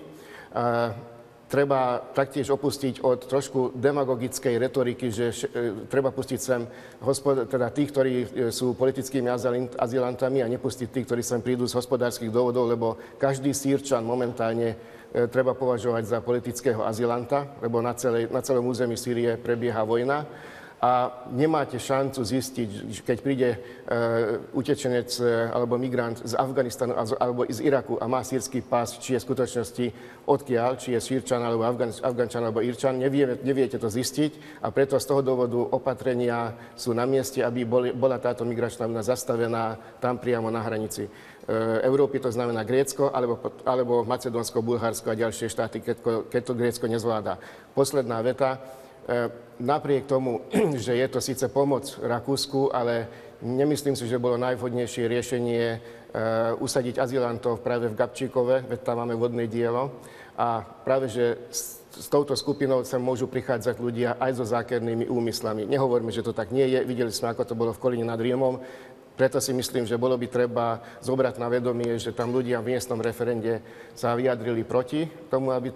Treba taktiež opustiť od trošku demagogickej retoriky, že treba pustiť sem teda tých, ktorí sú politickými azylantami a nepustiť tých, ktorí sem prídu z hospodárskych dôvodov, lebo každý Sýrčan momentálne treba považovať za politického azylanta, lebo na celom území Sýrie prebieha vojna. A nemáte šancu zistiť, keď príde utečenec alebo migrant z Afganistanu alebo z Iraku a má sírsky pás, či je v skutočnosti odkiaľ, či je Sýrčan alebo Afgančan alebo Irčan, neviete to zistiť a preto z toho dôvodu opatrenia sú na mieste, aby bola táto migračná vlna zastavená tam priamo na hranici Európy, to znamená Grécko alebo Macedónsko, Bulharsko a ďalšie štáty, keď to Grécko nezvláda. Posledná veta. Napriek tomu, že je to síce pomoc Rakúsku, ale nemyslím si, že bolo najvhodnejšie riešenie usadiť azylantov práve v Gabčíkove, veď tam máme vodné dielo. A práve, že s touto skupinou sa môžu prichádzať ľudia aj so zákernými úmyslami. Nehovoríme, že to tak nie je. Videli sme, ako to bolo v Kolíne nad Rímom. Preto si myslím, že bolo by treba zobrať na vedomie, že tam ľudia v miestnom referende sa vyjadrili proti tomu, aby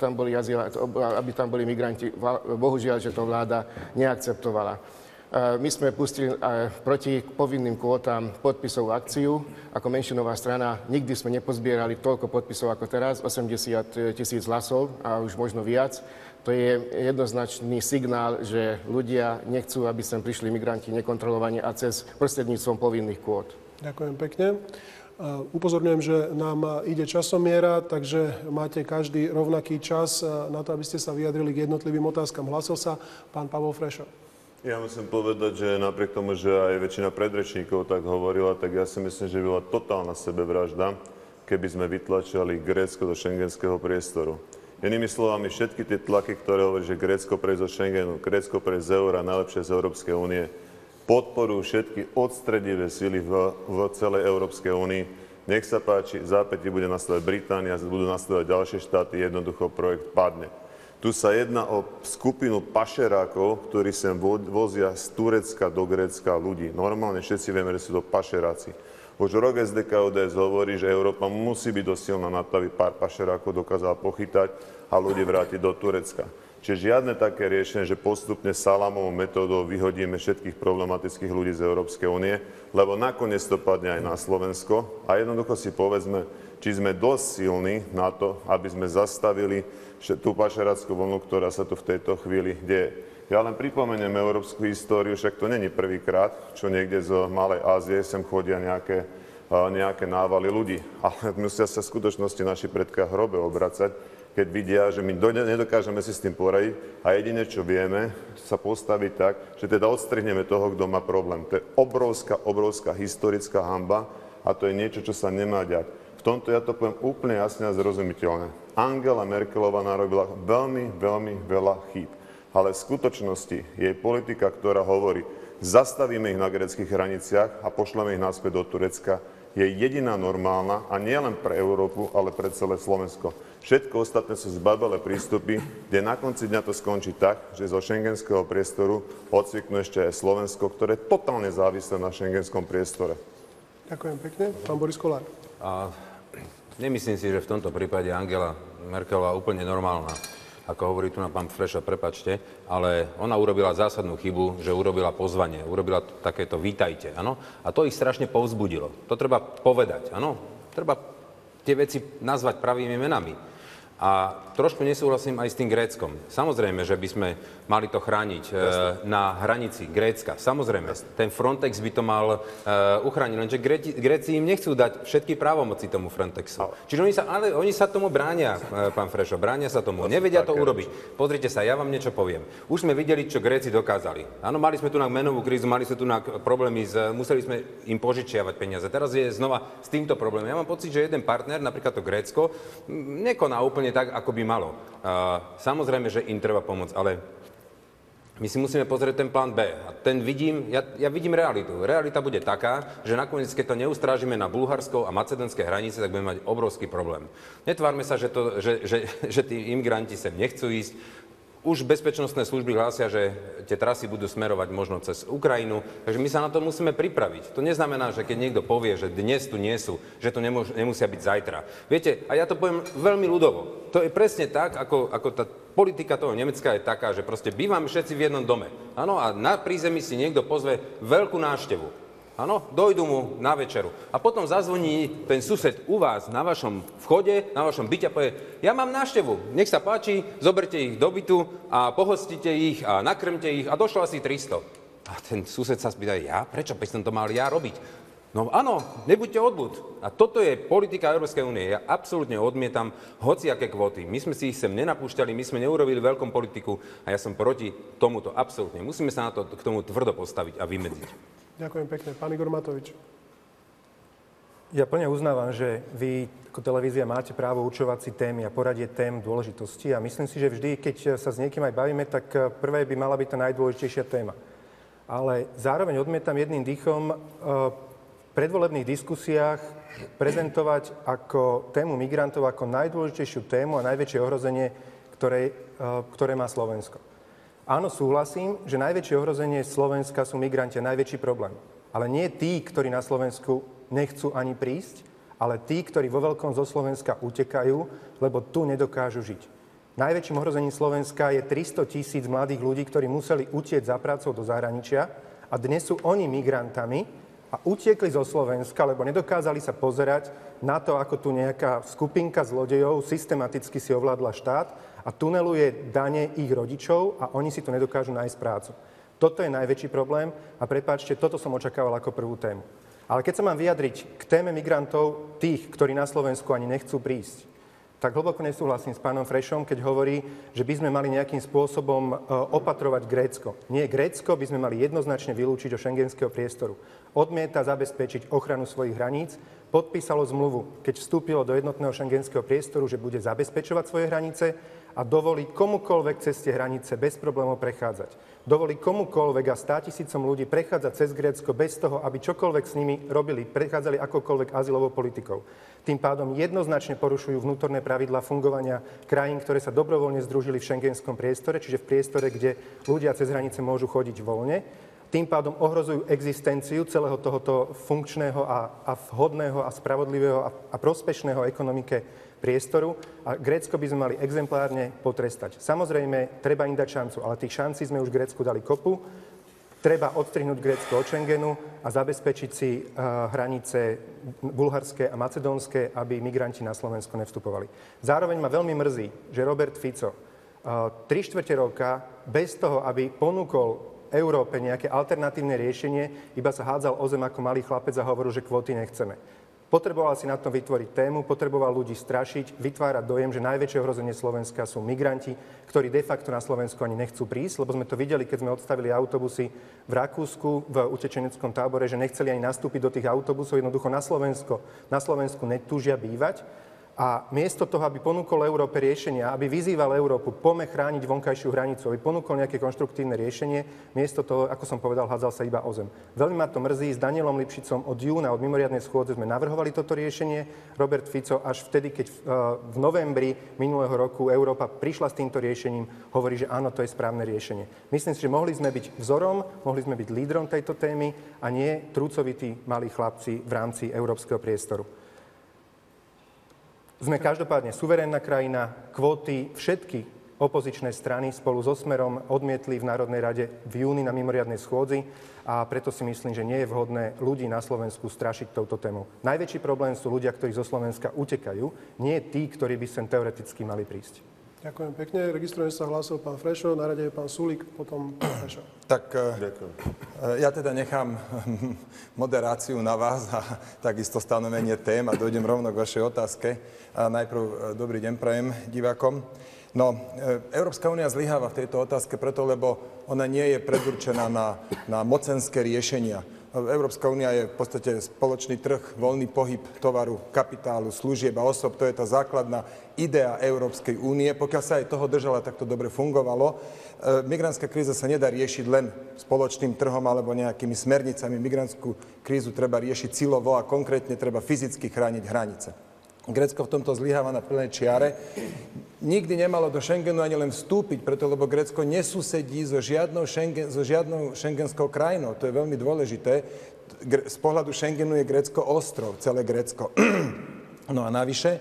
tam boli migranti. Bohužiaľ, že to vláda neakceptovala. My sme pustili proti povinným kvótam podpisovú akciu. Ako menšinová strana nikdy sme nepozbierali toľko podpisov ako teraz, 80 000 hlasov a už možno viac. To je jednoznačný signál, že ľudia nechcú, aby sem prišli migranti nekontrolovane a cez prostredníctvom povinných kvót. Ďakujem pekne. Upozorňujem, že nám ide časomiera, takže máte každý rovnaký čas na to, aby ste sa vyjadrili k jednotlivým otázkam. Hlasil sa pán Pavol Frešo. Ja musím povedať, že napriek tomu, že aj väčšina predrečníkov tak hovorila, tak ja si myslím, že bola totálna sebevražda, keby sme vytlačali Grécko do schengenského priestoru. Inými slovami, všetky tie tlaky, ktoré hovorí, že Grécko prejde zo Schengenu, Grécko prejde z eura, najlepšie z Európskej únie, podporujú všetky odstredivé sily v celej Európskej únii. Nech sa páči, v zápätí bude nasledovať Británia, budú nasledovať ďalšie štáty, jednoducho projekt padne. Tu sa jedná o skupinu pašerákov, ktorí sem vozia z Turecka do Grécka ľudí. Normálne všetci vieme, že sú to pašeráci. Už rok SDK-ODS hovorí, že Európa musí byť dosilná na to, aby pár pašerákov dokázala pochytať a ľudí vrátiť do Turecka. Čiže žiadne také riešenie, že postupne salámovou metódou vyhodíme všetkých problematických ľudí z Európskej únie, lebo nakoniec to padne aj na Slovensko. A jednoducho si povedzme, či sme dosť silní na to, aby sme zastavili tú pašerácku vlnu, ktorá sa tu v tejto chvíli deje. Ja len pripomeniem európsku históriu, však to není prvýkrát, čo niekde z Malej Ázie sem chodia nejaké návaly ľudí. Ale musia sa v skutočnosti naši predkovia hrobe obracať, keď vidia, že my nedokážeme si s tým poradiť a jediné, čo vieme, sa postaviť tak, že teda odstrihneme toho, kto má problém. To je obrovská historická hanba a to je niečo, čo sa nemá diať. V tomto ja to poviem úplne jasne a zrozumiteľne. Angela Merkelová narobila veľmi veľa chýb. Ale v skutočnosti jej politika, ktorá hovorí, zastavíme ich na gréckych hraniciach a pošleme ich naspäť do Turecka, je jediná normálna a nie len pre Európu, ale pre celé Slovensko. Všetko ostatné sú zbabelé prístupy, kde na konci dňa to skončí tak, že zo schengenského priestoru odcviknú ešte aj Slovensko, ktoré je totálne závislé na schengenskom priestore. Ďakujem pekne. Pán Boris Kollár. Nemyslím si, že v tomto prípade Angela Merkelová úplne normálna. Ako hovorí tu na pán Frešo, prepáčte, ale ona urobila zásadnú chybu, že urobila pozvanie, urobila takéto vítajte, áno? A to ich strašne povzbudilo. To treba povedať, áno? Treba tie veci nazvať pravými menami. A trošku nesúhlasím aj s tým Gréckom. Samozrejme, že by sme mali to chrániť na hranici Grécka. Samozrejme, ten Frontex by to mal uchrániť, lenže Gréci im nechcú dať všetky právomoci tomu Frontexu. Čiže oni sa tomu bránia, pán Frešo, bránia sa tomu. Nevedia to urobiť. Pozrite sa, ja vám niečo poviem. Už sme videli, čo Gréci dokázali. Áno, mali sme tu na menovú krízu, mali sme tu na problémy, museli sme im požičiavať peniaze. Teraz je znova s týmto problémom. Ja mám pocit, že jeden partner, napríklad to Grécko, nekoná úplne tak, ako by malo. Samozrejme, že im treba pomôcť, ale my si musíme pozrieť ten plán B. A ten vidím, ja vidím realitu. Realita bude taká, že nakoniec, keď to neustrážime na bulharskej a macedónskej hranici, tak budeme mať obrovský problém. Netvárme sa, že tí imigranti sem nechcú ísť. Už bezpečnostné služby hlásia, že tie trasy budú smerovať možno cez Ukrajinu, takže my sa na to musíme pripraviť. To neznamená, že keď niekto povie, že dnes tu nie sú, že to nemusia byť zajtra. Viete, a ja to poviem veľmi ľudovo. To je presne tak, ako tá politika toho Nemecka je taká, že proste bývame všetci v jednom dome. Áno, a na prízemí si niekto pozve veľkú návštevu. Áno, dojdu mu na večeru. A potom zazvoní ten sused u vás na vašom vchode, na vašom byte a povie, ja mám návštevu, nech sa páči, zoberte ich do bytu a pohostite ich a nakrmte ich a došlo asi 300. A ten sused sa spýta, ja? Prečo by som to mal ja robiť? No áno, nebuďte odbud. A toto je politika Európskej únie. Ja absolútne odmietam hociaké kvóty. My sme si ich sem nenapúšťali, my sme neurobili veľkom politiku a ja som proti tomuto absolútne. Musíme sa k tomu tvrdo postaviť a vymedziť. Ďakujem pekne. Pán Igor Matovič. Ja plne uznávam, že vy ako televízia máte právo určovať si témy a poradie tém dôležitosti a myslím si, že vždy, keď sa s niekým aj bavíme, tak prvé by mala byť tá najdôležitejšia téma. Ale zároveň odmietam jedným dýchom v predvolebných diskusiách prezentovať ako tému migrantov ako najdôležitejšiu tému a najväčšie ohrozenie, ktoré má Slovensko. Áno, súhlasím, že najväčšie ohrozenie Slovenska sú migranti a najväčší problém. Ale nie tí, ktorí na Slovensku nechcú ani prísť, ale tí, ktorí vo veľkom zo Slovenska utekajú, lebo tu nedokážu žiť. Najväčším ohrozením Slovenska je 300 000 mladých ľudí, ktorí museli utiecť za prácou do zahraničia a dnes sú oni migrantami a utiekli zo Slovenska, lebo nedokázali sa pozerať na to, ako tu nejaká skupinka zlodejov systematicky si ovládla štát a tuneluje dane ich rodičov a oni si tu nedokážu nájsť prácu. Toto je najväčší problém a prepáčte, toto som očakával ako prvú tému. Ale keď sa mám vyjadriť k téme migrantov, tých, ktorí na Slovensku ani nechcú prísť, tak hlboko nesúhlasím s pánom Frešom, keď hovorí, že by sme mali nejakým spôsobom opatrovať Grécko. Nie, Grécko by sme mali jednoznačne vylúčiť do šengenského priestoru. Odmieta zabezpečiť ochranu svojich hraníc, podpísalo zmluvu, keď vstúpilo do jednotného šengenského priestoru, že bude zabezpečovať svoje hranice a dovolí komukoľvek cez tie hranice bez problémov prechádzať. Dovolí komukoľvek a 100 000 ľudí prechádzať cez Grécko bez toho, aby čokoľvek s nimi robili, prechádzali akokoľvek azylovou politikou. Tým pádom jednoznačne porušujú vnútorné pravidlá fungovania krajín, ktoré sa dobrovoľne združili v šengenskom priestore, čiže v priestore, kde ľudia cez hranice môžu chodiť voľne. Tým pádom ohrozujú existenciu celého tohoto funkčného a vhodného a spravodlivého a prospešného ekonomike priestoru a Grécko by sme mali exemplárne potrestať. Samozrejme, treba im dať šancu, ale tých šancí sme už Grécku dali kopu. Treba odstrihnúť Grécko od Schengenu a zabezpečiť si hranice bulharské a macedónske, aby migranti na Slovensko nevstupovali. Zároveň ma veľmi mrzí, že Robert Fico 3/4 roka bez toho, aby ponúkol Európe nejaké alternatívne riešenie, iba sa hádzal o zem ako malý chlapec a hovoril, že kvóty nechceme. Potreboval si na to vytvoriť tému, potreboval ľudí strašiť, vytvárať dojem, že najväčšie ohrozenie Slovenska sú migranti, ktorí de facto na Slovensku ani nechcú prísť, lebo sme to videli, keď sme odstavili autobusy v Rakúsku, v utečeneckom tábore, že nechceli ani nastúpiť do tých autobusov, jednoducho na Slovensku netúžia bývať. A miesto toho, aby ponúkol Európe riešenia, aby vyzýval Európu, poďme chrániť vonkajšiu hranicu, aby ponúkol nejaké konštruktívne riešenie, miesto toho, ako som povedal, hádzal sa iba o zem. Veľmi ma to mrzí. S Danielom Lipšicom od júna, od mimoriadnej schôdze sme navrhovali toto riešenie. Robert Fico až vtedy, keď v novembri minulého roku Európa prišla s týmto riešením, hovorí, že áno, to je správne riešenie. Myslím si, že mohli sme byť vzorom, mohli sme byť lídrom tejto témy a nie trúcovití malí chlapci v rámci európskeho priestoru. Sme každopádne suverénna krajina, kvóty, všetky opozičné strany spolu so Smerom odmietli v Národnej rade v júni na mimoriadnej schôdzi a preto si myslím, že nie je vhodné ľudí na Slovensku strašiť touto témou. Najväčší problém sú ľudia, ktorí zo Slovenska utekajú, nie tí, ktorí by sem teoreticky mali prísť. Ďakujem pekne. Registrujem sa, hlásil pán Frešo, na rade je pán Sulík, potom pán Frešo. Tak ja teda nechám moderáciu na vás a takisto stanovenie tém a dojdem rovno k vašej otázke. A najprv dobrý deň prajem divákom. No, Európska únia zlyháva v tejto otázke preto, lebo ona nie je predurčená na mocenské riešenia. Európska únia je v podstate spoločný trh, voľný pohyb tovaru, kapitálu, služieb a osob. To je tá základná idea Európskej únie. Pokiaľ sa aj toho držala, tak to dobre fungovalo. Migrantská kríza sa nedá riešiť len spoločným trhom alebo nejakými smernicami. Migrantskú krízu treba riešiť silovo a konkrétne treba fyzicky chrániť hranice. Grécko v tomto zlyháva na plnej čiare. Nikdy nemalo do Schengenu ani len vstúpiť, preto lebo Grécko nesusedí so žiadnou schengenskou krajinou. To je veľmi dôležité. Z pohľadu Schengenu je Grécko ostrov, celé Grécko. No a navyše,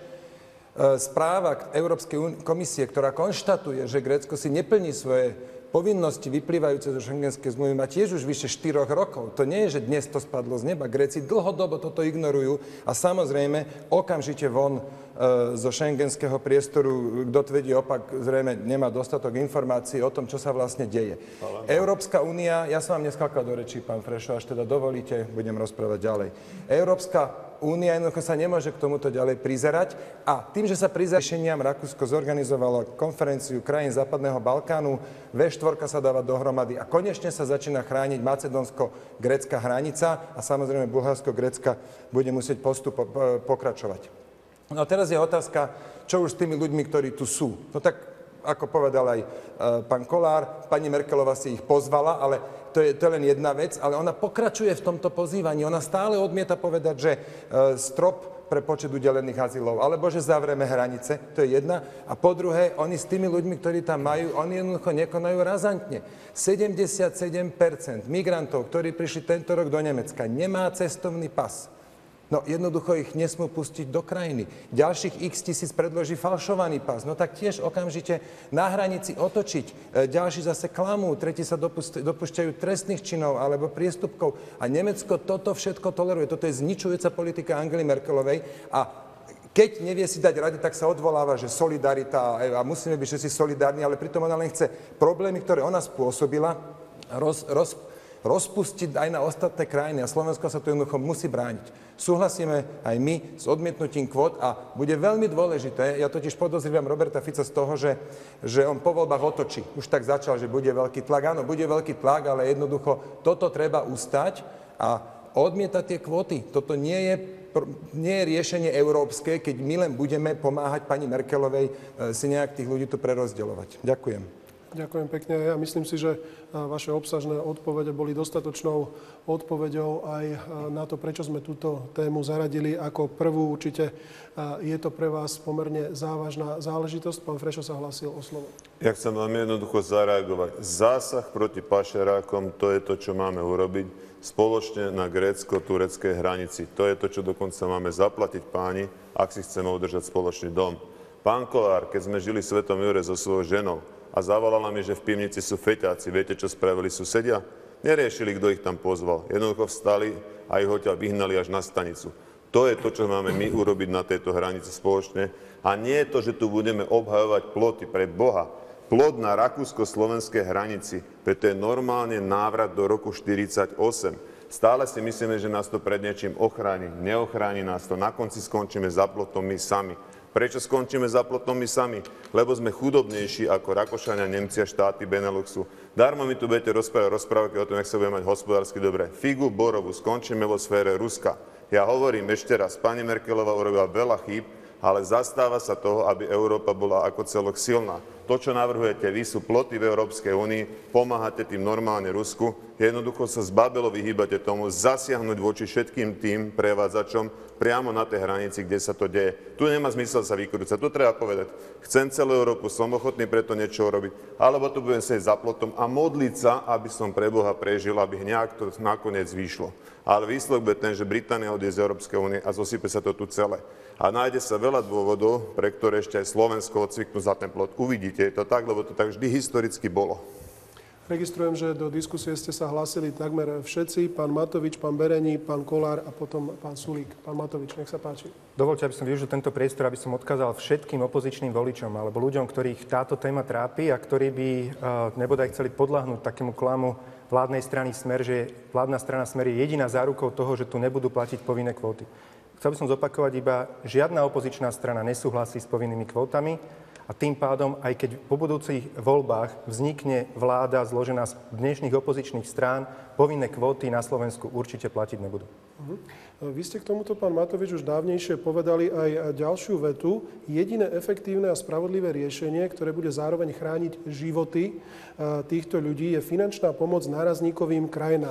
správa Európskej komisie, ktorá konštatuje, že Grécko si neplní svoje povinnosti vyplývajúce zo šengenskej zmluvy má tiež už vyše 4 rokov. To nie je, že dnes to spadlo z neba. Gréci dlhodobo toto ignorujú a samozrejme okamžite von zo šengenského priestoru, kto tvrdí opak, zrejme nemá dostatok informácií o tom, čo sa vlastne deje. Európska únia, ja som vám neskákal do rečí, pán Frešo, až teda dovolíte, budem rozprávať ďalej. Európska únia jednoducho sa nemôže k tomuto ďalej prizerať a tým, že sa prizerá riešeniam, Rakúsko zorganizovalo konferenciu krajín Západného Balkánu, V4 sa dáva dohromady a konečne sa začína chrániť macedónsko-grécka hranica a samozrejme Bulharsko-grécka bude musieť pokračovať. No a teraz je otázka, čo už s tými ľuďmi, ktorí tu sú. No tak, ako povedal aj pán Kollár, pani Merkelová si ich pozvala, ale to je len jedna vec, ale ona pokračuje v tomto pozývaní. Ona stále odmieta povedať, že strop pre počet udelených azylov, alebo že zavrieme hranice, to je jedna. A po druhé, oni s tými ľuďmi, ktorí tam majú, oni jednoducho nekonajú razantne. 77% migrantov, ktorí prišli tento rok do Nemecka, nemá cestovný pas. No jednoducho ich nesmú pustiť do krajiny. Ďalších x tisíc predloží falšovaný pas. No tak tiež okamžite na hranici otočiť. Ďalší zase klamú, tretí sa dopúšťajú trestných činov alebo priestupkov. A Nemecko toto všetko toleruje. Toto je zničujúca politika Angely Merkelovej. A keď nevie si dať rady, tak sa odvoláva, že solidarita a musíme byť všetci solidárni, ale pritom ona len chce problémy, ktoré ona spôsobila, rozpustiť aj na ostatné krajiny a Slovensko sa to jednoducho musí brániť. Súhlasíme aj my s odmietnutím kvót a bude veľmi dôležité, ja totiž podozrievam Roberta Fica z toho, že on po voľbách otočí. Už tak začal, že bude veľký tlak. Áno, bude veľký tlak, ale jednoducho toto treba ustať a odmietať tie kvóty. Toto nie je riešenie európske, keď my len budeme pomáhať pani Merkelovej si nejak tých ľudí tu prerozdeľovať. Ďakujem. Ďakujem pekne. Ja myslím si, že vaše obsažné odpovede boli dostatočnou odpoveďou aj na to, prečo sme túto tému zaradili ako prvú. Určite je to pre vás pomerne závažná záležitosť. Pán Frešo sa hlásil o slovo. Ja chcem vám jednoducho zareagovať. Zásah proti pašerákom, to je to, čo máme urobiť spoločne na grécko-tureckej hranici. To je to, čo dokonca máme zaplatiť páni, ak si chceme udržať spoločný dom. Pán Kollár, keď sme žili v Svetom Jure so svojou ženou, a zavolala mi, že v pivnici sú feťáci. Viete, čo spravili susedia? Neriešili, kto ich tam pozval. Jednoducho vstali a ich odtiaľ vyhnali až na stanicu. To je to, čo máme my urobiť na tejto hranici spoločne. A nie je to, že tu budeme obhajovať ploty pre Boha. Plot na rakúsko-slovenskej hranici, preto je normálne návrat do roku 1948. Stále si myslíme, že nás to pred niečím ochráni. Neochráni nás to. Na konci skončíme za plotom my sami. Prečo skončíme za plotom my sami? Lebo sme chudobnejší ako Rakúšania, Nemci a štáty Beneluxu. Darmo mi tu budete rozprávať o tom, jak sa bude mať hospodársky dobre. Figu borovú, skončíme vo sfére Ruska. Ja hovorím ešte raz, pani Merkelová urobila veľa chýb, ale zastáva sa toho, aby Európa bola ako celok silná. To, čo navrhujete vy, sú ploty v Európskej únii, pomáhate tým normálne Rusku, jednoducho sa zbabelo vyhýbate tomu zasiahnuť voči všetkým tým prevádzačom priamo na tej hranici, kde sa to deje. Tu nemá zmysel sa vykrúcať, tu treba povedať, chcem celú Európu, som ochotný preto niečo urobiť, alebo tu budem sedieť za plotom a modliť sa, aby som pre Boha prežil, aby nejak to nakoniec vyšlo. Ale výsledok bude ten, že Británia odíde z Európskej únie a zosype sa to tu celé. A nájde sa veľa dôvodov, pre ktoré ešte aj Slovensko odcviknú za ten plot. Uvidíte, je to tak, lebo to tak vždy historicky bolo. Registrujem, že do diskusie ste sa hlásili takmer všetci. Pán Matovič, pán Bereni, pán Kollár a potom pán Sulík. Pán Matovič, nech sa páči. Dovoľte, aby som využil tento priestor, aby som odkázal všetkým opozičným voličom alebo ľuďom, ktorých táto téma trápi a ktorí by nebodaj chceli podľahnúť takému klamu vládnej strany Smer, že vládna strana Smer je jediná zárukou toho, že tu nebudú platiť povinné kvóty. Chcel by som zopakovať iba, žiadna opozičná strana nesúhlasí s povinnými kvótami. A tým pádom, aj keď po budúcich voľbách vznikne vláda zložená z dnešných opozičných strán, povinné kvóty na Slovensku určite platiť nebudú. Vy ste k tomuto, pán Matovič, už dávnejšie povedali aj ďalšiu vetu. Jediné efektívne a spravodlivé riešenie, ktoré bude zároveň chrániť životy týchto ľudí, je finančná pomoc nárazníkovým krajinám.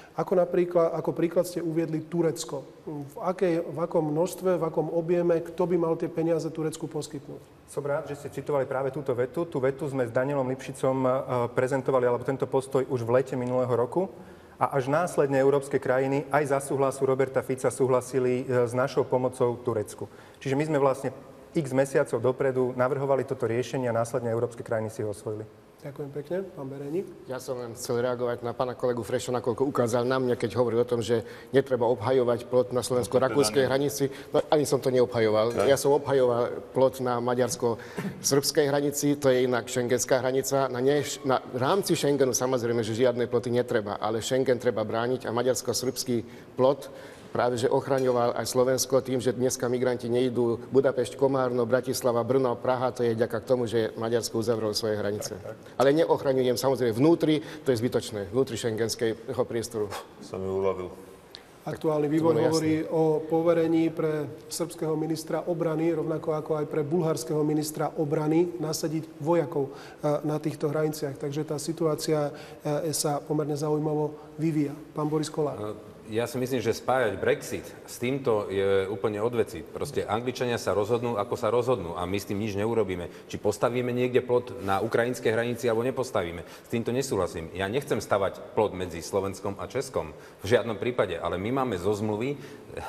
Ako príklad ste uviedli Turecko. V akom množstve, v akom objeme, kto by mal tie peniaze Turecku poskytnúť? Som rád, že ste citovali práve túto vetu. Tú vetu sme s Danielom Lipšicom prezentovali, alebo tento postoj už v lete minulého roku. A až následne európske krajiny aj za súhlasu Roberta Fica súhlasili s našou pomocou Turecku. Čiže my sme vlastne x mesiacov dopredu navrhovali toto riešenie a následne európske krajiny si ho osvojili. Ďakujem pekne. Pán Bereni. Ja som len chcel reagovať na pána kolegu Freša, nakoľko ukázal na mňa, keď hovoril o tom, že netreba obhajovať plot na slovensko-rakúskej hranici. No, ani som to neobhajoval. Ja som obhajoval plot na maďarsko-srbskej hranici, to je inak šengenská hranica. Na rámci Schengenu samozrejme, že žiadne ploty netreba, ale Schengen treba brániť a maďarsko-srbský plot práve že ochraňoval aj Slovensko tým, že dneska migranti nejdú Budapešť, Komárno, Bratislava, Brno, Praha, to je vďaka tomu, že Maďarsko uzavrelo svoje hranice. Tak. Ale neochraňujem samozrejme vnútri, to je zbytočné, vnútri šengenského priestoru. Som ju uľavil. Aktuálny vývoj hovorí o poverení pre srbského ministra obrany, rovnako ako aj pre bulharského ministra obrany, nasadiť vojakov na týchto hraniciach. Takže tá situácia sa pomerne zaujímavo vyvíja. Pán Boris Kollár. Ja si myslím, že spájať Brexit s týmto je úplne odveci. Proste Angličania sa rozhodnú, ako sa rozhodnú a my s tým nič neurobíme. Či postavíme niekde plot na ukrajinskej hranici, alebo nepostavíme. S týmto nesúhlasím. Ja nechcem stavať plot medzi Slovenskom a Českom. V žiadnom prípade. Ale my máme zo zmluvy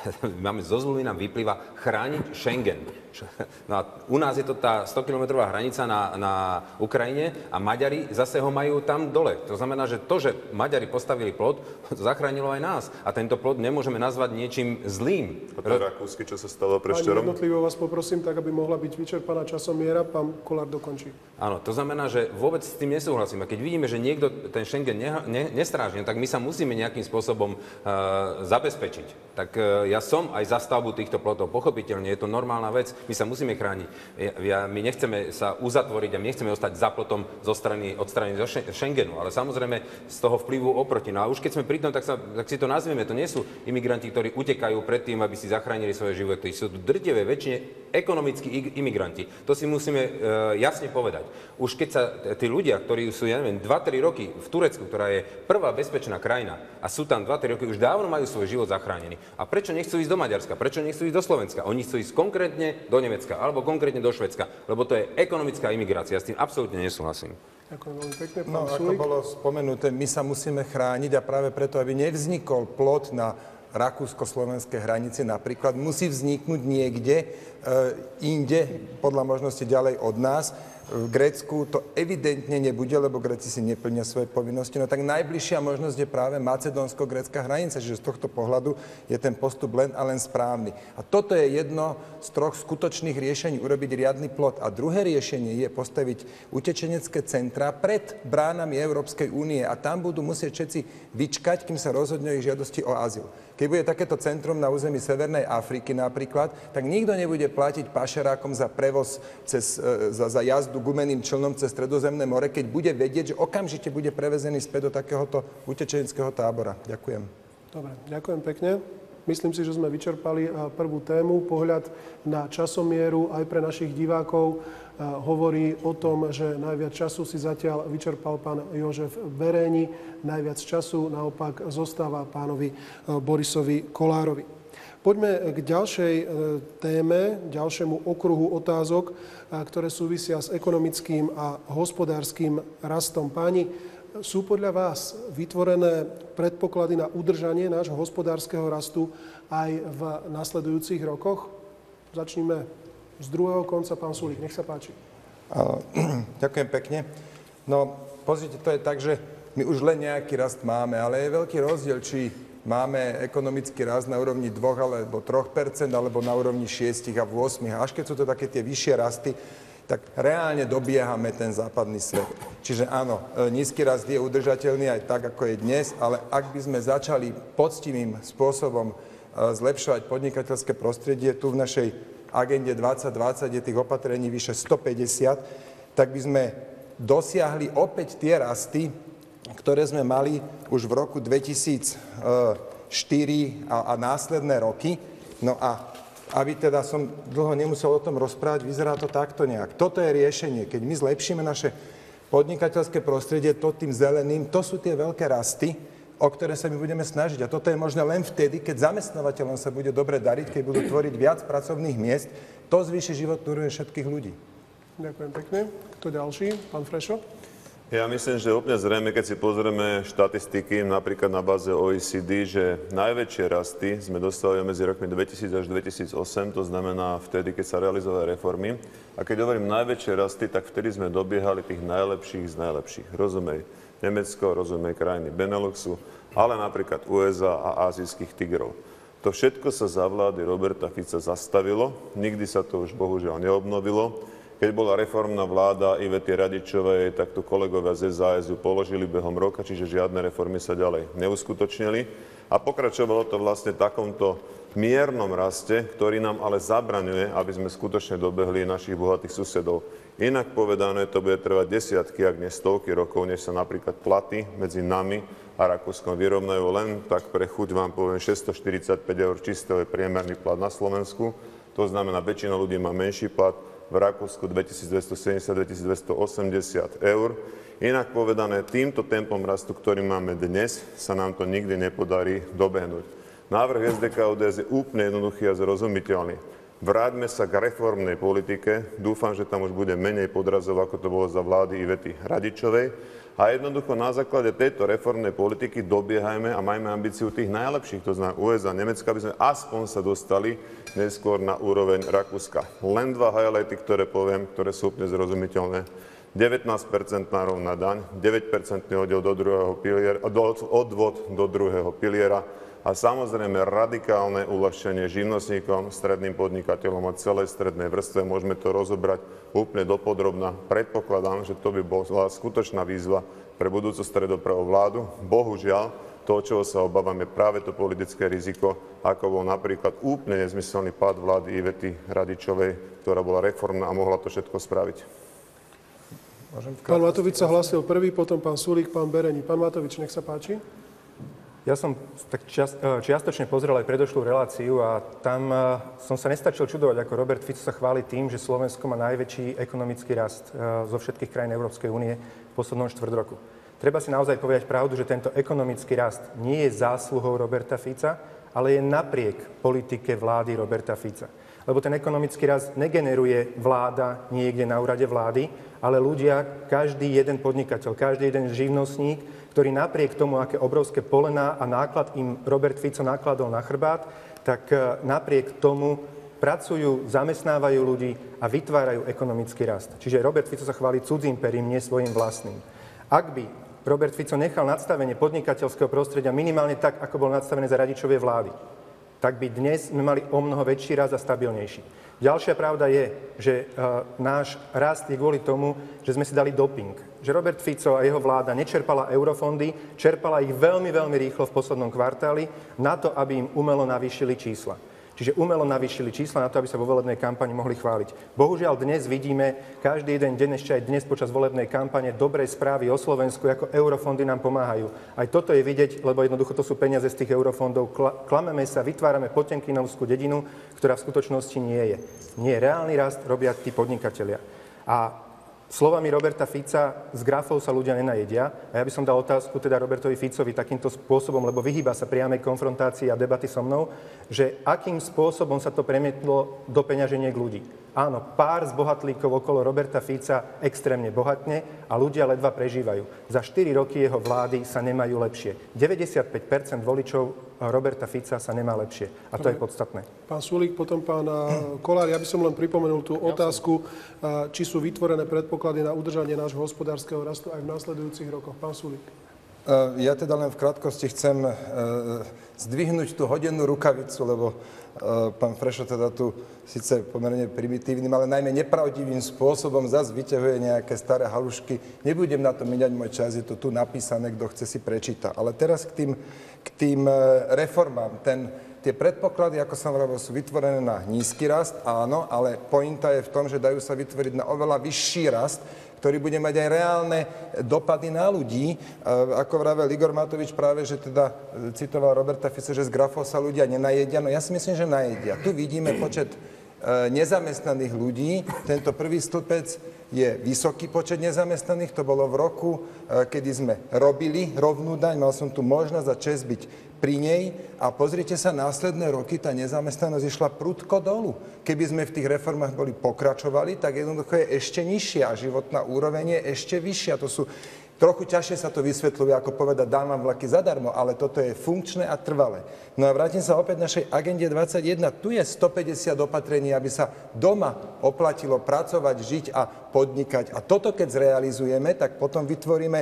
nám vyplýva chrániť Schengen. No a u nás je to tá 100-kilometrová hranica na Ukrajine a Maďari zase ho majú tam dole. To znamená, že to, že Maďari postavili plot, zachránilo aj nás. A tento plot nemôžeme nazvať niečím zlým. A to rakúsky, čo sa stalo Prešťorom? Pani jednotlivo vás poprosím, tak aby mohla byť vyčerpaná časomiera. Pán Kollár dokončí. Áno, to znamená, že vôbec s tým nesúhlasím. A keď vidíme, že niekto ten Schengen nestráži, tak my sa musíme nejakým spôsobom zabezpečiť. Tak ja som aj za stavbu týchto plotov. Pochopiteľne, je to normálna vec. My sa musíme chrániť. My nechceme sa uzatvoriť a my nechceme ostať za plotom od strany Schengenu. Ale samozrejme z toho vplyvu oproti. No a už keď sme pri tom, tak si to nazvieme. To nie sú imigranti, ktorí utekajú pred tým, aby si zachránili svoje životy. Sú tu drtivé väčšine ekonomickí imigranti. To si musíme jasne povedať. Už keď sa tí ľudia, ktorí sú, ja neviem, 2-3 roky v Turecku, ktorá je prvá bezpečná krajina a sú tam 2-3 roky, už dávno majú svoj život zachránený. A prečo nechcú ísť do Maďarska? Prečo nechcú ísť do Slovenska? Oni chcú ísť konkrétne do Nemecka alebo konkrétne do Švédska, lebo to je ekonomická imigrácia. S tým absolútne nesúhlasím. Ďakujem veľmi pekne. No, ako bolo spomenuté, my sa musíme chrániť a práve preto, aby nevznikol plot na rakúsko-slovenskej hranici napríklad, musí vzniknúť niekde inde, podľa možnosti ďalej od nás. V Grécku to evidentne nebude, lebo Gréci si neplnia svoje povinnosti. No tak najbližšia možnosť je práve macedónsko-grécka hranica, čiže z tohto pohľadu je ten postup len a len správny. A toto je jedno z troch skutočných riešení, urobiť riadny plot. A druhé riešenie je postaviť utečenecké centrá pred bránami Európskej únie a tam budú musieť všetci vyčkať, kým sa rozhodnú ich žiadosti o azyl. Keď bude takéto centrum na území Severnej Afriky napríklad, tak nikto nebude platiť pašerákom za prevoz za jazdu gumeným člnom cez Stredozemné more, keď bude vedieť, že okamžite bude prevezený späť do takéhoto utečeneckého tábora. Ďakujem. Dobre, ďakujem pekne. Myslím si, že sme vyčerpali prvú tému. Pohľad na časomieru aj pre našich divákov hovorí o tom, že najviac času si zatiaľ vyčerpal pán Jožef Bereni, najviac času naopak zostáva pánovi Borisovi Kollárovi. Poďme k ďalšej téme, ďalšiemu okruhu otázok, ktoré súvisia s ekonomickým a hospodárskym rastom. Páni, sú podľa vás vytvorené predpoklady na udržanie nášho hospodárskeho rastu aj v nasledujúcich rokoch? Začníme z druhého konca. Pán Sulík, nech sa páči. Ďakujem pekne. No, pozrite, to je tak, že my už len nejaký rast máme, ale je veľký rozdiel, či máme ekonomický rast na úrovni 2 alebo 3%, alebo na úrovni 6 a 8. A až keď sú to také tie vyššie rasty, tak reálne dobiehame ten západný svet. Čiže áno, nízky rast je udržateľný aj tak, ako je dnes, ale ak by sme začali poctivým spôsobom zlepšovať podnikateľské prostredie, tu v našej agende 2020 je tých opatrení vyše 150, tak by sme dosiahli opäť tie rasty, ktoré sme mali už v roku 2004 a následné roky. No a aby teda som dlho nemusel o tom rozprávať, vyzerá to takto nejak. Toto je riešenie. Keď my zlepšíme naše podnikateľské prostredie, to tým zeleným, to sú tie veľké rasty, o ktoré sa my budeme snažiť. A toto je možné len vtedy, keď zamestnávateľom sa bude dobre dariť, keď budú tvoriť viac pracovných miest. To zvýši životnú úroveň všetkých ľudí. Ďakujem pekne. Kto ďalší? Pán Frešo? Ja myslím, že úplne zrejme, keď si pozrieme štatistiky napríklad na báze OECD, že najväčšie rasty sme dostali medzi rokmi 2000 až 2008, to znamená vtedy, keď sa realizovali reformy. A keď hovorím najväčšie rasty, tak vtedy sme dobiehali tých najlepších z najlepších. Rozumej Nemecko, rozumej krajiny Beneluxu, ale napríklad USA a azijských tigrov. To všetko sa za vlády Roberta Fica zastavilo, nikdy sa to už bohužiaľ neobnovilo. Keď bola reformná vláda Ivety Radičovej, tak tu kolegovia z SAS ju položili behom roka, čiže žiadne reformy sa ďalej neuskutočnili. A pokračovalo to vlastne takomto miernom raste, ktorý nám ale zabraňuje, aby sme skutočne dobehli našich bohatých susedov. Inak povedané, to bude trvať desiatky, ak nie stovky rokov, než sa napríklad platy medzi nami a Rakúskom vyrovnajú. Len tak pre chuť vám poviem, 645 eur čistého je priemerný plat na Slovensku. To znamená, väčšina ľudí má menší plat. V Rakúsku 2270-2280 eur. Inak povedané, týmto tempom rastu, ktorý máme dnes, sa nám to nikdy nepodarí dobehnúť. Návrh SDK ODS je úplne jednoduchý a zrozumiteľný. Vráťme sa k reformnej politike. Dúfam, že tam už bude menej podrazov, ako to bolo za vlády Ivety Radičovej. A jednoducho na základe tejto reformnej politiky dobiehajme a majme ambíciu tých najlepších, to znamená USA, Nemecka, aby sme aspoň sa dostali neskôr na úroveň Rakúska. Len dva highlighty, ktoré poviem, ktoré sú úplne zrozumiteľné. 19% rovná daň, 9% oddiel do druhého piliera, odvod do druhého piliera a samozrejme radikálne uľahčenie živnostníkom, stredným podnikateľom a celej strednej vrstve. Môžeme to rozobrať úplne dopodrobna. Predpokladám, že to by bola skutočná výzva pre budúcu stredopravú vládu. Bohužiaľ, to, čoho sa obávam, je práve to politické riziko, ako bol napríklad úplne nezmyselný pád vlády Ivety Radičovej, ktorá bola reformná a mohla to všetko spraviť. Pán Matovič sa hlasil prvý, potom pán Sulík, pán Bereni. Pán Matovič, nech sa páči. Ja som tak čiastočne pozrel aj predošlú reláciu a tam som sa nestačil čudovať, ako Robert Fico sa chváli tým, že Slovensko má najväčší ekonomický rast zo všetkých krajín Európskej únie v poslednom štvrťroku. Treba si naozaj povedať pravdu, že tento ekonomický rast nie je zásluhou Roberta Fica, ale je napriek politike vlády Roberta Fica. Lebo ten ekonomický rast negeneruje vláda niekde na úrade vlády, ale ľudia, každý jeden podnikateľ, každý jeden živnostník, ktorý napriek tomu, aké obrovské polená a náklad im Robert Fico nakladol na chrbát, tak napriek tomu pracujú, zamestnávajú ľudí a vytvárajú ekonomický rast. Čiže Robert Fico sa chváli cudzím perím, nie svojím vlastným. Ak by Robert Fico nechal nadstavenie podnikateľského prostredia minimálne tak, ako bol nadstavené za Radičovej vlády, tak by dnes sme mali o mnoho väčší rast a stabilnejší. Ďalšia pravda je, že náš rast je kvôli tomu, že sme si dali doping. Že Robert Fico a jeho vláda nečerpala eurofondy, čerpala ich veľmi, veľmi rýchlo v poslednom kvartáli na to, aby im umelo navýšili čísla. Čiže umelo navýšili čísla na to, aby sa vo volebnej kampani mohli chváliť. Bohužiaľ dnes vidíme každý jeden deň, ešte aj dnes počas volebnej kampane, dobré správy o Slovensku, ako eurofondy nám pomáhajú. Aj toto je vidieť, lebo jednoducho to sú peniaze z tých eurofondov. Klameme sa, vytvárame Potemkinovskú dedinu, ktorá v skutočnosti nie je. Nie je reálny rast, robia tí podnikatelia. A slovami Roberta Fica z grafov sa ľudia nenajedia. A ja by som dal otázku teda Robertovi Ficovi takýmto spôsobom, lebo vyhýba sa priamej konfrontácii a debaty so mnou, že akým spôsobom sa to premietlo do peňaženiek ľudí. Áno, pár zbohatlíkov okolo Roberta Fica extrémne bohatne a ľudia ledva prežívajú. Za 4 roky jeho vlády sa nemajú lepšie. 95% voličov Roberta Fica sa nemá lepšie. A to je podstatné. Pán Sulík, potom pán Kollár. Ja by som len pripomenul tú otázku, či sú vytvorené predpoklady na udržanie nášho hospodárskeho rastu aj v následujúcich rokoch. Pán Sulík. Ja teda len v krátkosti chcem zdvihnúť tú hodennú rukavicu, lebo pán Frešo teda tu síce pomerne primitívnym, ale najmä nepravdivým spôsobom zase vyťahuje nejaké staré halušky. Nebudem na to míňať môj čas, je to tu napísané, kto chce si prečíta. Ale teraz k tým reformám. Tie predpoklady, ako som hovoril, sú vytvorené na nízky rast, áno, ale pointa je v tom, že dajú sa vytvoriť na oveľa vyšší rast, ktorý bude mať aj reálne dopady na ľudí. Ako vravel Igor Matovič práve, že teda citoval Roberta Fica, že z grafov sa ľudia nenajedia. No ja si myslím, že najedia. Tu vidíme počet nezamestnaných ľudí. Tento prvý stĺpec je vysoký počet nezamestnaných. To bolo v roku, kedy sme robili rovnú daň. Mal som tu možnosť a čest byť pri nej a pozrite sa, následné roky tá nezamestnanosť išla prudko dolu. Keby sme v tých reformách boli pokračovali, tak jednoducho je ešte nižšia a životná úroveň je ešte vyššia. To sú trochu ťažšie sa to vysvetľuje, ako povedať, dám vám vlaky zadarmo, ale toto je funkčné a trvalé. No a vrátim sa opäť našej agende 21. Tu je 150 opatrení, aby sa doma oplatilo pracovať, žiť a podnikať. A toto, keď zrealizujeme, tak potom vytvoríme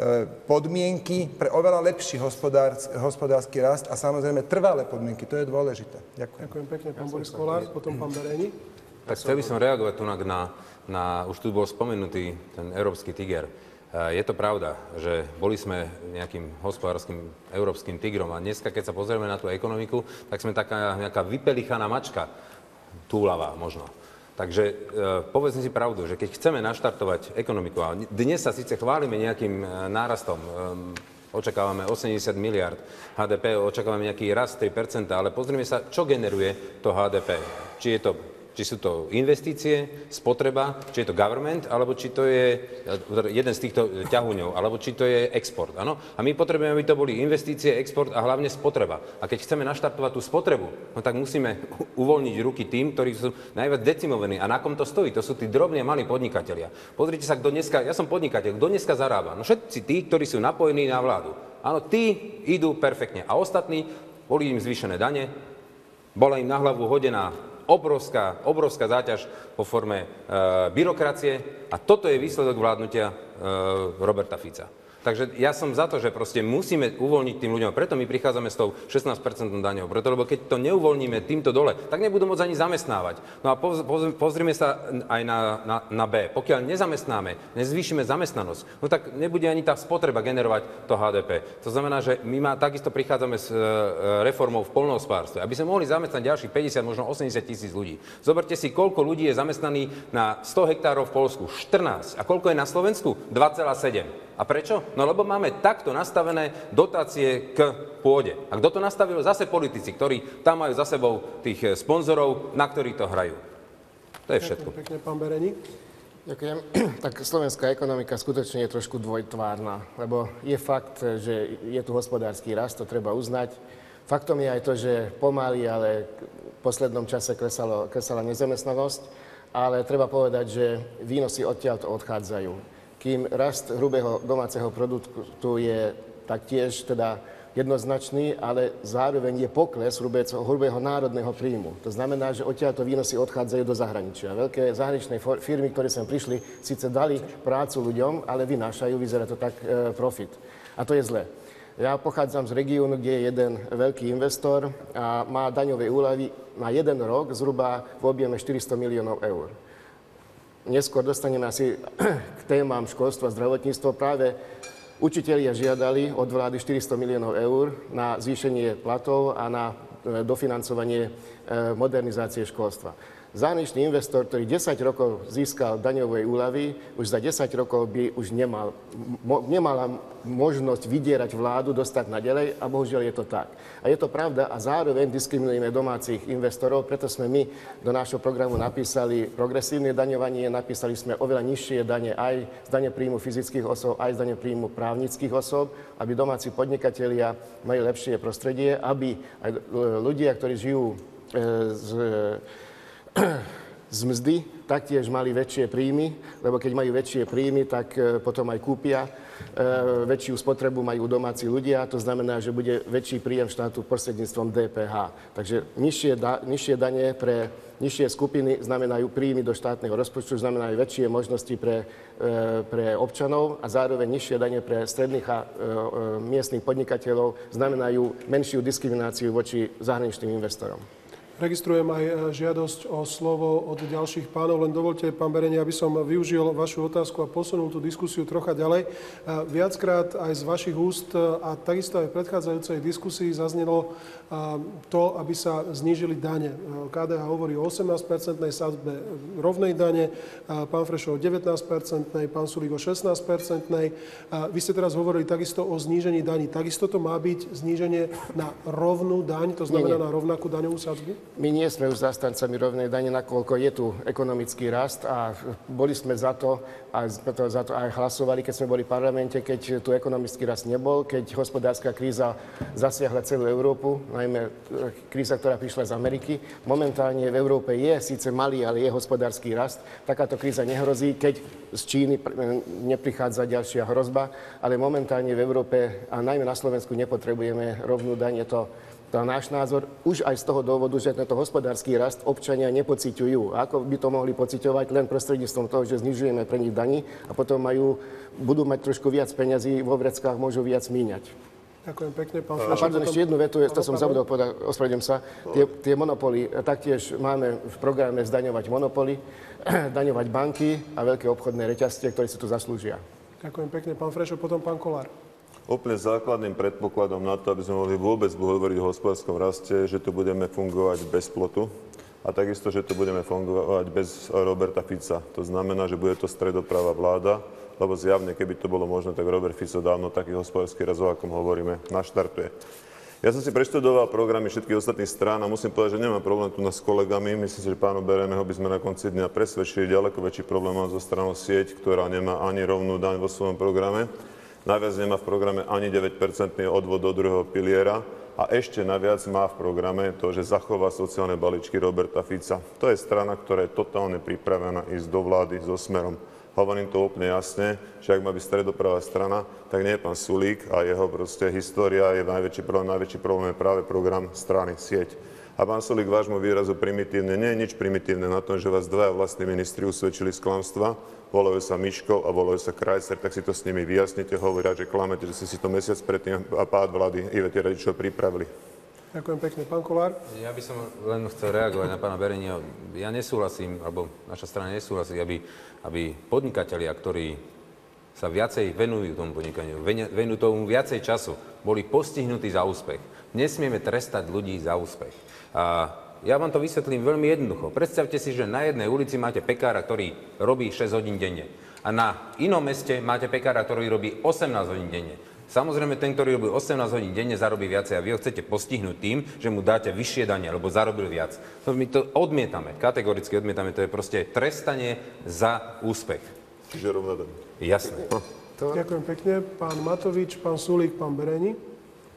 podmienky pre oveľa lepší hospodársky rast a samozrejme trvalé podmienky. To je dôležité. Ďakujem. Ďakujem pekne, pán Boris Kollár, potom pán Bereni. Tak chcel by som reagovať tu na už tu bol spomenutý ten európsky tiger. Je to pravda, že boli sme nejakým hospodárskym európskym tigrom a dneska, keď sa pozrieme na tú ekonomiku, tak sme taká nejaká vypelichaná mačka, túlavá možno. Takže povedzme si pravdu, že keď chceme naštartovať ekonomiku, a dnes sa síce chválime nejakým nárastom, očakávame 80 miliard HDP, očakávame nejaký rast 3%, ale pozrieme sa, čo generuje to HDP. Či sú to investície, spotreba, či je to government, alebo či to je jeden z týchto ťahuňov, alebo či to je export. Áno? A my potrebujeme, aby to boli investície, export a hlavne spotreba. A keď chceme naštartovať tú spotrebu, no tak musíme uvoľniť ruky tým, ktorí sú najviac decimovaní. A na kom to stojí? To sú tí drobní a malí podnikatelia. Pozrite sa, kto dneska, ja som podnikateľ, kto dneska zarába? No všetci tí, ktorí sú napojení na vládu. Áno, tí idú perfektne. A ostatní, boli im zvýšené dane, bola im na hlavu hodená obrovská záťaž po forme byrokracie a toto je výsledok vládnutia Roberta Fica. Takže ja som za to, že proste musíme uvoľniť tým ľuďom. Preto my prichádzame s tou 16% daňou. Lebo keď to neuvoľníme týmto dole, tak nebudú môcť ani zamestnávať. No a pozrime sa aj na B. Pokiaľ nezamestnáme, nezvýšime zamestnanosť, no tak nebude ani tá spotreba generovať to HDP. To znamená, že my takisto prichádzame s reformou v poľnohospodárstve, aby sme mohli zamestnať ďalších 50, možno 80 tisíc ľudí. Zoberte si, koľko ľudí je zamestnaných na 100 hektárov v Poľsku. 14. A koľko je na Slovensku? 2,7. A prečo? No lebo máme takto nastavené dotácie k pôde. A kto to nastavil? Zase politici, ktorí tam majú za sebou tých sponzorov, na ktorí to hrajú. To je všetko. Pekne, pán Bereni. Ďakujem. Tak slovenská ekonomika skutočne je trošku dvojtvárna, lebo je fakt, že je tu hospodársky rast, to treba uznať. Faktom je aj to, že pomaly, ale v poslednom čase klesala nezamestnanosť, ale treba povedať, že výnosy odtiaľto odchádzajú. Kým rast hrubého domáceho produktu je taktiež teda jednoznačný, ale zároveň je pokles hrubého národného príjmu. To znamená, že odtiaľto výnosy odchádzajú do zahraničia. Veľké zahraničné firmy, ktoré sem prišli, síce dali prácu ľuďom, ale vynášajú, vyzerá to tak, profit. A to je zlé. Ja pochádzam z regiónu, kde je jeden veľký investor a má daňové úľavy na jeden rok zhruba v objeme 400 miliónov eur. Neskôr dostaneme asi k témam školstva a zdravotníctvo. Práve učitelia žiadali od vlády 400 miliónov eur na zvýšenie platov a na dofinancovanie modernizácie školstva. Zahraničný investor, ktorý 10 rokov získal daňové úľavy, už za 10 rokov by už nemala možnosť vydierať vládu, dostať naďalej a bohužiaľ je to tak. A je to pravda a zároveň diskriminujeme domácich investorov, preto sme my do nášho programu napísali progresívne daňovanie, napísali sme oveľa nižšie dane aj z dane príjmu fyzických osôb, aj z dane príjmu právnických osôb, aby domáci podnikatelia mali lepšie prostredie, z z mzdy, taktiež mali väčšie príjmy, lebo keď majú väčšie príjmy, tak potom aj kúpia. Väčšiu spotrebu majú domáci ľudia, to znamená, že bude väčší príjem štátu prostredníctvom DPH. Takže nižšie dane pre nižšie skupiny znamenajú príjmy do štátneho rozpočtu, znamenajú väčšie možnosti pre občanov a zároveň nižšie dane pre stredných a miestnych podnikateľov znamenajú menšiu diskrimináciu voči zahraničným investorom. Registrujem aj žiadosť o slovo od ďalších pánov. Len dovolte, pán Bereni, aby som využil vašu otázku a posunul tú diskusiu trocha ďalej. Viackrát aj z vašich úst a takisto aj v predchádzajúcej diskusii zaznelo to, aby sa znížili dane. KDH hovorí o 18-percentnej sadzbe rovnej dane, pán Frešo o 19-percentnej, pán Sulík o 16-percentnej. Vy ste teraz hovorili takisto o znížení daní. Takisto to má byť zníženie na rovnú daň, to znamená na rovnakú daňovú sadzbu? My nie sme už zastancami rovnej dane, nakoľko je tu ekonomický rast a boli sme za to aj hlasovali, keď sme boli v parlamente, keď tu ekonomický rast nebol, keď hospodárska kríza zasiahla celú Európu, najmä kríza, ktorá prišla z Ameriky. Momentálne v Európe je síce malý, ale je hospodársky rast. Takáto kríza nehrozí, keď z Číny neprichádza ďalšia hrozba, ale momentálne v Európe a najmä na Slovensku nepotrebujeme rovnú daň. Je to náš názor, už aj z toho dôvodu, že tento hospodársky rast občania nepociťujú. A ako by to mohli pociťovať len prostredníctvom toho, že znižujeme pre nich daní a potom budú mať trošku viac peňazí vo vreckách, môžu viac míňať. Ďakujem pekne, pán Frešo. Pardon, ešte jednu vetu, to som zabudol povedať, ospravedlňujem sa. Tie monopoly, taktiež máme v programe zdaňovať monopoly, daňovať banky a veľké obchodné reťazce, ktoré si tu zaslúžia. Ďakujem pekne, pán Frešo, potom pán Kollár. Úplne základným predpokladom na to, aby sme mohli vôbec hovoriť o hospodárskom raste, že tu budeme fungovať bez plotu a takisto, že tu budeme fungovať bez Roberta Fica. To znamená, že bude to stredopravá vláda, lebo zjavne, keby to bolo možné, tak Robert Fico dávno taký hospodársky rast, o akom hovoríme, naštartuje. Ja som si preštudoval programy všetkých ostatných strán a musím povedať, že nemám problém tu s kolegami. Myslím si, že pánu Bereného by sme na konci dňa presvedčili. Ďaleko väčší problém mám zo stranou Sieť, ktorá nemá ani rovnú daň vo svojom programe. Naviac nemá v programe ani 9% odvod do druhého piliera a ešte naviac má v programe to, že zachová sociálne balíčky Roberta Fica. To je strana, ktorá je totálne pripravená ísť do vlády so Smerom. Hovorím to úplne jasne, že ak má byť stredopravá strana, tak nie je pán Sulík a jeho história je najväčší problém je práve program strany Sieť. A pán Sulík, vášmu výrazu primitívne, nie je nič primitívne na tom, že vás dvaja vlastní ministri usvedčili z klamstva. Volajú sa Miškov a volajú sa Krajcer, tak si to s nimi vyjasnite, hovoria, že klamete, že ste si to mesiac predtým a pád vlády Ivety Radičovej pripravili. Ďakujem pekne. Pán Kollár? Ja by som len chcel reagovať na pána Bereniho. Ja nesúhlasím, alebo naša strana nesúhlasí, aby podnikatelia, ktorí sa viacej venujú tomu podnikaniu, venujú tomu viacej času, boli postihnutí za úspech. Nesmieme trestať ľudí za úspech. A ja vám to vysvetlím veľmi jednoducho. Predstavte si, že na jednej ulici máte pekára, ktorý robí 6 hodín denne. A na inom meste máte pekára, ktorý robí 18 hodín denne. Samozrejme, ten, ktorý robí 18 hodín denne, zarobí viacej a vy ho chcete postihnúť tým, že mu dáte vyššie dane, lebo zarobil viac. My to odmietame, kategoricky odmietame, to je proste trestanie za úspech. Čiže rovná daň. Jasné. Ďakujem pekne. Pán Matovič, pán Sulík, pán Bereni.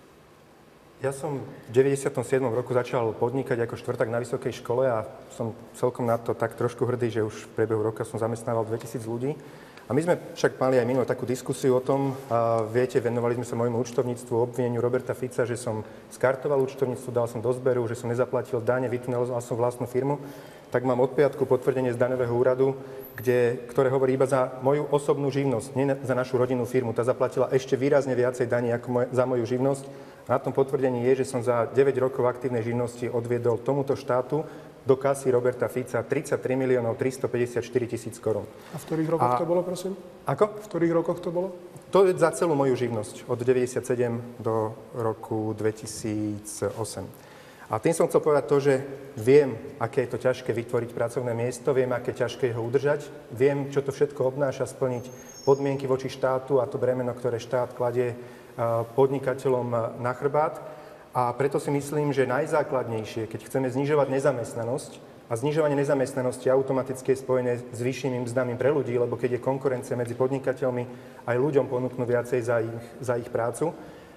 Ja som v 97. roku začal podnikať ako štvrták na vysokej škole a som celkom na to tak trošku hrdý, že už v priebehu roka som zamestnával 2000 ľudí. A my sme však mali aj minulú takú diskusiu o tom, viete, venovali sme sa môjmu účtovníctvu, obvineniu Roberta Fica, že som skartoval účtovníctvo, dal som do zberu, že som nezaplatil dane, vytuneloval som vlastnú firmu. Tak mám od piatku potvrdenie z daňového úradu, ktoré hovorí iba za moju osobnú živnosť, nie za našu rodinnú firmu. Tá zaplatila ešte výrazne viacej daní ako za moju živnosť. Na tom potvrdení je, že som za 9 rokov aktívnej živnosti odviedol tomuto štátu do kasy Roberta Fica 33 354 000 korún. A v ktorých rokoch to bolo, prosím? Ako? V ktorých rokoch to bolo? To je za celú moju živnosť, od 97 do roku 2008. A tým som chcel povedať to, že viem, aké je to ťažké vytvoriť pracovné miesto, viem, aké ťažké je ho udržať, viem, čo to všetko obnáša splniť podmienky voči štátu a to bremeno, ktoré štát kladie podnikateľom na chrbát. A preto si myslím, že najzákladnejšie, keď chceme znižovať nezamestnanosť, a znižovanie nezamestnanosti automaticky je spojené s vyššími mzdami pre ľudí, lebo keď je konkurencia medzi podnikateľmi, aj ľuďom ponúknú viacej za ich prácu.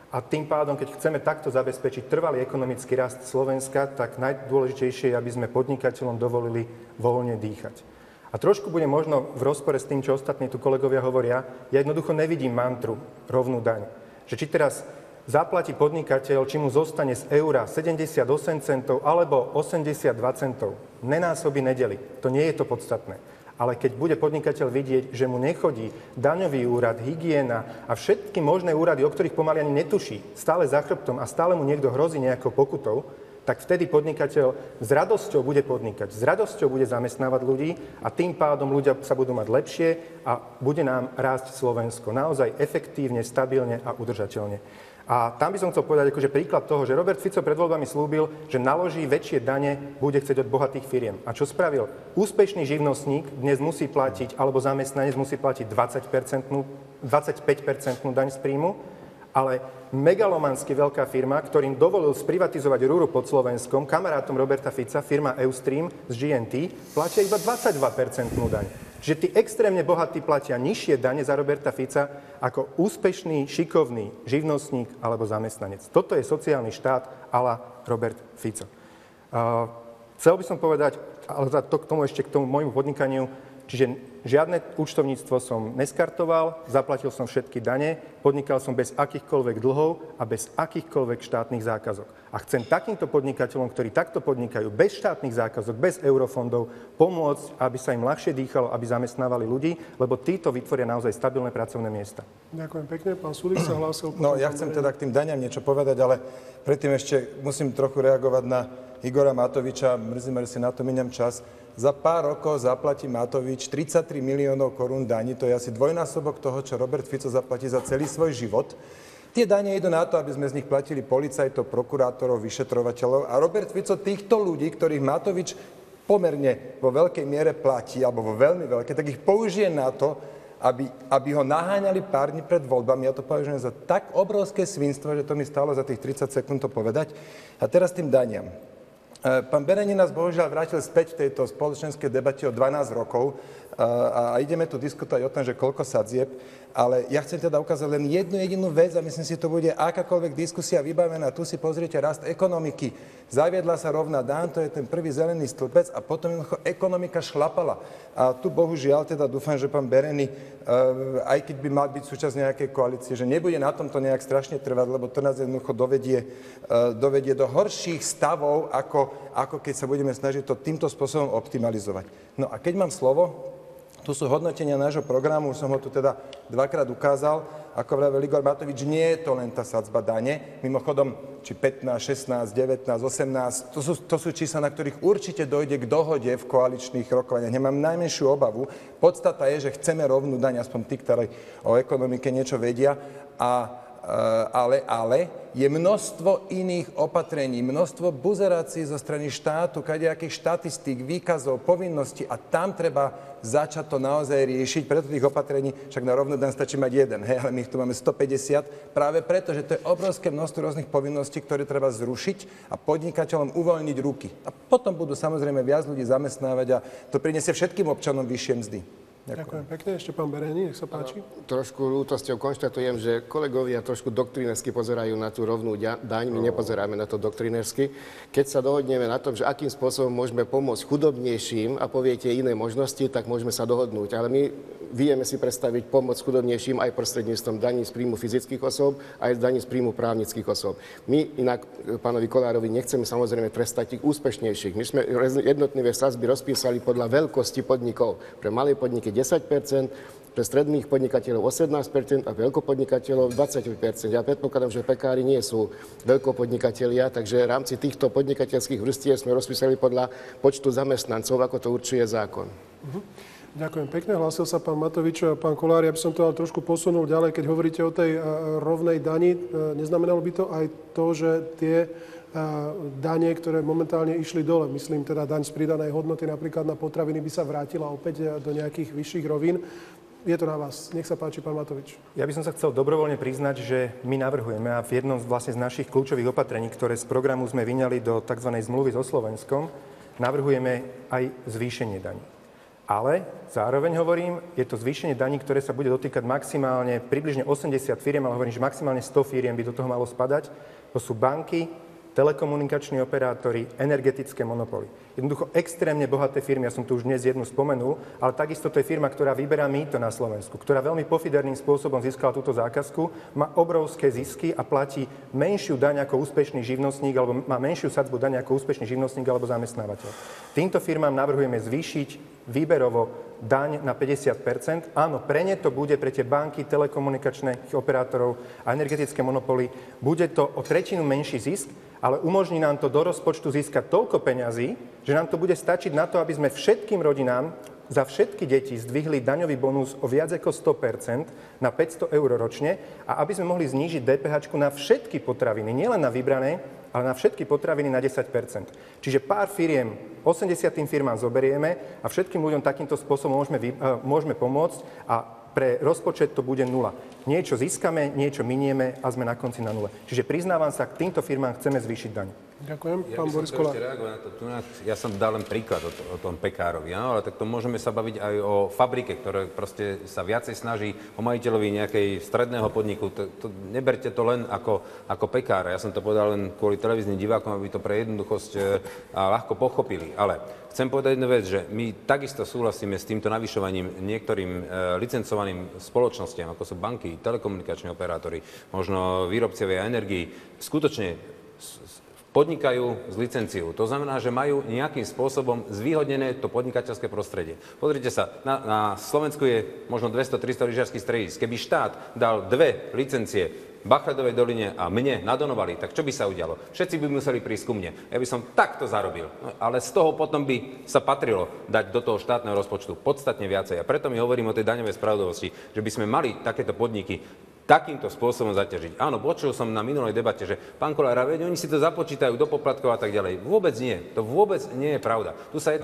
A tým pádom, keď chceme takto zabezpečiť trvalý ekonomický rast Slovenska, tak najdôležitejšie je, aby sme podnikateľom dovolili voľne dýchať. A trošku bude možno v rozpore s tým, čo ostatní tu kolegovia hovoria. Ja jednoducho nevidím mantru rovnú daň. Že či teraz zaplatí podnikateľ, či mu zostane z eura 78 centov alebo 82 centov. Nenásobí, nedeli. To nie je to podstatné. Ale keď bude podnikateľ vidieť, že mu nechodí daňový úrad, hygiena a všetky možné úrady, o ktorých pomaly ani netuší, stále za chrbtom a stále mu niekto hrozí nejakou pokutou, tak vtedy podnikateľ s radosťou bude podnikať, s radosťou bude zamestnávať ľudí a tým pádom ľudia sa budú mať lepšie a bude nám rásť Slovensko naozaj efektívne, stabilne a udržateľne. A tam by som chcel povedať akože príklad toho, že Robert Fico pred voľbami slúbil, že naloží väčšie dane, bude chcieť od bohatých firiem. A čo spravil? Úspešný živnostník dnes musí platiť, alebo zamestnanec musí platiť 25% daň z príjmu, ale megalomansky veľká firma, ktorým dovolil sprivatizovať rúru pod Slovenskom, kamarátom Roberta Fica, firma Eustream z GNT, platia iba 22% daň. Že tí extrémne bohatí platia nižšie dane za Roberta Fica ako úspešný, šikovný živnostník alebo zamestnanec. Toto je sociálny štát a la Robert Fico. Chcel by som povedať, ale k tomu môjmu podnikaniu, čiže žiadne účtovníctvo som neskartoval, zaplatil som všetky dane, podnikal som bez akýchkoľvek dlhov a bez akýchkoľvek štátnych zákazok. A chcem takýmto podnikateľom, ktorí takto podnikajú bez štátnych zákazok, bez eurofondov, pomôcť, aby sa im ľahšie dýchalo, aby zamestnávali ľudí, lebo títo vytvoria naozaj stabilné pracovné miesta. Ďakujem pekne. Pán Sulík sa hlásil. No, ja chcem teda k tým daňam niečo povedať, ale predtým ešte musím trochu reagovať na Igora Matoviča. Mrzí ma, že si na to miniam čas. Za pár rokov zaplatí Matovič 33 miliónov korún daní, to je asi dvojnásobok toho, čo Robert Fico zaplatí za celý svoj život. Tie dane idú na to, aby sme z nich platili policajtov, prokurátorov, vyšetrovateľov a Robert Fico týchto ľudí, ktorých Matovič pomerne vo veľkej miere platí, alebo vo veľmi veľkej, tak ich použije na to, aby ho naháňali pár dní pred voľbami. Ja to považujem za tak obrovské svinstvo, že to mi stálo za tých 30 sekúnd to povedať. A teraz tým daniam. Pán Berenín nás bohužiaľ vrátil späť v tejto spoločenskej debate o 12 rokov a ideme tu diskutovať o tom, že koľko sadzieb, ale ja chcem teda ukázať len jednu jedinú vec a myslím si, že to bude akákoľvek diskusia vybavená. Tu si pozrite rast ekonomiky. Zaviedla sa rovná daň, to je ten prvý zelený stĺpec a potom ekonomika šlapala. A tu bohužiaľ teda dúfam, že pán Berený, aj keď by mal byť súčasť nejakej koalície, že nebude na tomto nejak strašne trvať, lebo to nás jednoducho dovedie do horších stavov, ako keď sa budeme snažiť to týmto spôsobom optimalizovať. No a keď mám slovo, tu sú hodnotenia nášho programu, už som ho tu teda dvakrát ukázal. Ako vravel Igor Matovič, nie je to len tá sadzba dane. Mimochodom, či 15, 16, 19, 18, to sú čísla, na ktorých určite dojde k dohode v koaličných rokovaniach. Nemám najmenšiu obavu. Podstata je, že chceme rovnú daň, aspoň tí, ktorí o ekonomike niečo vedia. Ale je množstvo iných opatrení, množstvo buzerácií zo strany štátu, kadejakých štatistík, výkazov, povinností a tam treba začať to naozaj riešiť. Preto tých opatrení, však na rovnú daň stačí mať jeden, hej, ale my ich tu máme 150, práve preto, že to je obrovské množstvo rôznych povinností, ktoré treba zrušiť a podnikateľom uvoľniť ruky. A potom budú samozrejme viac ľudí zamestnávať a to prinesie všetkým občanom vyššie mzdy. Ďakujem pekne. Ešte pán Berenín, nech sa páči. Trošku ľútosťou konštatujem, že kolegovia trošku doktrinérsky pozerajú na tú rovnú daň. My nepozeráme na to doktrinérsky. Keď sa dohodneme na tom, že akým spôsobom môžeme pomôcť chudobnejším a poviete iné možnosti, tak môžeme sa dohodnúť. Ale my vieme si predstaviť pomoc chudobnejším aj prostredníctvom daní z príjmu fyzických osôb, aj z daní z príjmu právnických osôb. My inak pánovi Kollárovi nechceme samozrejme trestať tých úspešnejších. My sme jednotlivé sadzby rozpísali podľa veľkosti podnikov. Pre malé podniky 10%, pre stredných podnikateľov 18% a veľkopodnikateľov 20%. Ja predpokladám, že pekári nie sú veľkopodnikatelia, takže v rámci týchto podnikateľských vrstiev sme rozpísali podľa počtu zamestnancov, ako to určuje zákon. Ďakujem pekne. Hlásil sa pán Matovič a pán Kollár. Ja by som to ale trošku posunul ďalej. Keď hovoríte o tej rovnej dani, neznamenalo by to aj to, že tie dane, ktoré momentálne išli dole, myslím teda daň z pridanej hodnoty napríklad na potraviny, by sa vrátila opäť do nejakých vyšších rovín. Je to na vás. Nech sa páči, pán Matovič. Ja by som sa chcel dobrovoľne priznať, že my navrhujeme a v jednom z našich kľúčových opatrení, ktoré z programu sme vyňali do tzv. Zmluvy so Slovenskom, navrhujeme aj zvýšenie daní. Ale zároveň hovorím, je to zvýšenie daní, ktoré sa bude dotýkať maximálne približne 80 firiem, ale hovorím, že maximálne 100 firiem by do toho malo spadať. To sú banky, telekomunikační operátori, energetické monopoly. Jednoducho extrémne bohaté firmy, ja som tu už dnes jednu spomenul, ale takisto to je firma, ktorá vyberá mýto na Slovensku, ktorá veľmi pofiderným spôsobom získala túto zákazku, má obrovské zisky a platí menšiu daň ako úspešný živnostník, alebo má menšiu sadzbu daň ako úspešný živnostník alebo zamestnávateľ. Týmto firmám navrhujeme zvýšiť výberovo daň na 50%. Áno, pre ne to bude, pre tie banky, telekomunikačných operátorov a energetické monopoly, bude to o tretinu menší zisk, ale umožní nám to do rozpočtu získať toľko peňazí, že nám to bude stačiť na to, aby sme všetkým rodinám za všetky deti zdvihli daňový bonus o viac ako 100% na 500 eur ročne a aby sme mohli znížiť DPH na všetky potraviny, nielen na vybrané, ale na všetky potraviny na 10%. Čiže pár firiem, 80 firmám zoberieme a všetkým ľuďom takýmto spôsobom môžeme pomôcť a pre rozpočet to bude nula. Niečo získame, niečo minieme a sme na konci na nule. Čiže priznávam sa, k týmto firmám chceme zvýšiť daň. Ďakujem. Pán Boris Kolár. Ja som dal len príklad o tom pekárovi, ale tak to môžeme sa baviť aj o fabrike, ktoré proste sa viacej snaží o majiteľovi nejakej stredného podniku. Neberte to len ako pekár. Ja som to povedal len kvôli televíznym divákom, aby to pre jednoduchosť ľahko pochopili. Ale chcem povedať jednu vec, že my takisto súhlasíme s týmto navyšovaním niektorým licencovaným spoločnostiam, ako sú banky, telekomunikační operátori, možno výrobcovia energií. Skutočne podnikajú s licenciou. To znamená, že majú nejakým spôsobom zvýhodnené to podnikateľské prostredie. Pozrite sa, na Slovensku je možno 200-300 lyžiarskych stredísk. Keby štát dal 2 licencie Bachledovej doline a mne na Donovali, tak čo by sa udialo? Všetci by museli prísť ku mne. Ja by som takto zarobil. No, ale z toho potom by sa patrilo dať do toho štátneho rozpočtu podstatne viacej. A preto mi hovorím o tej daňovej spravodlivosti, že by sme mali takéto podniky takýmto spôsobom zaťažiť. Áno, počul som na minulej debate, že pán Kolár, veď oni si to započítajú do poplatkov a tak ďalej. Vôbec nie. To vôbec nie je pravda. Tu sa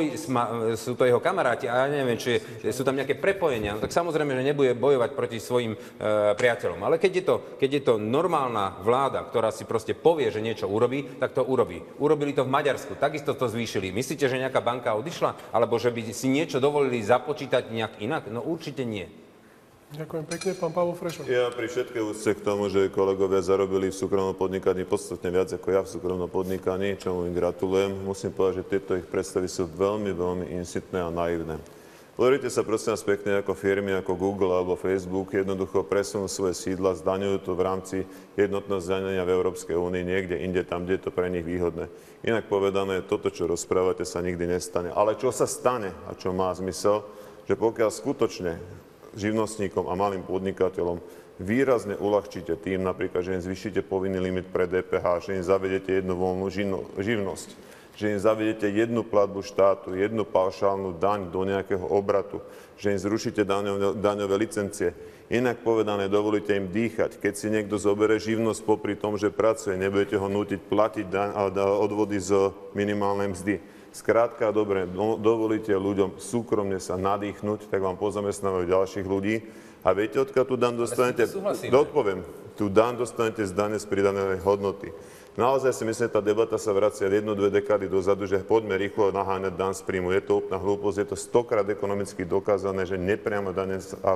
sú to jeho kamaráti a ja neviem, či sú tam nejaké prepojenia. No, tak samozrejme, že nebude bojovať proti svojim priateľom. Ale keď je to normálna vláda, ktorá si proste povie, že niečo urobí, tak to urobí. Urobili to v Maďarsku, takisto to zvýšili. Myslíte, že nejaká banka odišla? Alebo že by si niečo dovolili započítať nejak inak? No určite nie. Ďakujem pekne. Pán Pavol Frešo. Ja pri všetkej úcte k tomu, že kolegovia zarobili v súkromnom podnikaní podstatne viac ako ja v súkromnom podnikaní, čomu im gratulujem, musím povedať, že tieto ich predstavy sú veľmi, veľmi insitné a naivné. Pozrite sa prosím vás pekne, ako firmy ako Google alebo Facebook jednoducho presunú svoje sídla, zdaňujú to v rámci jednotného zdaňovania v Európskej únii niekde inde, tam, kde je to pre nich výhodné. Inak povedané, toto, čo rozprávate, sa nikdy nestane. Ale čo sa stane a čo má zmysel, že pokiaľ skutočne živnostníkom a malým podnikateľom výrazne uľahčíte tým, napríklad, že im zvýšite povinný limit pre DPH, že im zavedete jednu voľnú živnosť, že im zavedete jednu platbu štátu, jednu paušálnu daň do nejakého obratu, že im zrušíte daňové licencie. Inak povedané, dovolíte im dýchať. Keď si niekto zoberie živnosť popri tom, že pracuje, nebudete ho nútiť platiť odvody z minimálnej mzdy. Skrátka, dobre, dovolíte ľuďom súkromne sa nadýchnuť, tak vám pozamestnávajú ďalších ľudí. A viete, odkiaľ tú daň dostanete? Odpoviem. Tú daň dostanete z dane z pridanej hodnoty. Naozaj si myslím, že tá debata sa vracia 1-2 dekády dozadu, že poďme rýchlo naháňať daň z príjmu. Je to úplná hlúposť, je to 100-krát ekonomicky dokázané, že nepriamo dane sa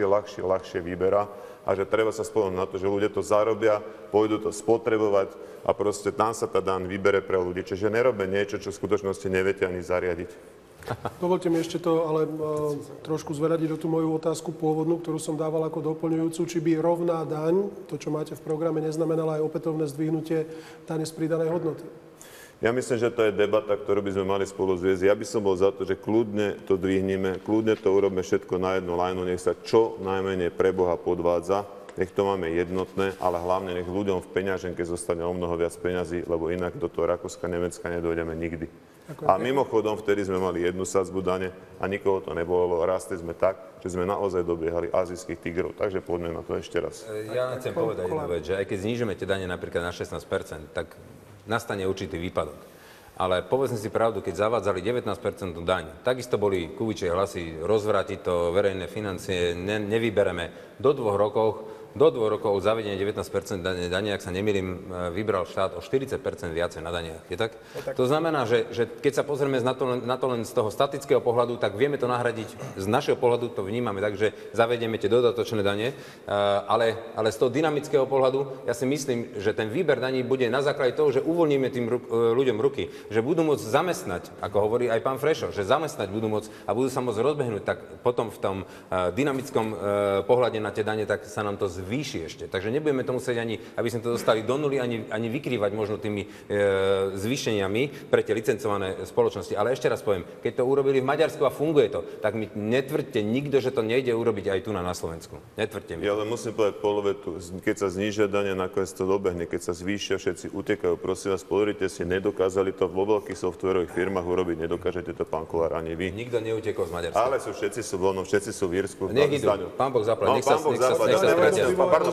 ľahšie vyberá a že treba sa spoľahnúť na to, že ľudia to zarobia, pôjdu to spotrebovať a proste tam sa tá daň vybere pre ľudí. Čiže nerobme niečo, čo v skutočnosti neviete ani zariadiť. Dovolte mi ešte to, ale trošku zveradiť do tú moju otázku pôvodnú, ktorú som dával ako doplňujúcu, či by rovná daň, to, čo máte v programe, neznamenala aj opätovné zdvihnutie dane z pridanej hodnoty. Ja myslím, že to je debata, ktorú by sme mali spolu zviesť. Ja by som bol za to, že kľudne to dvihneme, kľudne to urobme všetko na jednu lajnu, nech sa čo najmenej pre Boha podvádza, nech to máme jednotné, ale hlavne nech ľuďom v peňaženke zostane o mnoho viac peňazí, lebo inak do toho Rakúska, Nemecka nedojdeme nikdy. A mimochodom, vtedy sme mali jednu sadzbu dane a nikoho to nebolo, rastli sme tak, že sme naozaj dobiehali azijských tigrov. Takže poďme na to ešte raz. Ja chcem povedať jednu vec, že aj keď znížime tie dane napríklad na 16%, tak nastane určitý výpadok. Ale povedzme si pravdu, keď zavádzali 19% daň, takisto boli Kubičie hlasy, rozvrátiť to verejné financie, nevybereme. Do 2 rokov do 2 rokov od zavedenia 19% dane, ak sa nemýlim, vybral štát o 40% viacej na daniach. Je tak? To znamená, že keď sa pozrieme na to len z toho statického pohľadu, tak vieme to nahradiť. Z našeho pohľadu to vnímame tak, že zavedieme tie dodatočné dane, ale z toho dynamického pohľadu ja si myslím, že ten výber daní bude na základe toho, že uvoľníme tým ľuďom ruky, že budú môcť zamestnať, ako hovorí aj pán Frešo, že zamestnať budú môcť a budú sa môcť rozbehnúť, tak potom v tom dynamickom pohľade na tie dane, tak sa nám to zvýši ešte. Takže nebudeme to musieť ani, aby sme to dostali do nuly, ani vykrývať možno tými zvýšeniami pre tie licencované spoločnosti. Ale ešte raz poviem, keď to urobili v Maďarsku a funguje to, tak mi netvrďte nikto, že to nejde urobiť aj tu na Slovensku. Netvrďte mi. Ja len musím povedať polovetu. Keď sa znížia dane, nakoniec to dobehne. Keď sa zvýšia, všetci utekajú. Prosím vás, pozrite si, nedokázali to vo veľkých softwarových firmách urobiť. Nedokážete to, pán Kollár, ani vy. Nikto neutekol z Maďarska. Ale všetci sú voľno, všetci sú v Írsku. Nech idú. Pán Boh zaplať. Nech sa stratia.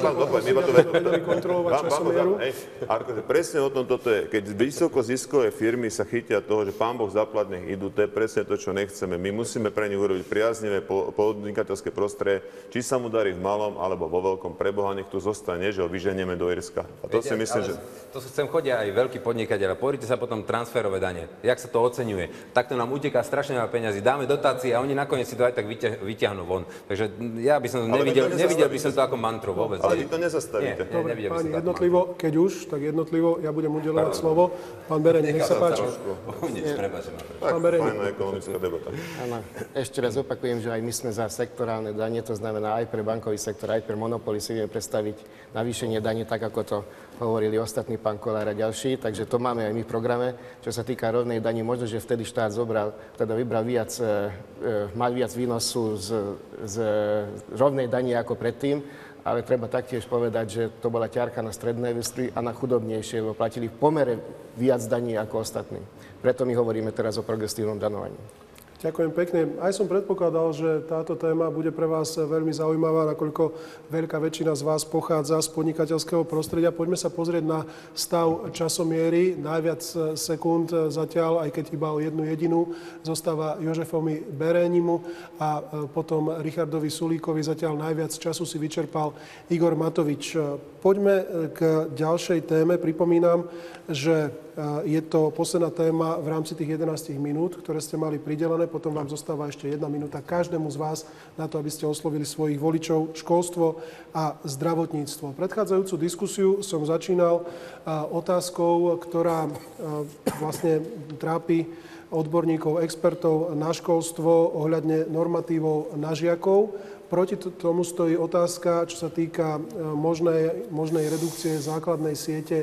Presne o tom toto je. Keď vysokoziskové firmy sa chytia toho, že pán Boh zaplať, nech idú, to je presne to, čo nechceme. My musíme pre nich urobiť priaznivé podnikateľské prostredie, či sa mu darí v malom alebo vo veľkom. Preboha, nech tu zostane, že ho vyženieme do Írska. A to si myslím, že... To sa chcem chodia aj veľkí podnikateľe. Pozrite sa potom transferové dane. Jak sa to oceňuje. Takto nám uteká strašne veľa peňazí. Dáme dotácie a oni nakoniec si to aj tak vyťahnú von. Takže ja by som nevidel by som to ako mantru vôbec. Ale vy to nezastavíte. Dobre, páni, jednotlivo, keď už, tak jednotlivo, ja budem udeľovať slovo. Pán Bereň, nech sa páči. Pán Bereň. Fajná ekonomická debata. Áno, ešte raz opakujem, že aj my sme za sektorálne dane, to znamená aj pre bankový sektor, aj pre monopoly si vieme predstaviť navýšenie dane, tak ako to hovorili ostatní, pán Kollár a ďalší, takže to máme aj my v programe. Čo sa týka rovnej dani, možno, že vtedy štát vybral viac, mal viac výnosu z rovnej dani ako predtým, ale treba taktiež povedať, že to bola ťarka na stredné vrstvy a na chudobnejšie, lebo platili v pomere viac daní ako ostatní. Preto my hovoríme teraz o progresívnom danovaní. Ďakujem pekne. Aj som predpokladal, že táto téma bude pre vás veľmi zaujímavá, nakoľko veľká väčšina z vás pochádza z podnikateľského prostredia. Poďme sa pozrieť na stav časomiery. Najviac sekúnd zatiaľ, aj keď iba o jednu jedinú, zostáva Jožefovi Berénimu a potom Richardovi Sulíkovi. Zatiaľ najviac času si vyčerpal Igor Matovič. Poďme k ďalšej téme. Pripomínam, že je to posledná téma v rámci tých 11 minút, ktoré ste mali pridelené. Potom vám zostáva ešte 1 minúta každému z vás na to, aby ste oslovili svojich voličov, školstvo a zdravotníctvo. Predchádzajúcu diskusiu som začínal otázkou, ktorá vlastne trápi odborníkov, expertov na školstvo ohľadne normatívov na žiakov. Proti tomu stojí otázka, čo sa týka možnej redukcie základnej siete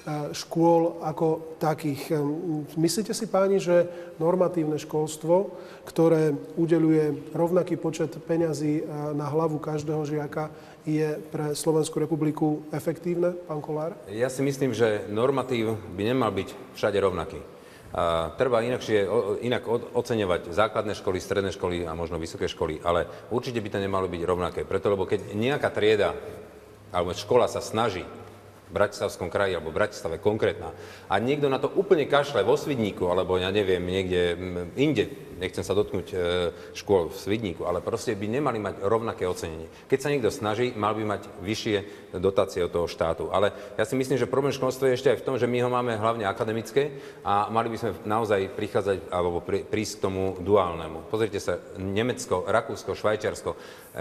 škôl ako takých. Myslíte si, páni, že normatívne školstvo, ktoré udeľuje rovnaký počet peňazí na hlavu každého žiaka, je pre Slovenskú republiku efektívne, pán Kollár? Ja si myslím, že normatív by nemal byť všade rovnaký. Treba inak oceňovať základné školy, stredné školy a možno vysoké školy, ale určite by to nemalo byť rovnaké. Preto, lebo keď nejaká trieda alebo škola sa snaží v Bratislavskom kraji alebo v Bratislave konkrétna a niekto na to úplne kašle vo Svidníku alebo ja neviem, niekde inde, nechcem sa dotknúť škôl v Svidníku, ale proste by nemali mať rovnaké ocenenie. Keď sa niekto snaží, mal by mať vyššie dotácie od toho štátu. Ale ja si myslím, že problém školstva je ešte aj v tom, že my ho máme hlavne akademické a mali by sme naozaj prichádzať alebo prísť k tomu duálnemu. Pozrite sa, Nemecko, Rakúsko, Švajčiarsko,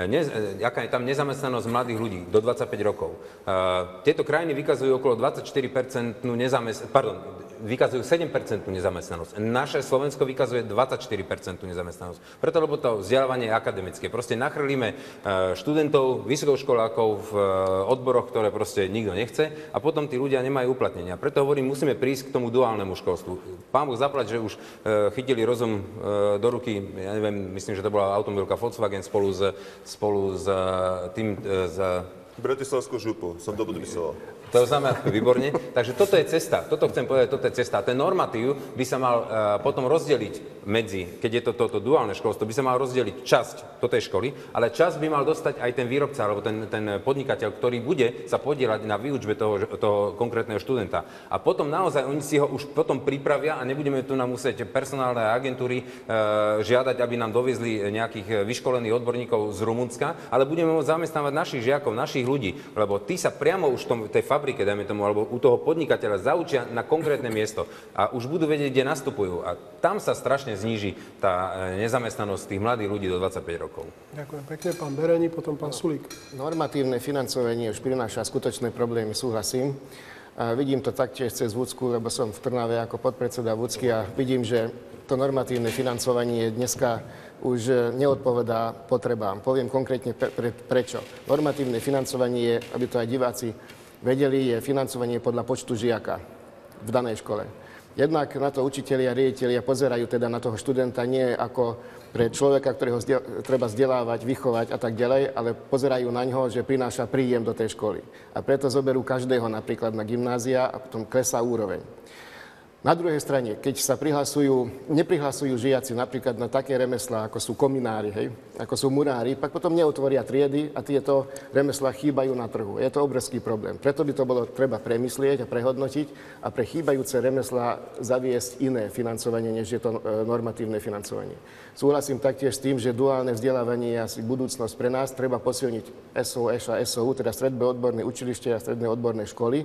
aká je tam nezamestnanosť mladých ľudí do 25 rokov. Tieto krajiny vykazujú okolo 24% vykazujú 7% nezamestnanosť. Naše Slovensko vykazuje 24% nezamestnanosť. Preto, lebo to vzdelávanie je akademické. Proste nachrlíme študentov, vysokoškolákov v odboroch, ktoré proste nikto nechce a potom tí ľudia nemajú uplatnenia. Preto hovorím, musíme prísť k tomu duálnemu školstvu. Pán Boh zaplať, že už chytili rozum do ruky, ja neviem, myslím, že to bola automobilka Volkswagen spolu s tým... Bratislavskú župu som to podpisoval. To znamená, výborne. Takže toto je cesta. Toto chcem povedať, toto je cesta. Ten normatív by sa mal potom rozdeliť medzi, keď je toto duálne školstvo, by sa mal rozdeliť časť do tej školy, ale časť by mal dostať aj ten výrobca, alebo ten podnikateľ, ktorý bude sa podieľať na výučbe toho konkrétneho študenta. A potom naozaj oni si ho už potom pripravia a nebudeme tu nám musieť personálne agentúry žiadať, aby nám doviezli nejakých vyškolených odborníkov z Rumunska, ale budeme môcť zamestnávať našich žiakov, našich ľudí, lebo tí sa priamo už v tej fabrike, dajme tomu, alebo u toho podnikateľa zaučia na konkrétne miesto a už budú vedieť, kde nastupujú. A tam sa strašne zníži tá nezamestnanosť tých mladých ľudí do 25 rokov. Ďakujem pekne, pán Bereni, potom pán Sulík. Normatívne financovanie už prináša skutočné problémy, súhlasím. A vidím to taktiež cez Vúcku, lebo som v Trnave ako podpredseda Vúcky a vidím, že to normatívne financovanie dneska už neodpovedá potrebám. Poviem konkrétne prečo. Normatívne financovanie je, aby to aj diváci vedeli, je financovanie podľa počtu žiaka v danej škole. Jednak na to učitelia, riaditelia pozerajú teda na toho študenta nie ako pre človeka, ktorého treba vzdelávať, vychovať a tak ďalej, ale pozerajú na ňoho, že prináša príjem do tej školy. A preto zoberú každého napríklad na gymnázia a potom klesá úroveň. Na druhej strane, keď sa neprihlasujú žiaci napríklad na také remeslá, ako sú kominári, ako sú murári, pak potom neotvoria triedy a tieto remeslá chýbajú na trhu. Je to obrovský problém. Preto by to bolo treba premyslieť a prehodnotiť a pre chýbajúce remeslá zaviesť iné financovanie, než je to normatívne financovanie. Súhlasím taktiež s tým, že duálne vzdelávanie je asi budúcnosť pre nás. Treba posilniť SOŠ a SOU, teda stredné odborné učilište a stredné odborné školy,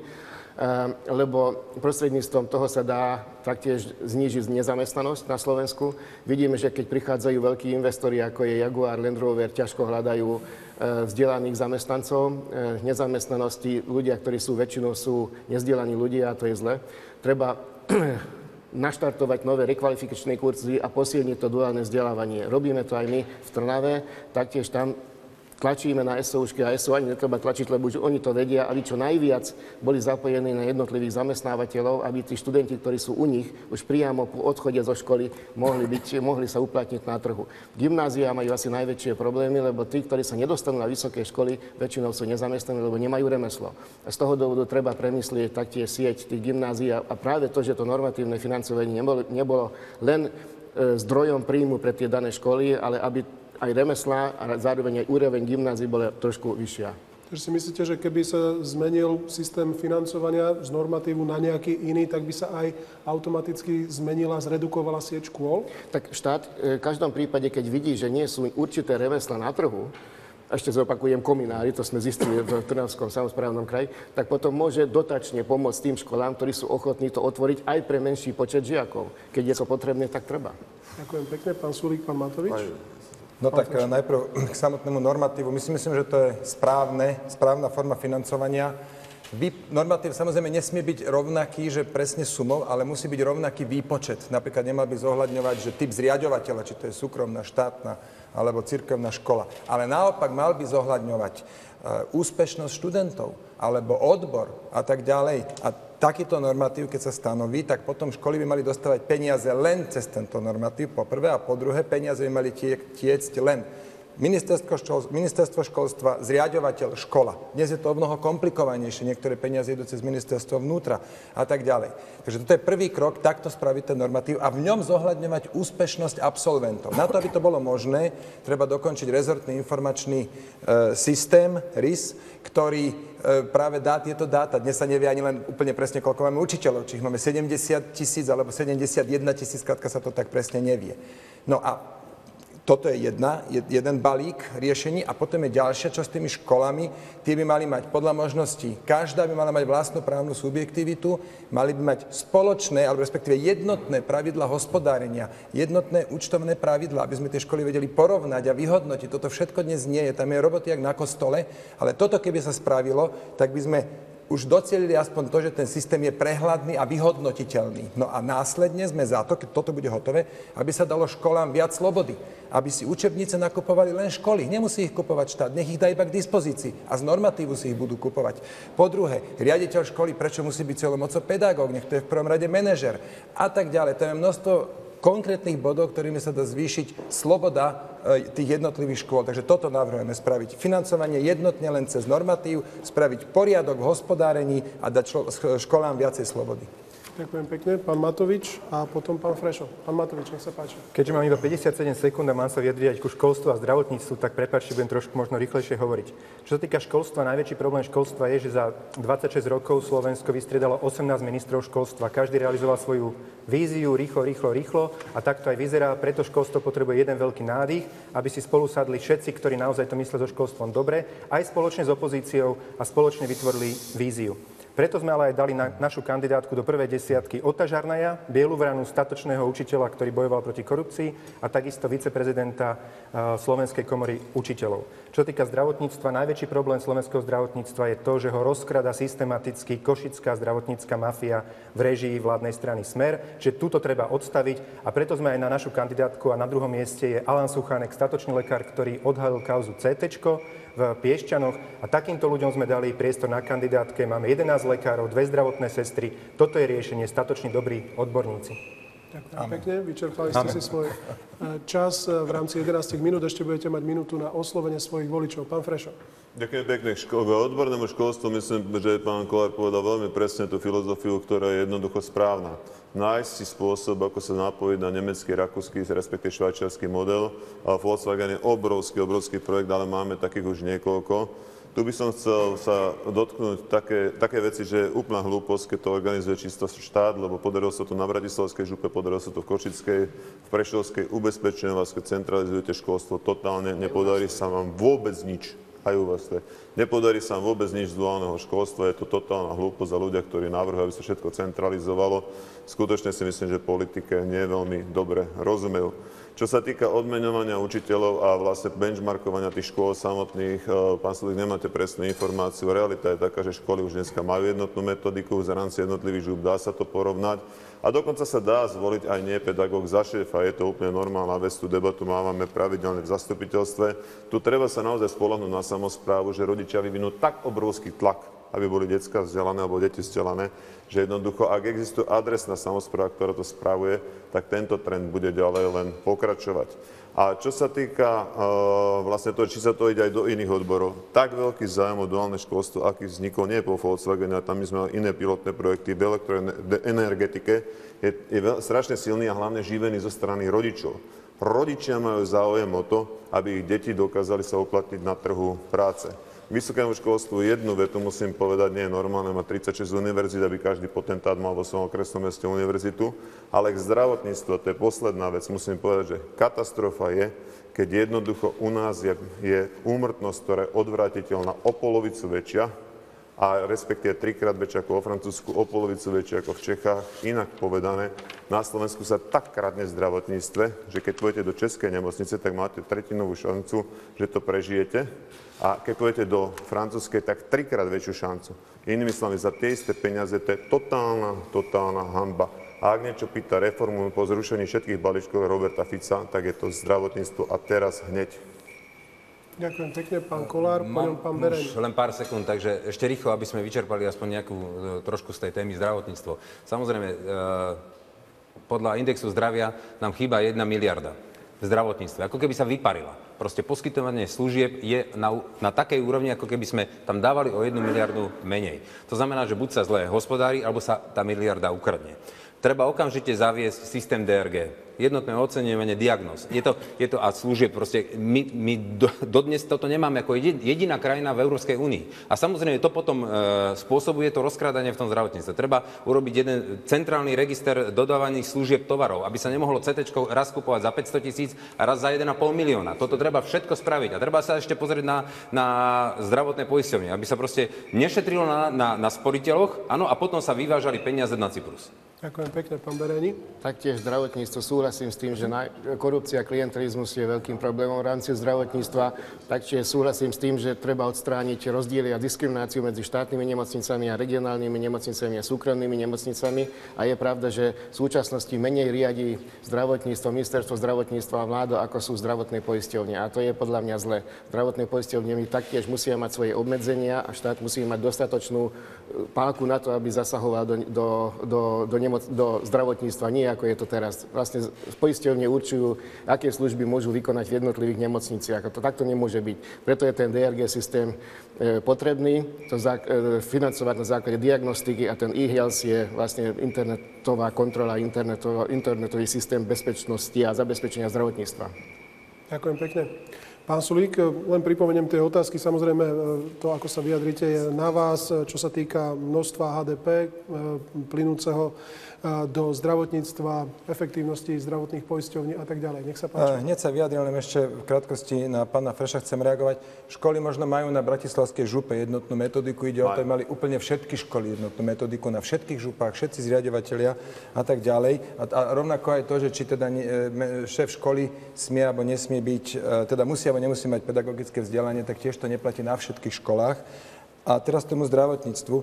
lebo prostredníctvom toho sa dá taktiež znížiť nezamestnanosť na Slovensku. Vidíme, že keď prichádzajú veľkí investori, ako je Jaguar, Land Rover, ťažko hľadajú vzdelaných zamestnancov. Nezamestnanosti ľudia, ktorí sú väčšinou sú nezdelaní ľudia a to je zle. Treba naštartovať nové rekvalifikačné kurzy a posilniť to duálne vzdelávanie. Robíme to aj my v Trnave, taktiež tam tlačíme na SOUčky a SO ani netreba tlačiť, lebo už oni to vedia, aby čo najviac boli zapojení na jednotlivých zamestnávateľov, aby tí študenti, ktorí sú u nich, už priamo po odchode zo školy mohli sa uplatniť na trhu. Gymnázia majú asi najväčšie problémy, lebo tí, ktorí sa nedostanú na vysoké školy, väčšinou sú nezamestnaní, lebo nemajú remeslo. A z toho dôvodu treba premyslieť taktiež sieť tých gymnázií a práve to, že to normatívne financovanie nebolo len zdrojom príjmu pre tie dané školy, ale aby aj remeslá a zároveň aj úroveň gymnázií bola trošku vyššia. Takže si myslíte, že keby sa zmenil systém financovania z normatívu na nejaký iný, tak by sa aj automaticky zmenila, zredukovala sieť škôl? Tak štát v každom prípade, keď vidí, že nie sú určité remeslá na trhu, ešte zopakujem kominári, to sme zistili v Trnavskom samosprávnom kraji, tak potom môže dotačne pomôcť tým školám, ktorí sú ochotní to otvoriť aj pre menší počet žiakov. Keď je to potrebné, tak treba. Ďakujem pekne. Pán Sulík, pán Matovič. No tak najprv k samotnému normatívu. My si myslím, že to je správna forma financovania. Normatív samozrejme nesmie byť rovnaký, že presne sumou, ale musí byť rovnaký výpočet. Napríklad nemal by zohľadňovať, že typ zriaďovateľa, či to je súkromná, štátna alebo cirkevná škola. Ale naopak mal by zohľadňovať úspešnosť študentov alebo odbor a tak ďalej. A takýto normatív, keď sa stanoví, tak potom školy by mali dostávať peniaze len cez tento normatív, po prvé, a po druhé, peniaze by mali tiecť len ministerstvo školstva, zriaďovateľ, škola. Dnes je to o mnoho komplikovanejšie, niektoré peniaze idú cez ministerstvo vnútra a tak ďalej. Takže toto je prvý krok, takto spraviť ten normatív a v ňom zohľadňovať úspešnosť absolventov. Na to, aby to bolo možné, treba dokončiť rezortný informačný systém, RIS, ktorý práve dá tieto dáta. Dnes sa nevie ani len úplne presne, koľko máme učiteľov, či ich máme 70 000 alebo 71 000, skrátka sa to tak presne nevie. No a toto je jeden balík riešení a potom je ďalšia, čo s tými školami. Tie by mali mať podľa možností, každá by mala mať vlastnú právnu subjektivitu, mali by mať spoločné, alebo respektíve jednotné pravidlá hospodárenia, jednotné účtovné pravidlá, aby sme tie školy vedeli porovnať a vyhodnotiť. Toto všetko dnes nie je, tam je roboty jak na kostole, ale toto keby sa spravilo, tak by sme už docielili aspoň to, že ten systém je prehľadný a vyhodnotiteľný. No a následne sme za to, keď toto bude hotové, aby sa dalo školám viac slobody. Aby si učebnice nakupovali len školy. Nemusí ich kupovať štát, nech ich dá iba k dispozícii. A z normatívu si ich budú kupovať. Po druhé, riaditeľ školy, prečo musí byť celomocou pedagóg, nech to je v prvom rade manažer a tak ďalej. To je množstvo konkrétnych bodoch, ktorými sa dá zvýšiť sloboda tých jednotlivých škôl. Takže toto navrhujeme spraviť. Financovanie jednotne len cez normatív, spraviť poriadok v hospodárení a dať školám viacej slobody. Ďakujem pekne. Pán Matovič a potom pán Frešo. Pán Matovič, nech sa páči. Keďže mám iba 57 sekúnd a mám sa vyjadriť ku školstvu a zdravotníctvu, tak prepáčte, budem trošku možno rýchlejšie hovoriť. Čo sa týka školstva, najväčší problém školstva je, že za 26 rokov Slovensko vystriedalo 18 ministrov školstva. Každý realizoval svoju víziu rýchlo a takto aj vyzerá. Preto školstvo potrebuje jeden veľký nádych, aby si spolu sadli všetci, ktorí naozaj to myslia so školstvom dobre, aj spoločne s opozíciou a spoločne vytvorili víziu. Preto sme ale aj dali na našu kandidátku do prvej desiatky Ota Žarnaja, bieluvranu, statočného učiteľa, ktorý bojoval proti korupcii, a takisto viceprezidenta Slovenskej komory učiteľov. Čo sa týka zdravotníctva, najväčší problém slovenského zdravotníctva je to, že ho rozkrada systematicky košická zdravotnícka mafia v réžii vládnej strany Smer, že túto treba odstaviť, a preto sme aj na našu kandidátku, a na druhom mieste je Alan Suchánek, statočný lekár, ktorý odhalil kauzu CT v Piešťanoch, a takýmto ľuďom sme dali priestor na kandidátke. Máme 11 lekárov, 2 zdravotné sestry. Toto je riešenie, statočne dobrí odborníci. Ďakujem pekne, vyčerpali ste si svoj čas. V rámci 11 minút ešte budete mať minútu na oslovenie svojich voličov. Pán Frešo. Ďakujem pekne. K odbornému školstvu myslím, že pán Kollár povedal veľmi presne tú filozofiu, ktorá je jednoducho správna. Nájsť si spôsob, ako sa napojiť na nemecký, rakúsky, respektíve švajčiarsky model. Volkswagen je obrovský projekt, ale máme takých už niekoľko. Tu by som chcel sa dotknúť také veci, že je úplná hlúposť, keď to organizuje čisto štát, lebo podarilo sa to na Bratislavskej župe, podarilo sa to v Košickej, v Prešovskej, ubezpečujem vás, keď centralizujete školstvo totálne, nepodarí sa vám vôbec nič. Aj u vás to je. Nepodarí sa vám vôbec nič z duálneho školstva, je to totálna hlúposť a ľudia, ktorí navrhujú, aby sa všetko centralizovalo. Skutočne si myslím, že politike nie veľmi dobre rozumejú. Čo sa týka odmeňovania učiteľov a vlastne benchmarkovania tých škôl samotných, pán Sulík, nemáte presnú informáciu. Realita je taká, že školy už dneska majú jednotnú metodiku v rámci jednotlivých žúb, dá sa to porovnať. A dokonca sa dá zvoliť aj nie pedagóg za šéfa. Je to úplne normálna vec, tú debatu máme pravidelne v zastupiteľstve. Tu treba sa naozaj spoľahnúť na samosprávu, že rodičia vyvinú tak obrovský tlak, aby boli decká vzdelané alebo deti vzdelané, že jednoducho, ak existuje adresná samospráva, ktorá to spravuje, tak tento trend bude ďalej len pokračovať. A čo sa týka vlastne toho, či sa to ide aj do iných odborov, tak veľký záujem o duálne školstvo, aký vznikol nie po Volkswagene, a tam my sme mali iné pilotné projekty v elektroenergetike, je strašne silný a hlavne živený zo strany rodičov. Rodičia majú záujem o to, aby ich deti dokázali sa uplatniť na trhu práce. Vysokému školstvu jednu vetu musím povedať, nie je normálne mať 36 univerzít, aby každý potentát mal vo svojom okresnom meste univerzitu, ale k zdravotníctvu, to je posledná vec, musím povedať, že katastrofa je, keď jednoducho u nás je úmrtnosť, ktorá je odvratiteľná, o polovicu väčšia, a respektíve 3-krát väčšia ako vo Francúzsku, o polovicu väčšia ako v Čechách. Inak povedané, na Slovensku sa tak kradne v zdravotníctve, že keď pôjdete do českej nemocnice, tak máte tretinovú šancu, že to prežijete. A keď pôjdete do francúzskej, tak 3-krát väčšiu šancu. Inými slovami, za tie isté peniaze to je totálna hanba. A ak niečo pýta reformu po zrušení všetkých balíčkov Roberta Fica, tak je to zdravotníctvo a teraz hneď. Ďakujem pekne, pán Kollár, poďom pán Bereň. Už len pár sekúnd, takže ešte rýchlo, aby sme vyčerpali aspoň nejakú trošku z tej témy zdravotníctvo. Samozrejme, podľa indexu zdravia nám chýba 1 miliarda v zdravotníctve, ako keby sa vyparila. Proste poskytovanie služieb je na takej úrovni, ako keby sme tam dávali o 1 miliardu menej. To znamená, že buď sa zle hospodári, alebo sa tá miliarda ukradne. Treba okamžite zaviesť systém DRG. Jednotné oceňovanie diagnóz. Je to a služieb. Proste my dodnes toto nemáme ako jediná krajina v Európskej únii. A samozrejme to potom spôsobuje to rozkrádanie v tom zdravotníctve. Treba urobiť jeden centrálny register dodávaných služieb tovarov, aby sa nemohlo CT raz kupovať za 500 000 a raz za 1,5 milióna. Toto treba všetko spraviť. A treba sa ešte pozrieť na zdravotné poisťovne, aby sa proste nešetrilo na sporiteľoch, áno, a potom sa vyvážali peniaze na Cyprus. Ďakujem pekne, pán Bereni. Taktiež zdravotníctvo, súhlasím s tým, že korupcia a klientelizmus je veľkým problémom v rámci zdravotníctva. Taktiež súhlasím s tým, že treba odstrániť rozdiely a diskrimináciu medzi štátnymi nemocnicami a regionálnymi nemocnicami a súkromnými nemocnicami. A je pravda, že v súčasnosti menej riadí zdravotníctvo, ministerstvo zdravotníctva a vláda, ako sú zdravotné poisťovne. A to je podľa mňa zle. Zdravotné poisťovne taktiež musia mať svoje obmedzenia a štát musí mať dostatočnú páku na to, aby zasahoval do nemocnic do zdravotníctva, nie ako je to teraz. Vlastne poisťovne určujú, aké služby môžu vykonať v jednotlivých nemocniciach. A to takto nemôže byť. Preto je ten DRG systém potrebný, to financovať na základe diagnostiky a ten e-health je vlastne internetová kontrola, internetový systém bezpečnosti a zabezpečenia zdravotníctva. Ďakujem pekne. Pán Sulík, len pripomeniem tie otázky. Samozrejme, to, ako sa vyjadrite, je na vás, čo sa týka množstva HDP plynúceho do zdravotníctva, efektívnosti zdravotných poisťovní a tak ďalej. Nech sa páči. Hneď sa vyjadrím, len ešte v krátkosti na pána Freša chcem reagovať. Školy možno majú na bratislavskej župe jednotnú metodiku. Ide o to, mali úplne všetky školy jednotnú metodiku na všetkých župách, všetci zriaďovatelia a tak ďalej. A rovnako aj to, že či teda šéf školy smie alebo nesmie byť, teda musí alebo nemusí mať pedagogické vzdelanie, tak tiež to neplatí na všetkých školách. A teraz tomu zdravotníctvu.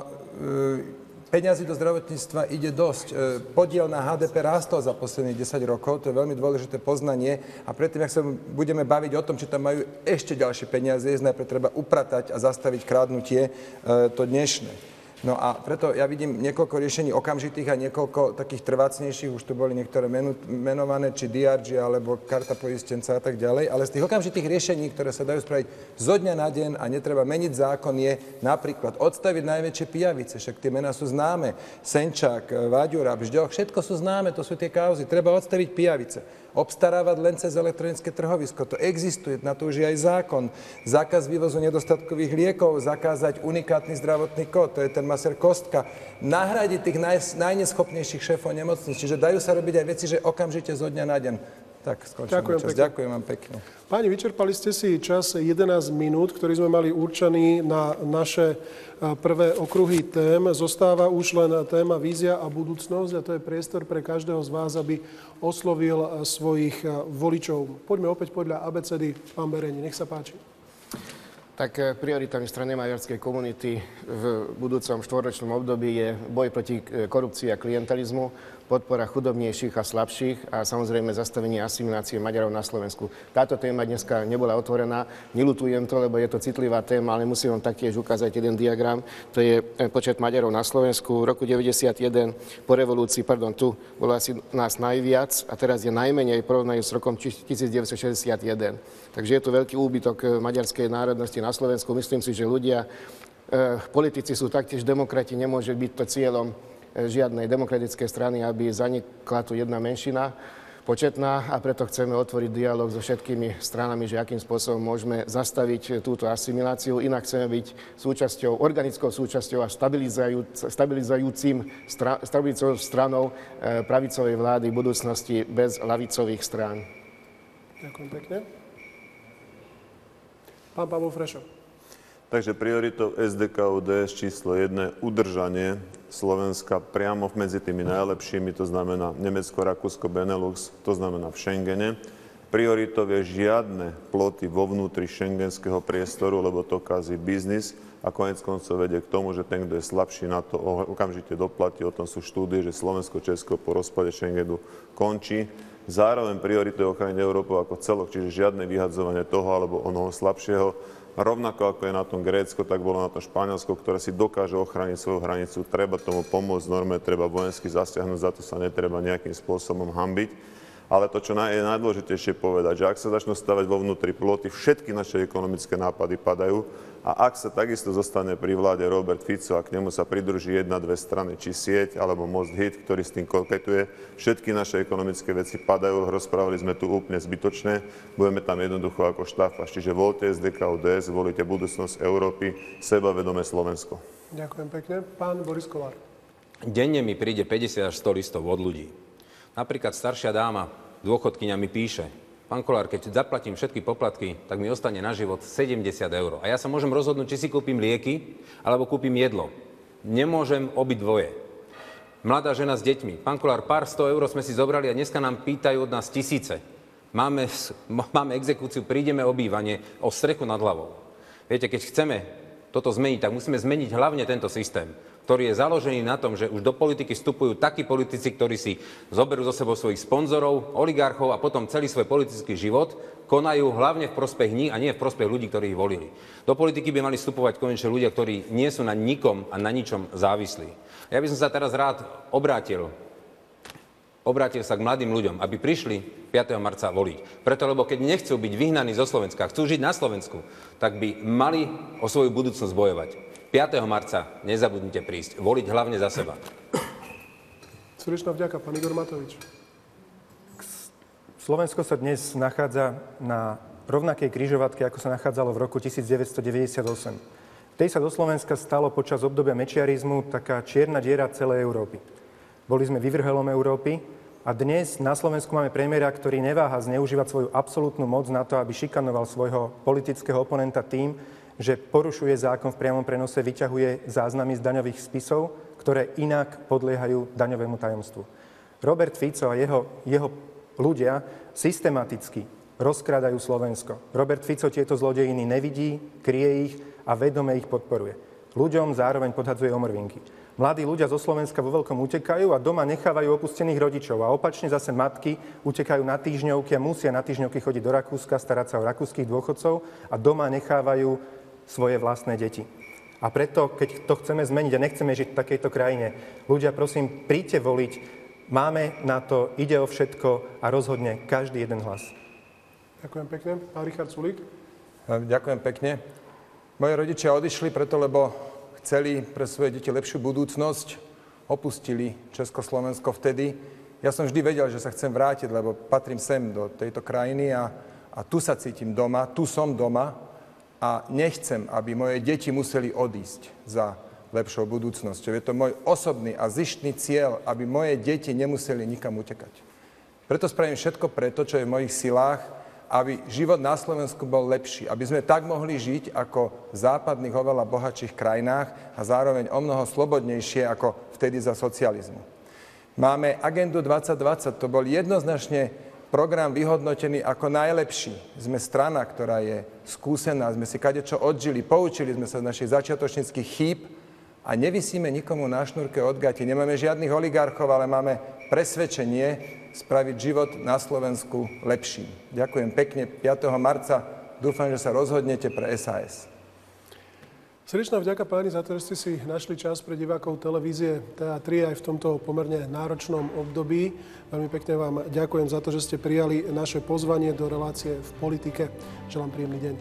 Peňazí do zdravotníctva ide dosť. Podiel na HDP rástol za posledných 10 rokov, to je veľmi dôležité poznanie. A predtým, ak sa budeme baviť o tom, či tam majú ešte ďalšie peniaze, najprv treba upratať a zastaviť krádnutie to dnešné. No a preto ja vidím niekoľko riešení okamžitých a niekoľko takých trvácnejších, už tu boli niektoré menované, či DRG, alebo karta poistenca a tak ďalej, ale z tých okamžitých riešení, ktoré sa dajú spraviť zo dňa na deň a netreba meniť zákon, je napríklad odstaviť najväčšie pijavice, však tie mená sú známe, Senčák, Váďura, Bžďoch, všetko sú známe, to sú tie kauzy, treba odstaviť pijavice. Obstarávať len cez elektronické trhovisko. To existuje, na to už je aj zákon. Zákaz vývozu nedostatkových liekov, zakázať unikátny zdravotný kód, to je ten masér Kostka. Nahradiť tých najneschopnejších šéfov nemocníc. Čiže dajú sa robiť aj veci, že okamžite zo dňa na deň. Tak, skončím čas. Ďakujem vám pekne. Páni, vyčerpali ste si čas 11 minút, ktorý sme mali určený na naše prvé okruhy tém. Zostáva už len téma vízia a budúcnosť a to je priestor pre každého z vás, aby oslovil svojich voličov. Poďme opäť podľa abecedy. Pán Bereni, nech sa páči. Tak prioritami strany maďarskej komunity v budúcom štvorročnom období je boj proti korupcii a klientelizmu, podpora chudobnejších a slabších a samozrejme zastavenie asimilácie Maďarov na Slovensku. Táto téma dneska nebola otvorená. Neľutujem to, lebo je to citlivá téma, ale musím vám taktiež ukázať jeden diagram. To je počet Maďarov na Slovensku. V roku 91 po revolúcii, tu bolo asi nás najviac a teraz je najmenej porovnaní s rokom 1961. Takže je to veľký úbytok maďarskej národnosti na Slovensku. Myslím si, že ľudia, politici sú taktiež demokrati, nemôže byť to cieľom žiadnej demokratickej strany, aby zanikla tu jedna menšina početná a preto chceme otvoriť dialog so všetkými stranami, že akým spôsobom môžeme zastaviť túto asimiláciu. Inak chceme byť organickou súčasťou a stabilizujúcou stranou pravicovej vlády v budúcnosti bez ľavicových strán. Ďakujem pekne. Pán Pavol Frešo. Takže prioritou SDK-ODS číslo 1 udržanie Slovenska priamo medzi tými najlepšími, to znamená Nemecko, Rakúsko, Benelux, to znamená v Schengene. Prioritou je žiadne ploty vo vnútri šengenského priestoru, lebo to kazí biznis a konec koncov vedie k tomu, že ten, kto je slabší na to, okamžite doplatí. O tom sú štúdie, že Slovensko, Česko po rozpade Schengenu končí. Zároveň prioritou je ochrániť Európu ako celok, čiže žiadne vyhadzovanie toho alebo onoho slabšieho. Rovnako ako je na tom Grécko, tak bolo na tom Španielsko, ktoré si dokáže ochrániť svoju hranicu. Treba tomu pomôcť norme, treba vojensky zasiahnuť, za to sa netreba nejakým spôsobom hanbiť. Ale to, čo je najdôležitejšie povedať, že ak sa začnú stavať vo vnútri ploty, všetky naše ekonomické nápady padajú a ak sa takisto zostane pri vláde Robert Fico a k nemu sa pridruží jedna, dve strany, či sieť alebo Most Hit, ktorý s tým koketuje, všetky naše ekonomické veci padajú, rozprávali sme tu úplne zbytočné, budeme tam jednoducho ako štáfaš. Čiže voľte SDK-ODS, volite budúcnosť Európy, sebavedomé Slovensko. Ďakujem pekne. Pán Boris Kolár. Denne mi príde 50 až 100 listov od ľudí. Napríklad staršia dáma, dôchodkyňa mi píše: pán Kolár, keď zaplatím všetky poplatky, tak mi ostane na život 70 eur. A ja sa môžem rozhodnúť, či si kúpim lieky, alebo kúpim jedlo. Nemôžem obidvoje. Mladá žena s deťmi. Pán Kolár, pár 100 eur sme si zobrali a dneska nám pýtajú od nás tisíce. Máme exekúciu, prídeme o bývanie, o strechu nad hlavou. Viete, keď chceme toto zmeniť, tak musíme zmeniť hlavne tento systém, ktorý je založený na tom, že už do politiky vstupujú takí politici, ktorí si zoberú zo sebou svojich sponzorov, oligarchov a potom celý svoj politický život konajú hlavne v prospech nich a nie v prospech ľudí, ktorí ich volili. Do politiky by mali vstupovať konečne ľudia, ktorí nie sú na nikom a na ničom závislí. Ja by som sa teraz rád obrátil sa k mladým ľuďom, aby prišli 5. marca voliť. Preto, lebo keď nechcú byť vyhnaní zo Slovenska, chcú žiť na Slovensku, tak by mali o svoju budúcnosť bojovať. 5. marca nezabudnite prísť. Voliť hlavne za seba. Srdečná vďaka, pán Igor Matovič. Slovensko sa dnes nachádza na rovnakej križovatke, ako sa nachádzalo v roku 1998. V tej sa do Slovenska stalo počas obdobia mečiarizmu taká čierna diera celej Európy. Boli sme vyvrhelom Európy a dnes na Slovensku máme premiéra, ktorý neváha zneužívať svoju absolútnu moc na to, aby šikanoval svojho politického oponenta tým, že porušuje zákon v priamom prenose, vyťahuje záznamy z daňových spisov, ktoré inak podliehajú daňovému tajomstvu. Robert Fico a jeho ľudia systematicky rozkrádajú Slovensko. Robert Fico tieto zlodejiny nevidí, kryje ich a vedome ich podporuje. Ľuďom zároveň podhadzuje omrvinky. Mladí ľudia zo Slovenska vo veľkom utekajú a doma nechávajú opustených rodičov. A opačne zase matky utekajú na týždňovky a musia na týždňovky chodiť do Rakúska, starať sa o rakúskych dôchodcov a doma nechávajú svoje vlastné deti. A preto, keď to chceme zmeniť a nechceme žiť v takejto krajine, ľudia, prosím, príďte voliť. Máme na to, ide o všetko a rozhodne každý jeden hlas. Ďakujem pekne. Pán Richard Sulík. Ďakujem pekne. Moji rodičia odišli preto, lebo chceli pre svoje deti lepšiu budúcnosť. Opustili Československo vtedy. Ja som vždy vedel, že sa chcem vrátiť, lebo patrím sem do tejto krajiny a tu sa cítim doma, tu som doma a nechcem, aby moje deti museli odísť za lepšou budúcnosťou. Je to môj osobný a zištný cieľ, aby moje deti nemuseli nikam utekať. Preto spravím všetko preto, čo je v mojich silách, aby život na Slovensku bol lepší, aby sme tak mohli žiť ako v západných oveľa bohatších krajinách a zároveň omnoho slobodnejšie ako vtedy za socializmu. Máme agendu 2020, to bol jednoznačne program vyhodnotený ako najlepší. Sme strana, ktorá je skúsená, sme si kadečo odžili, poučili sme sa z našich začiatočníckych chýb a nevisíme nikomu na šnúrke od gati. Nemáme žiadnych oligarchov, ale máme presvedčenie spraviť život na Slovensku lepším. Ďakujem pekne. 5. marca dúfam, že sa rozhodnete pre SAS. Srdečná vďaka páni za to, že ste si našli čas pre divákov televízie TA3 aj v tomto pomerne náročnom období. Veľmi pekne vám ďakujem za to, že ste prijali naše pozvanie do relácie v politike. Želám príjemný deň.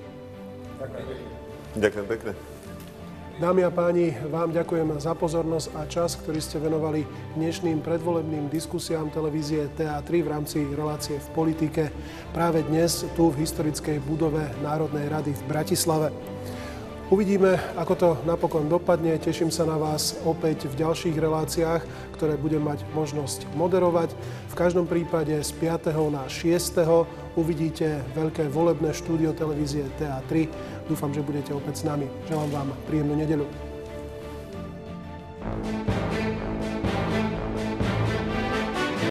Ďakujem pekne. Dámy a páni, vám ďakujem za pozornosť a čas, ktorý ste venovali dnešným predvolebným diskusiám televízie TA3 v rámci relácie v politike práve dnes tu v historickej budove Národnej rady v Bratislave. Uvidíme, ako to napokon dopadne. Teším sa na vás opäť v ďalších reláciách, ktoré budem mať možnosť moderovať. V každom prípade z 5. na 6. uvidíte veľké volebné štúdio televízie TA3. Dúfam, že budete opäť s nami. Želám vám príjemnú nedeľu.